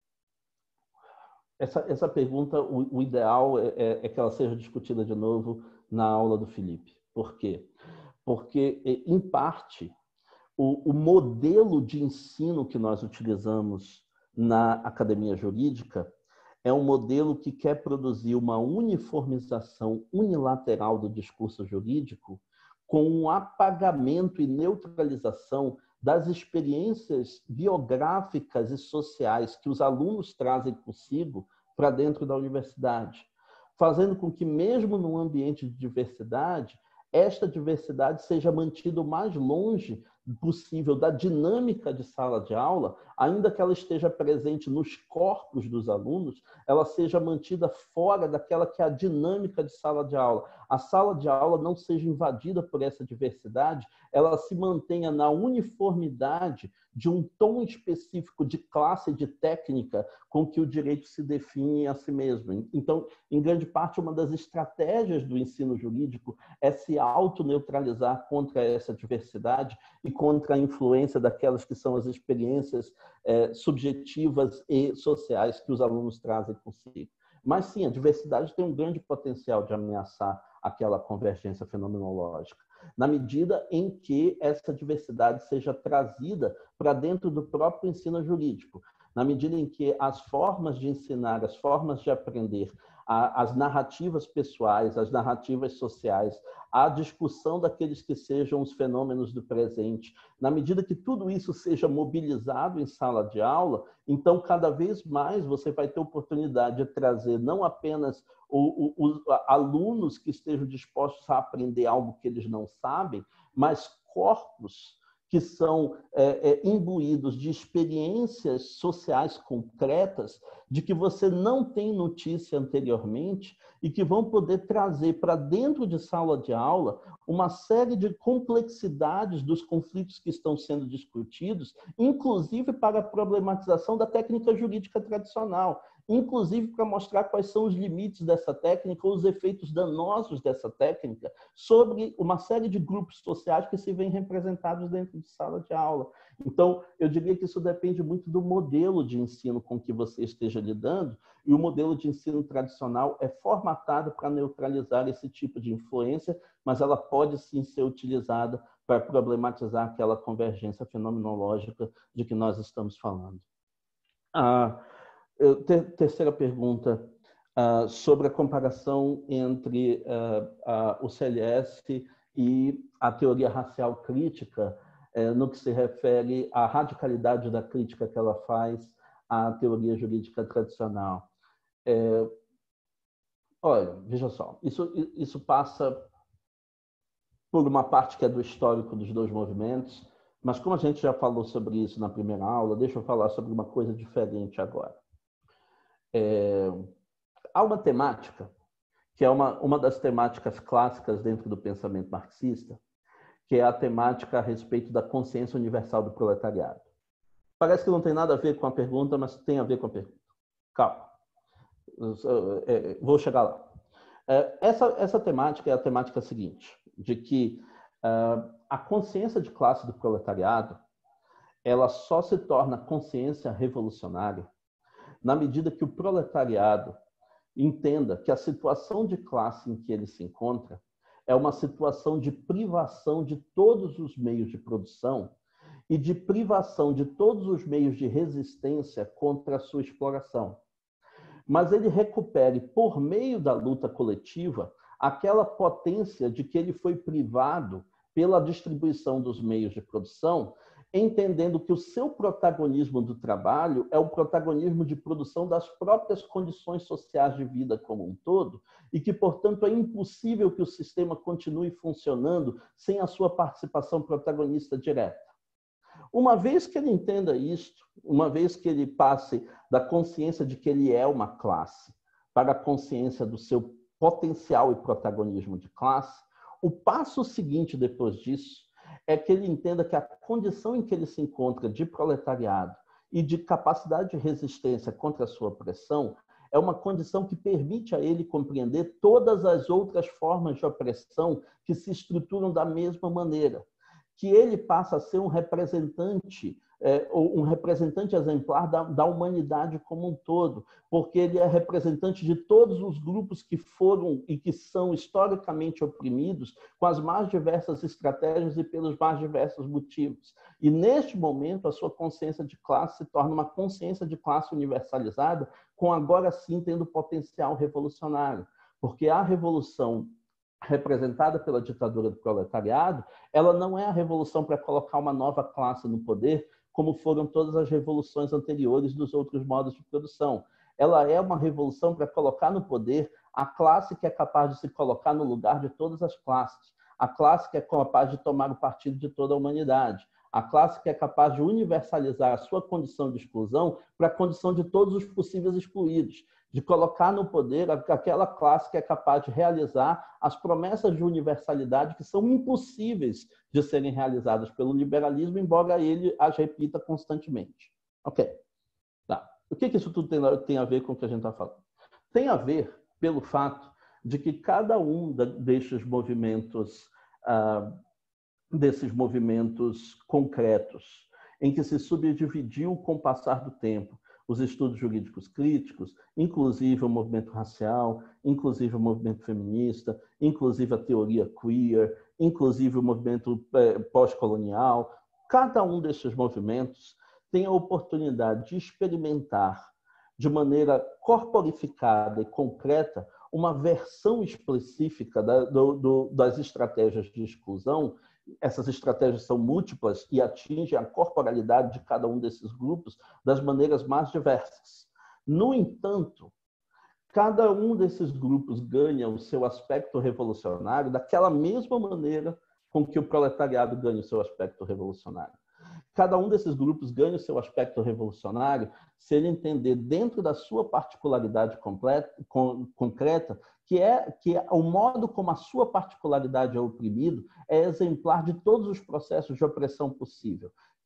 S4: essa, essa pergunta, o, o ideal é, é que ela seja discutida de novo na aula do Felipe. Por quê? Porque, em parte, o, o modelo de ensino que nós utilizamos na academia jurídica é um modelo que quer produzir uma uniformização unilateral do discurso jurídico com um apagamento e neutralização das experiências biográficas e sociais que os alunos trazem consigo para dentro da universidade, fazendo com que, mesmo num ambiente de diversidade, esta diversidade seja mantida o mais longe possível da dinâmica de sala de aula, ainda que ela esteja presente nos corpos dos alunos, ela seja mantida fora daquela que é a dinâmica de sala de aula. A sala de aula não seja invadida por essa diversidade, ela se mantenha na uniformidade de um tom específico de classe e de técnica com que o direito se define a si mesmo. Então, em grande parte, uma das estratégias do ensino jurídico é se autoneutralizar contra essa diversidade e contra a influência daquelas que são as experiências é, subjetivas e sociais que os alunos trazem consigo. Mas, sim, a diversidade tem um grande potencial de ameaçar aquela convergência fenomenológica, na medida em que essa diversidade seja trazida para dentro do próprio ensino jurídico, na medida em que as formas de ensinar, as formas de aprender, as narrativas pessoais, as narrativas sociais, a discussão daqueles que sejam os fenômenos do presente, na medida que tudo isso seja mobilizado em sala de aula, então, cada vez mais você vai ter oportunidade de trazer não apenas o, o, os alunos que estejam dispostos a aprender algo que eles não sabem, mas corpos que são é, é, imbuídos de experiências sociais concretas de que você não tem notícia anteriormente e que vão poder trazer para dentro de sala de aula uma série de complexidades dos conflitos que estão sendo discutidos, inclusive para a problematização da técnica jurídica tradicional. inclusive para mostrar quais são os limites dessa técnica ou os efeitos danosos dessa técnica sobre uma série de grupos sociais que se veem representados dentro de sala de aula. Então, eu diria que isso depende muito do modelo de ensino com que você esteja lidando, e o modelo de ensino tradicional é formatado para neutralizar esse tipo de influência, mas ela pode sim ser utilizada para problematizar aquela convergência fenomenológica de que nós estamos falando. A terceira pergunta, sobre a comparação entre o C L S e a teoria racial crítica, no que se refere à radicalidade da crítica que ela faz à teoria jurídica tradicional. É, olha, veja só, isso, isso passa por uma parte que é do histórico dos dois movimentos, mas como a gente já falou sobre isso na primeira aula, deixa eu falar sobre uma coisa diferente agora. É, há uma temática, que é uma, uma das temáticas clássicas dentro do pensamento marxista, que é a temática a respeito da consciência universal do proletariado. Parece que não tem nada a ver com a pergunta, mas tem a ver com a pergunta. Calma. Vou chegar lá. Essa, essa temática é a temática seguinte, de que uh, a consciência de classe do proletariado, ela só se torna consciência revolucionária na medida que o proletariado entenda que a situação de classe em que ele se encontra é uma situação de privação de todos os meios de produção e de privação de todos os meios de resistência contra a sua exploração. Mas ele recupere, por meio da luta coletiva, aquela potência de que ele foi privado pela distribuição dos meios de produção, entendendo que o seu protagonismo do trabalho é o protagonismo de produção das próprias condições sociais de vida como um todo, e que, portanto, é impossível que o sistema continue funcionando sem a sua participação protagonista direta. Uma vez que ele entenda isto, uma vez que ele passe da consciência de que ele é uma classe para a consciência do seu potencial e protagonismo de classe, o passo seguinte depois disso é que ele entenda que a condição em que ele se encontra de proletariado e de capacidade de resistência contra a sua opressão é uma condição que permite a ele compreender todas as outras formas de opressão que se estruturam da mesma maneira, que ele passa a ser um representante, é, um representante exemplar da, da humanidade como um todo, porque ele é representante de todos os grupos que foram e que são historicamente oprimidos com as mais diversas estratégias e pelos mais diversos motivos. E, neste momento, a sua consciência de classe se torna uma consciência de classe universalizada, com agora sim tendo potencial revolucionário, porque a revolução representada pela ditadura do proletariado, ela não é a revolução para colocar uma nova classe no poder, como foram todas as revoluções anteriores dos outros modos de produção. Ela é uma revolução para colocar no poder a classe que é capaz de se colocar no lugar de todas as classes, a classe que é capaz de tomar o partido de toda a humanidade, a classe que é capaz de universalizar a sua condição de exclusão para a condição de todos os possíveis excluídos, de colocar no poder aquela classe que é capaz de realizar as promessas de universalidade que são impossíveis de serem realizadas pelo liberalismo, embora ele as repita constantemente. Ok. Tá. O que, que isso tudo tem, tem a ver com o que a gente está falando? Tem a ver pelo fato de que cada um da, destes movimentos, ah, desses movimentos concretos, em que se subdividiu com o passar do tempo, os estudos jurídicos críticos, inclusive o movimento racial, inclusive o movimento feminista, inclusive a teoria queer, inclusive o movimento pós-colonial. Cada um desses movimentos tem a oportunidade de experimentar de maneira corporificada e concreta uma versão específica da, do, do, das estratégias de exclusão. Essas estratégias são múltiplas e atingem a corporalidade de cada um desses grupos das maneiras mais diversas. No entanto, cada um desses grupos ganha o seu aspecto revolucionário daquela mesma maneira com que o proletariado ganha o seu aspecto revolucionário. Cada um desses grupos ganha o seu aspecto revolucionário se ele entender dentro da sua particularidade completa, con, concreta que é, que é o modo como a sua particularidade é oprimido é exemplar de todos os processos de opressão possível.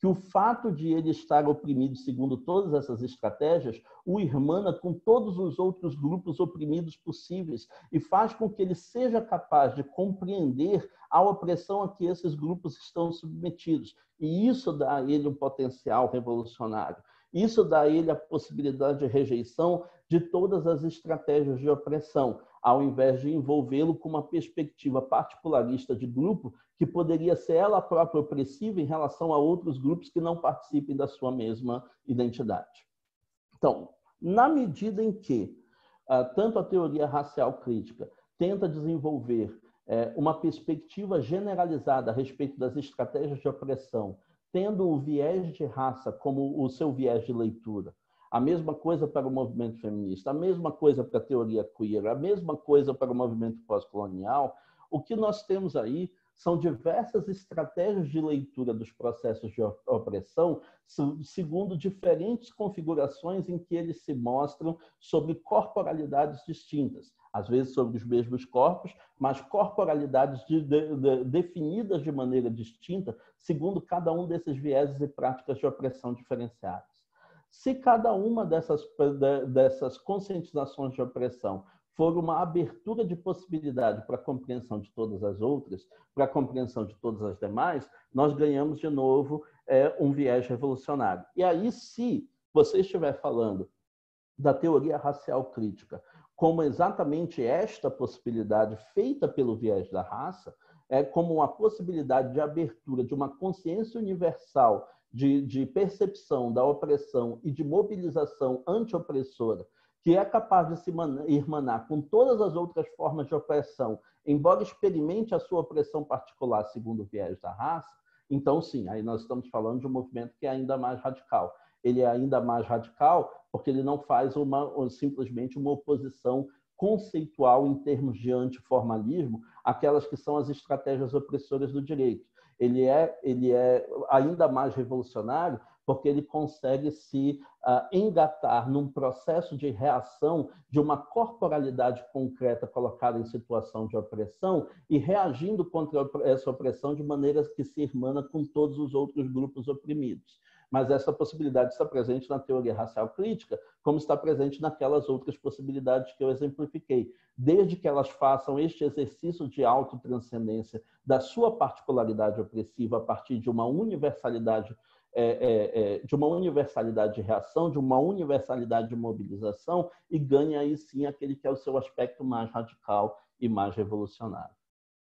S4: que o fato de ele estar oprimido segundo todas essas estratégias o irmana com todos os outros grupos oprimidos possíveis e faz com que ele seja capaz de compreender a opressão a que esses grupos estão submetidos. E isso dá a ele um potencial revolucionário. Isso dá a ele a possibilidade de rejeição de todas as estratégias de opressão, ao invés de envolvê-lo com uma perspectiva particularista de grupo que poderia ser ela própria opressiva em relação a outros grupos que não participem da sua mesma identidade. Então, na medida em que uh, tanto a teoria racial crítica tenta desenvolver uh, uma perspectiva generalizada a respeito das estratégias de opressão, tendo o viés de raça como o seu viés de leitura, a mesma coisa para o movimento feminista, a mesma coisa para a teoria queer, a mesma coisa para o movimento pós-colonial, o que nós temos aí são diversas estratégias de leitura dos processos de opressão, segundo diferentes configurações em que eles se mostram sobre corporalidades distintas, às vezes sobre os mesmos corpos, mas corporalidades de, de, de, definidas de maneira distinta, segundo cada um desses vieses e práticas de opressão diferenciadas. Se cada uma dessas, dessas conscientizações de opressão for uma abertura de possibilidade para a compreensão de todas as outras, para a compreensão de todas as demais, nós ganhamos de novo é, um viés revolucionário. E aí, se você estiver falando da teoria racial crítica como exatamente esta possibilidade feita pelo viés da raça, é como uma possibilidade de abertura de uma consciência universal de, de percepção da opressão e de mobilização anti-opressora, que é capaz de se irmanar com todas as outras formas de opressão, embora experimente a sua opressão particular segundo o viés da raça, então sim, aí nós estamos falando de um movimento que é ainda mais radical. Ele é ainda mais radical porque ele não faz uma, simplesmente uma oposição conceitual em termos de antiformalismo àquelas que são as estratégias opressoras do direito. Ele é, ele é ainda mais revolucionário porque ele consegue se uh, engatar num processo de reação de uma corporalidade concreta colocada em situação de opressão e reagindo contra essa opressão de maneira que se irmana com todos os outros grupos oprimidos. Mas essa possibilidade está presente na teoria racial crítica, como está presente naquelas outras possibilidades que eu exemplifiquei, desde que elas façam este exercício de autotranscendência da sua particularidade opressiva a partir de uma universalidade É, é, é, de uma universalidade de reação, de uma universalidade de mobilização e ganha aí sim aquele que é o seu aspecto mais radical e mais revolucionário.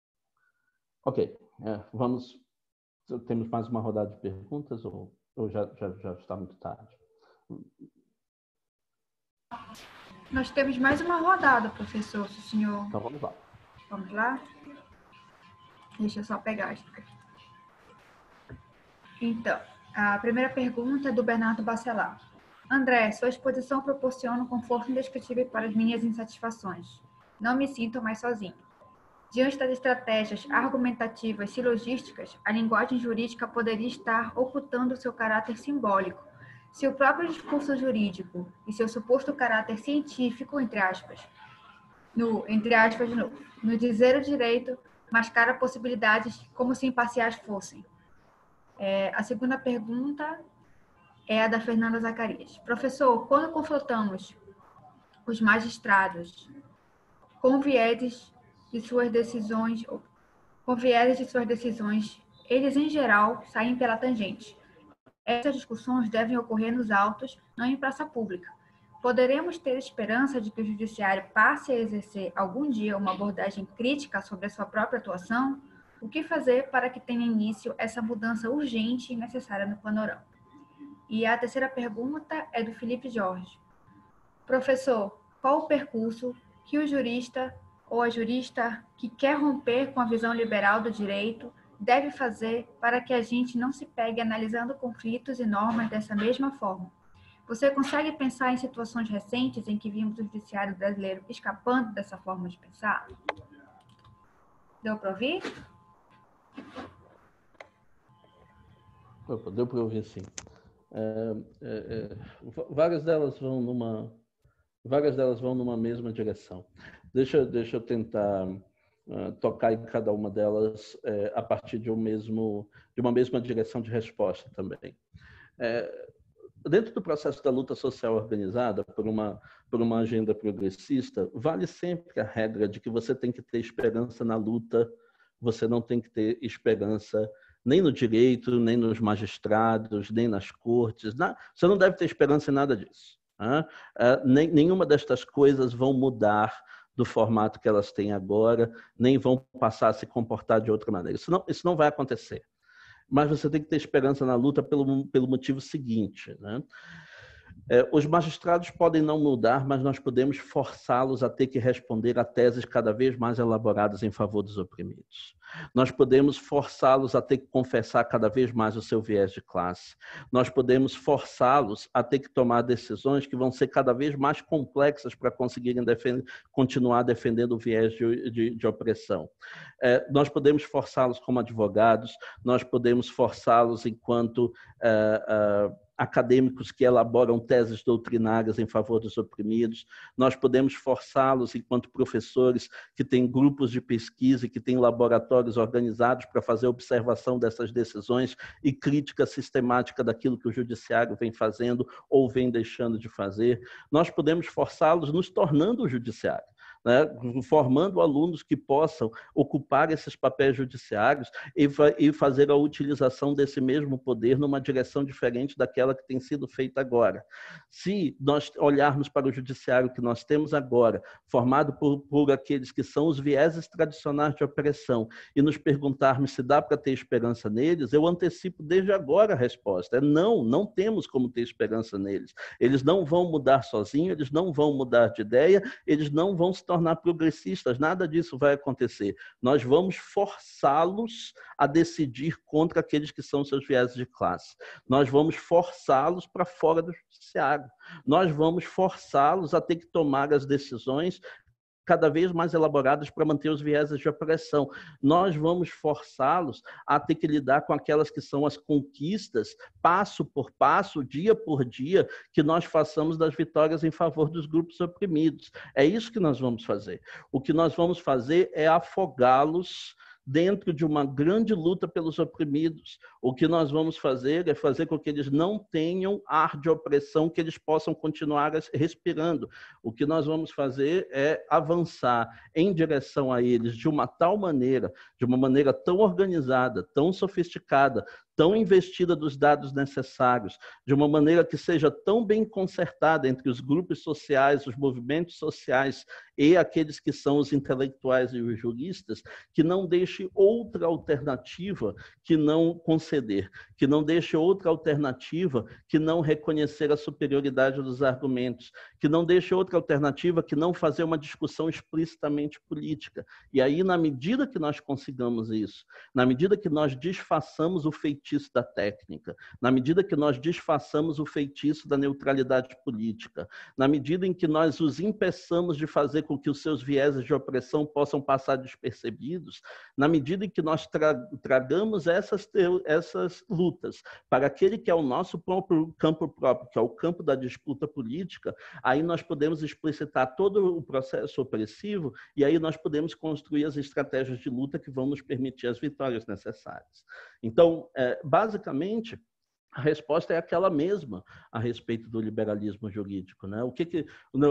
S4: Ok, é, vamos... Temos mais uma rodada de perguntas ou, ou já, já, já está muito tarde?
S5: Nós temos mais uma rodada, professor, se o senhor...
S4: Então vamos lá.
S5: Vamos lá? Deixa eu só pegar isso aqui. Então... A primeira pergunta é do Bernardo Bacelar. André, sua exposição proporciona um conforto indescritível para as minhas insatisfações. Não me sinto mais sozinho. Diante das estratégias argumentativas silogísticas, a linguagem jurídica poderia estar ocultando seu caráter simbólico. Se o próprio discurso jurídico e seu suposto caráter científico, entre aspas, no, entre aspas de novo, no dizer o direito, mascara possibilidades como se imparciais fossem. É, a segunda pergunta é a da Fernanda Zacarias. Professor, quando confrontamos os magistrados com vieses de suas decisões, com vieses de suas decisões, eles, em geral, saem pela tangente. Essas discussões devem ocorrer nos autos, não em praça pública. Poderemos ter esperança de que o judiciário passe a exercer algum dia uma abordagem crítica sobre a sua própria atuação? O que fazer para que tenha início essa mudança urgente e necessária no panorama? E a terceira pergunta é do Felipe Jorge. Professor, qual o percurso que o jurista ou a jurista que quer romper com a visão liberal do direito deve fazer para que a gente não se pegue analisando conflitos e normas dessa mesma forma? Você consegue pensar em situações recentes em que vimos o judiciário brasileiro escapando dessa forma de pensar? Deu para ouvir?
S4: Deu para ouvir, sim. É, é, é, várias delas vão numa, várias delas vão numa mesma direção. Deixa, deixa eu tentar uh, tocar em cada uma delas uh, a partir de, um mesmo, de uma mesma direção de resposta também. Uh, Dentro do processo da luta social organizada por uma, por uma agenda progressista, vale sempre a regra de que você tem que ter esperança na luta, você não tem que ter esperança nem no direito, nem nos magistrados, nem nas cortes. Na, você não deve ter esperança em nada disso. Né? Uh, nem, nenhuma destas coisas vão mudar do formato que elas têm agora, nem vão passar a se comportar de outra maneira. Isso não, isso não vai acontecer. Mas você tem que ter esperança na luta pelo, pelo motivo seguinte, né? É, os magistrados podem não mudar, mas nós podemos forçá-los a ter que responder a teses cada vez mais elaboradas em favor dos oprimidos. Nós podemos forçá-los a ter que confessar cada vez mais o seu viés de classe. Nós podemos forçá-los a ter que tomar decisões que vão ser cada vez mais complexas para conseguirem defender, continuar defendendo o viés de, de, de opressão. É, nós podemos forçá-los como advogados, nós podemos forçá-los enquanto é, é, acadêmicos que elaboram teses doutrinárias em favor dos oprimidos, nós podemos forçá-los enquanto professores que têm grupos de pesquisa e que têm laboratórios organizados para fazer observação dessas decisões e crítica sistemática daquilo que o judiciário vem fazendo ou vem deixando de fazer. Nós podemos forçá-los nos tornando o judiciário, né? Formando alunos que possam ocupar esses papéis judiciários e, e fazer a utilização desse mesmo poder numa direção diferente daquela que tem sido feita agora. Se nós olharmos para o judiciário que nós temos agora, formado por, por aqueles que são os vieses tradicionais de opressão, e nos perguntarmos se dá para ter esperança neles, eu antecipo desde agora a resposta. É não, não temos como ter esperança neles. Eles não vão mudar sozinhos, eles não vão mudar de ideia, eles não vão se tornar progressistas, nada disso vai acontecer. Nós vamos forçá-los a decidir contra aqueles que são seus vieses de classe. Nós vamos forçá-los para fora do judiciário. Nós vamos forçá-los a ter que tomar as decisões cada vez mais elaboradas para manter os vieses de opressão. Nós vamos forçá-los a ter que lidar com aquelas que são as conquistas, passo por passo, dia por dia, que nós façamos das vitórias em favor dos grupos oprimidos. É isso que nós vamos fazer. O que nós vamos fazer é afogá-los dentro de uma grande luta pelos oprimidos. O que nós vamos fazer é fazer com que eles não tenham ar de opressão, que eles possam continuar respirando. O que nós vamos fazer é avançar em direção a eles de uma tal maneira, de uma maneira tão organizada, tão sofisticada, tão investida dos dados necessários, de uma maneira que seja tão bem concertada entre os grupos sociais, os movimentos sociais e aqueles que são os intelectuais e os juristas, que não deixe outra alternativa que não conceder, que não deixe outra alternativa que não reconhecer a superioridade dos argumentos, que não deixe outra alternativa que não fazer uma discussão explicitamente política. E aí, na medida que nós consigamos isso, na medida que nós desfaçamos o feitiço da técnica, na medida que nós desfaçamos o feitiço da neutralidade política, na medida em que nós os impeçamos de fazer com que os seus vieses de opressão possam passar despercebidos, na medida em que nós tra tragamos essas, essas lutas para aquele que é o nosso próprio campo próprio, que é o campo da disputa política, aí nós podemos explicitar todo o processo opressivo e aí nós podemos construir as estratégias de luta que vão nos permitir as vitórias necessárias. Então, é, basicamente, a resposta é aquela mesma a respeito do liberalismo jurídico, né? O que que,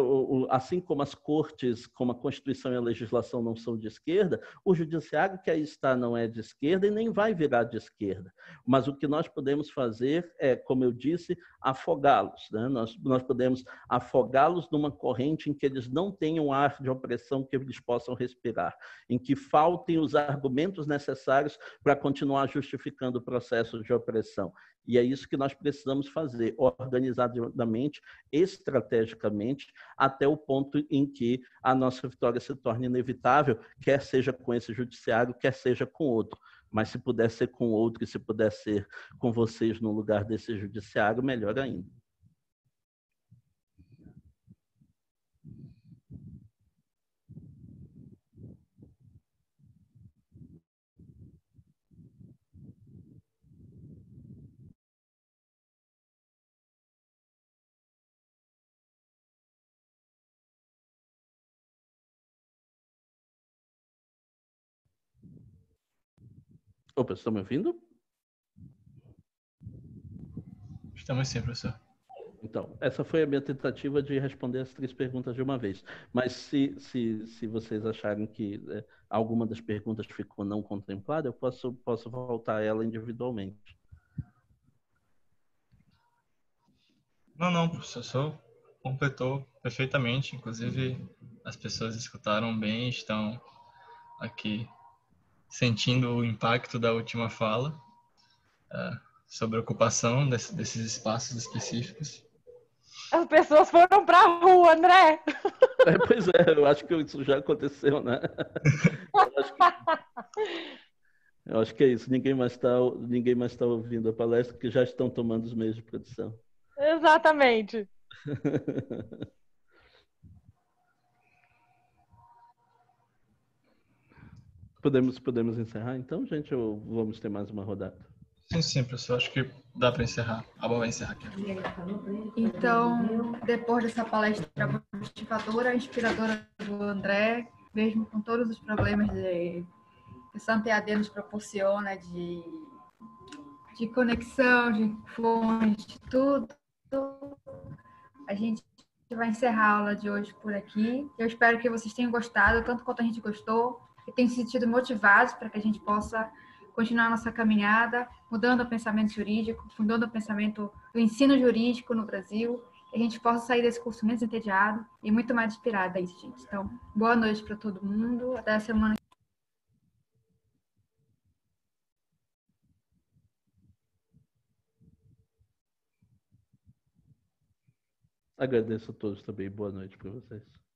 S4: assim como as cortes, como a Constituição e a legislação não são de esquerda, o judiciário que aí está não é de esquerda e nem vai virar de esquerda. Mas o que nós podemos fazer é, como eu disse, afogá-los, né? Nós, nós podemos afogá-los numa corrente em que eles não tenham ar de opressão que eles possam respirar, em que faltem os argumentos necessários para continuar justificando o processo de opressão. E é isso que nós precisamos fazer, organizadamente, estrategicamente, até o ponto em que a nossa vitória se torne inevitável, quer seja com esse judiciário, quer seja com outro. Mas se puder ser com outro e se puder ser com vocês no lugar desse judiciário, melhor ainda. Opa, estão me ouvindo?
S1: Estamos sim, professor.
S4: Então, essa foi a minha tentativa de responder as três perguntas de uma vez. Mas se, se, se vocês acharem que é, alguma das perguntas ficou não contemplada, eu posso, posso voltar a ela individualmente.
S1: Não, não, professor, só completou perfeitamente. Inclusive, as pessoas escutaram bem, estão aqui sentindo o impacto da última fala uh, sobre a ocupação desse, desses espaços específicos.
S6: As pessoas foram para a rua, André.
S4: É, pois é, eu acho que isso já aconteceu, né? Eu acho que, eu acho que é isso. Ninguém mais está ninguém mais tá ouvindo a palestra, porque já estão tomando os meios de produção.
S6: Exatamente.
S4: Podemos, podemos encerrar então, gente, ou vamos ter mais uma rodada?
S1: Sim, sim, professor. Acho que dá para encerrar. A Bel vai encerrar aqui.
S5: Então, depois dessa palestra motivadora, inspiradora do André, mesmo com todos os problemas de, que o Santo E A D nos proporciona, de, de conexão, de fontes, de tudo, a gente vai encerrar a aula de hoje por aqui. Eu espero que vocês tenham gostado, tanto quanto a gente gostou, e tenham se sentido motivados para que a gente possa continuar nossa caminhada, mudando o pensamento jurídico, mudando o pensamento do ensino jurídico no Brasil, que a gente possa sair desse curso menos entediado e muito mais inspirado a isso, gente. Então, boa noite para todo mundo. Até a semana.
S4: Agradeço a todos também. Boa noite para vocês.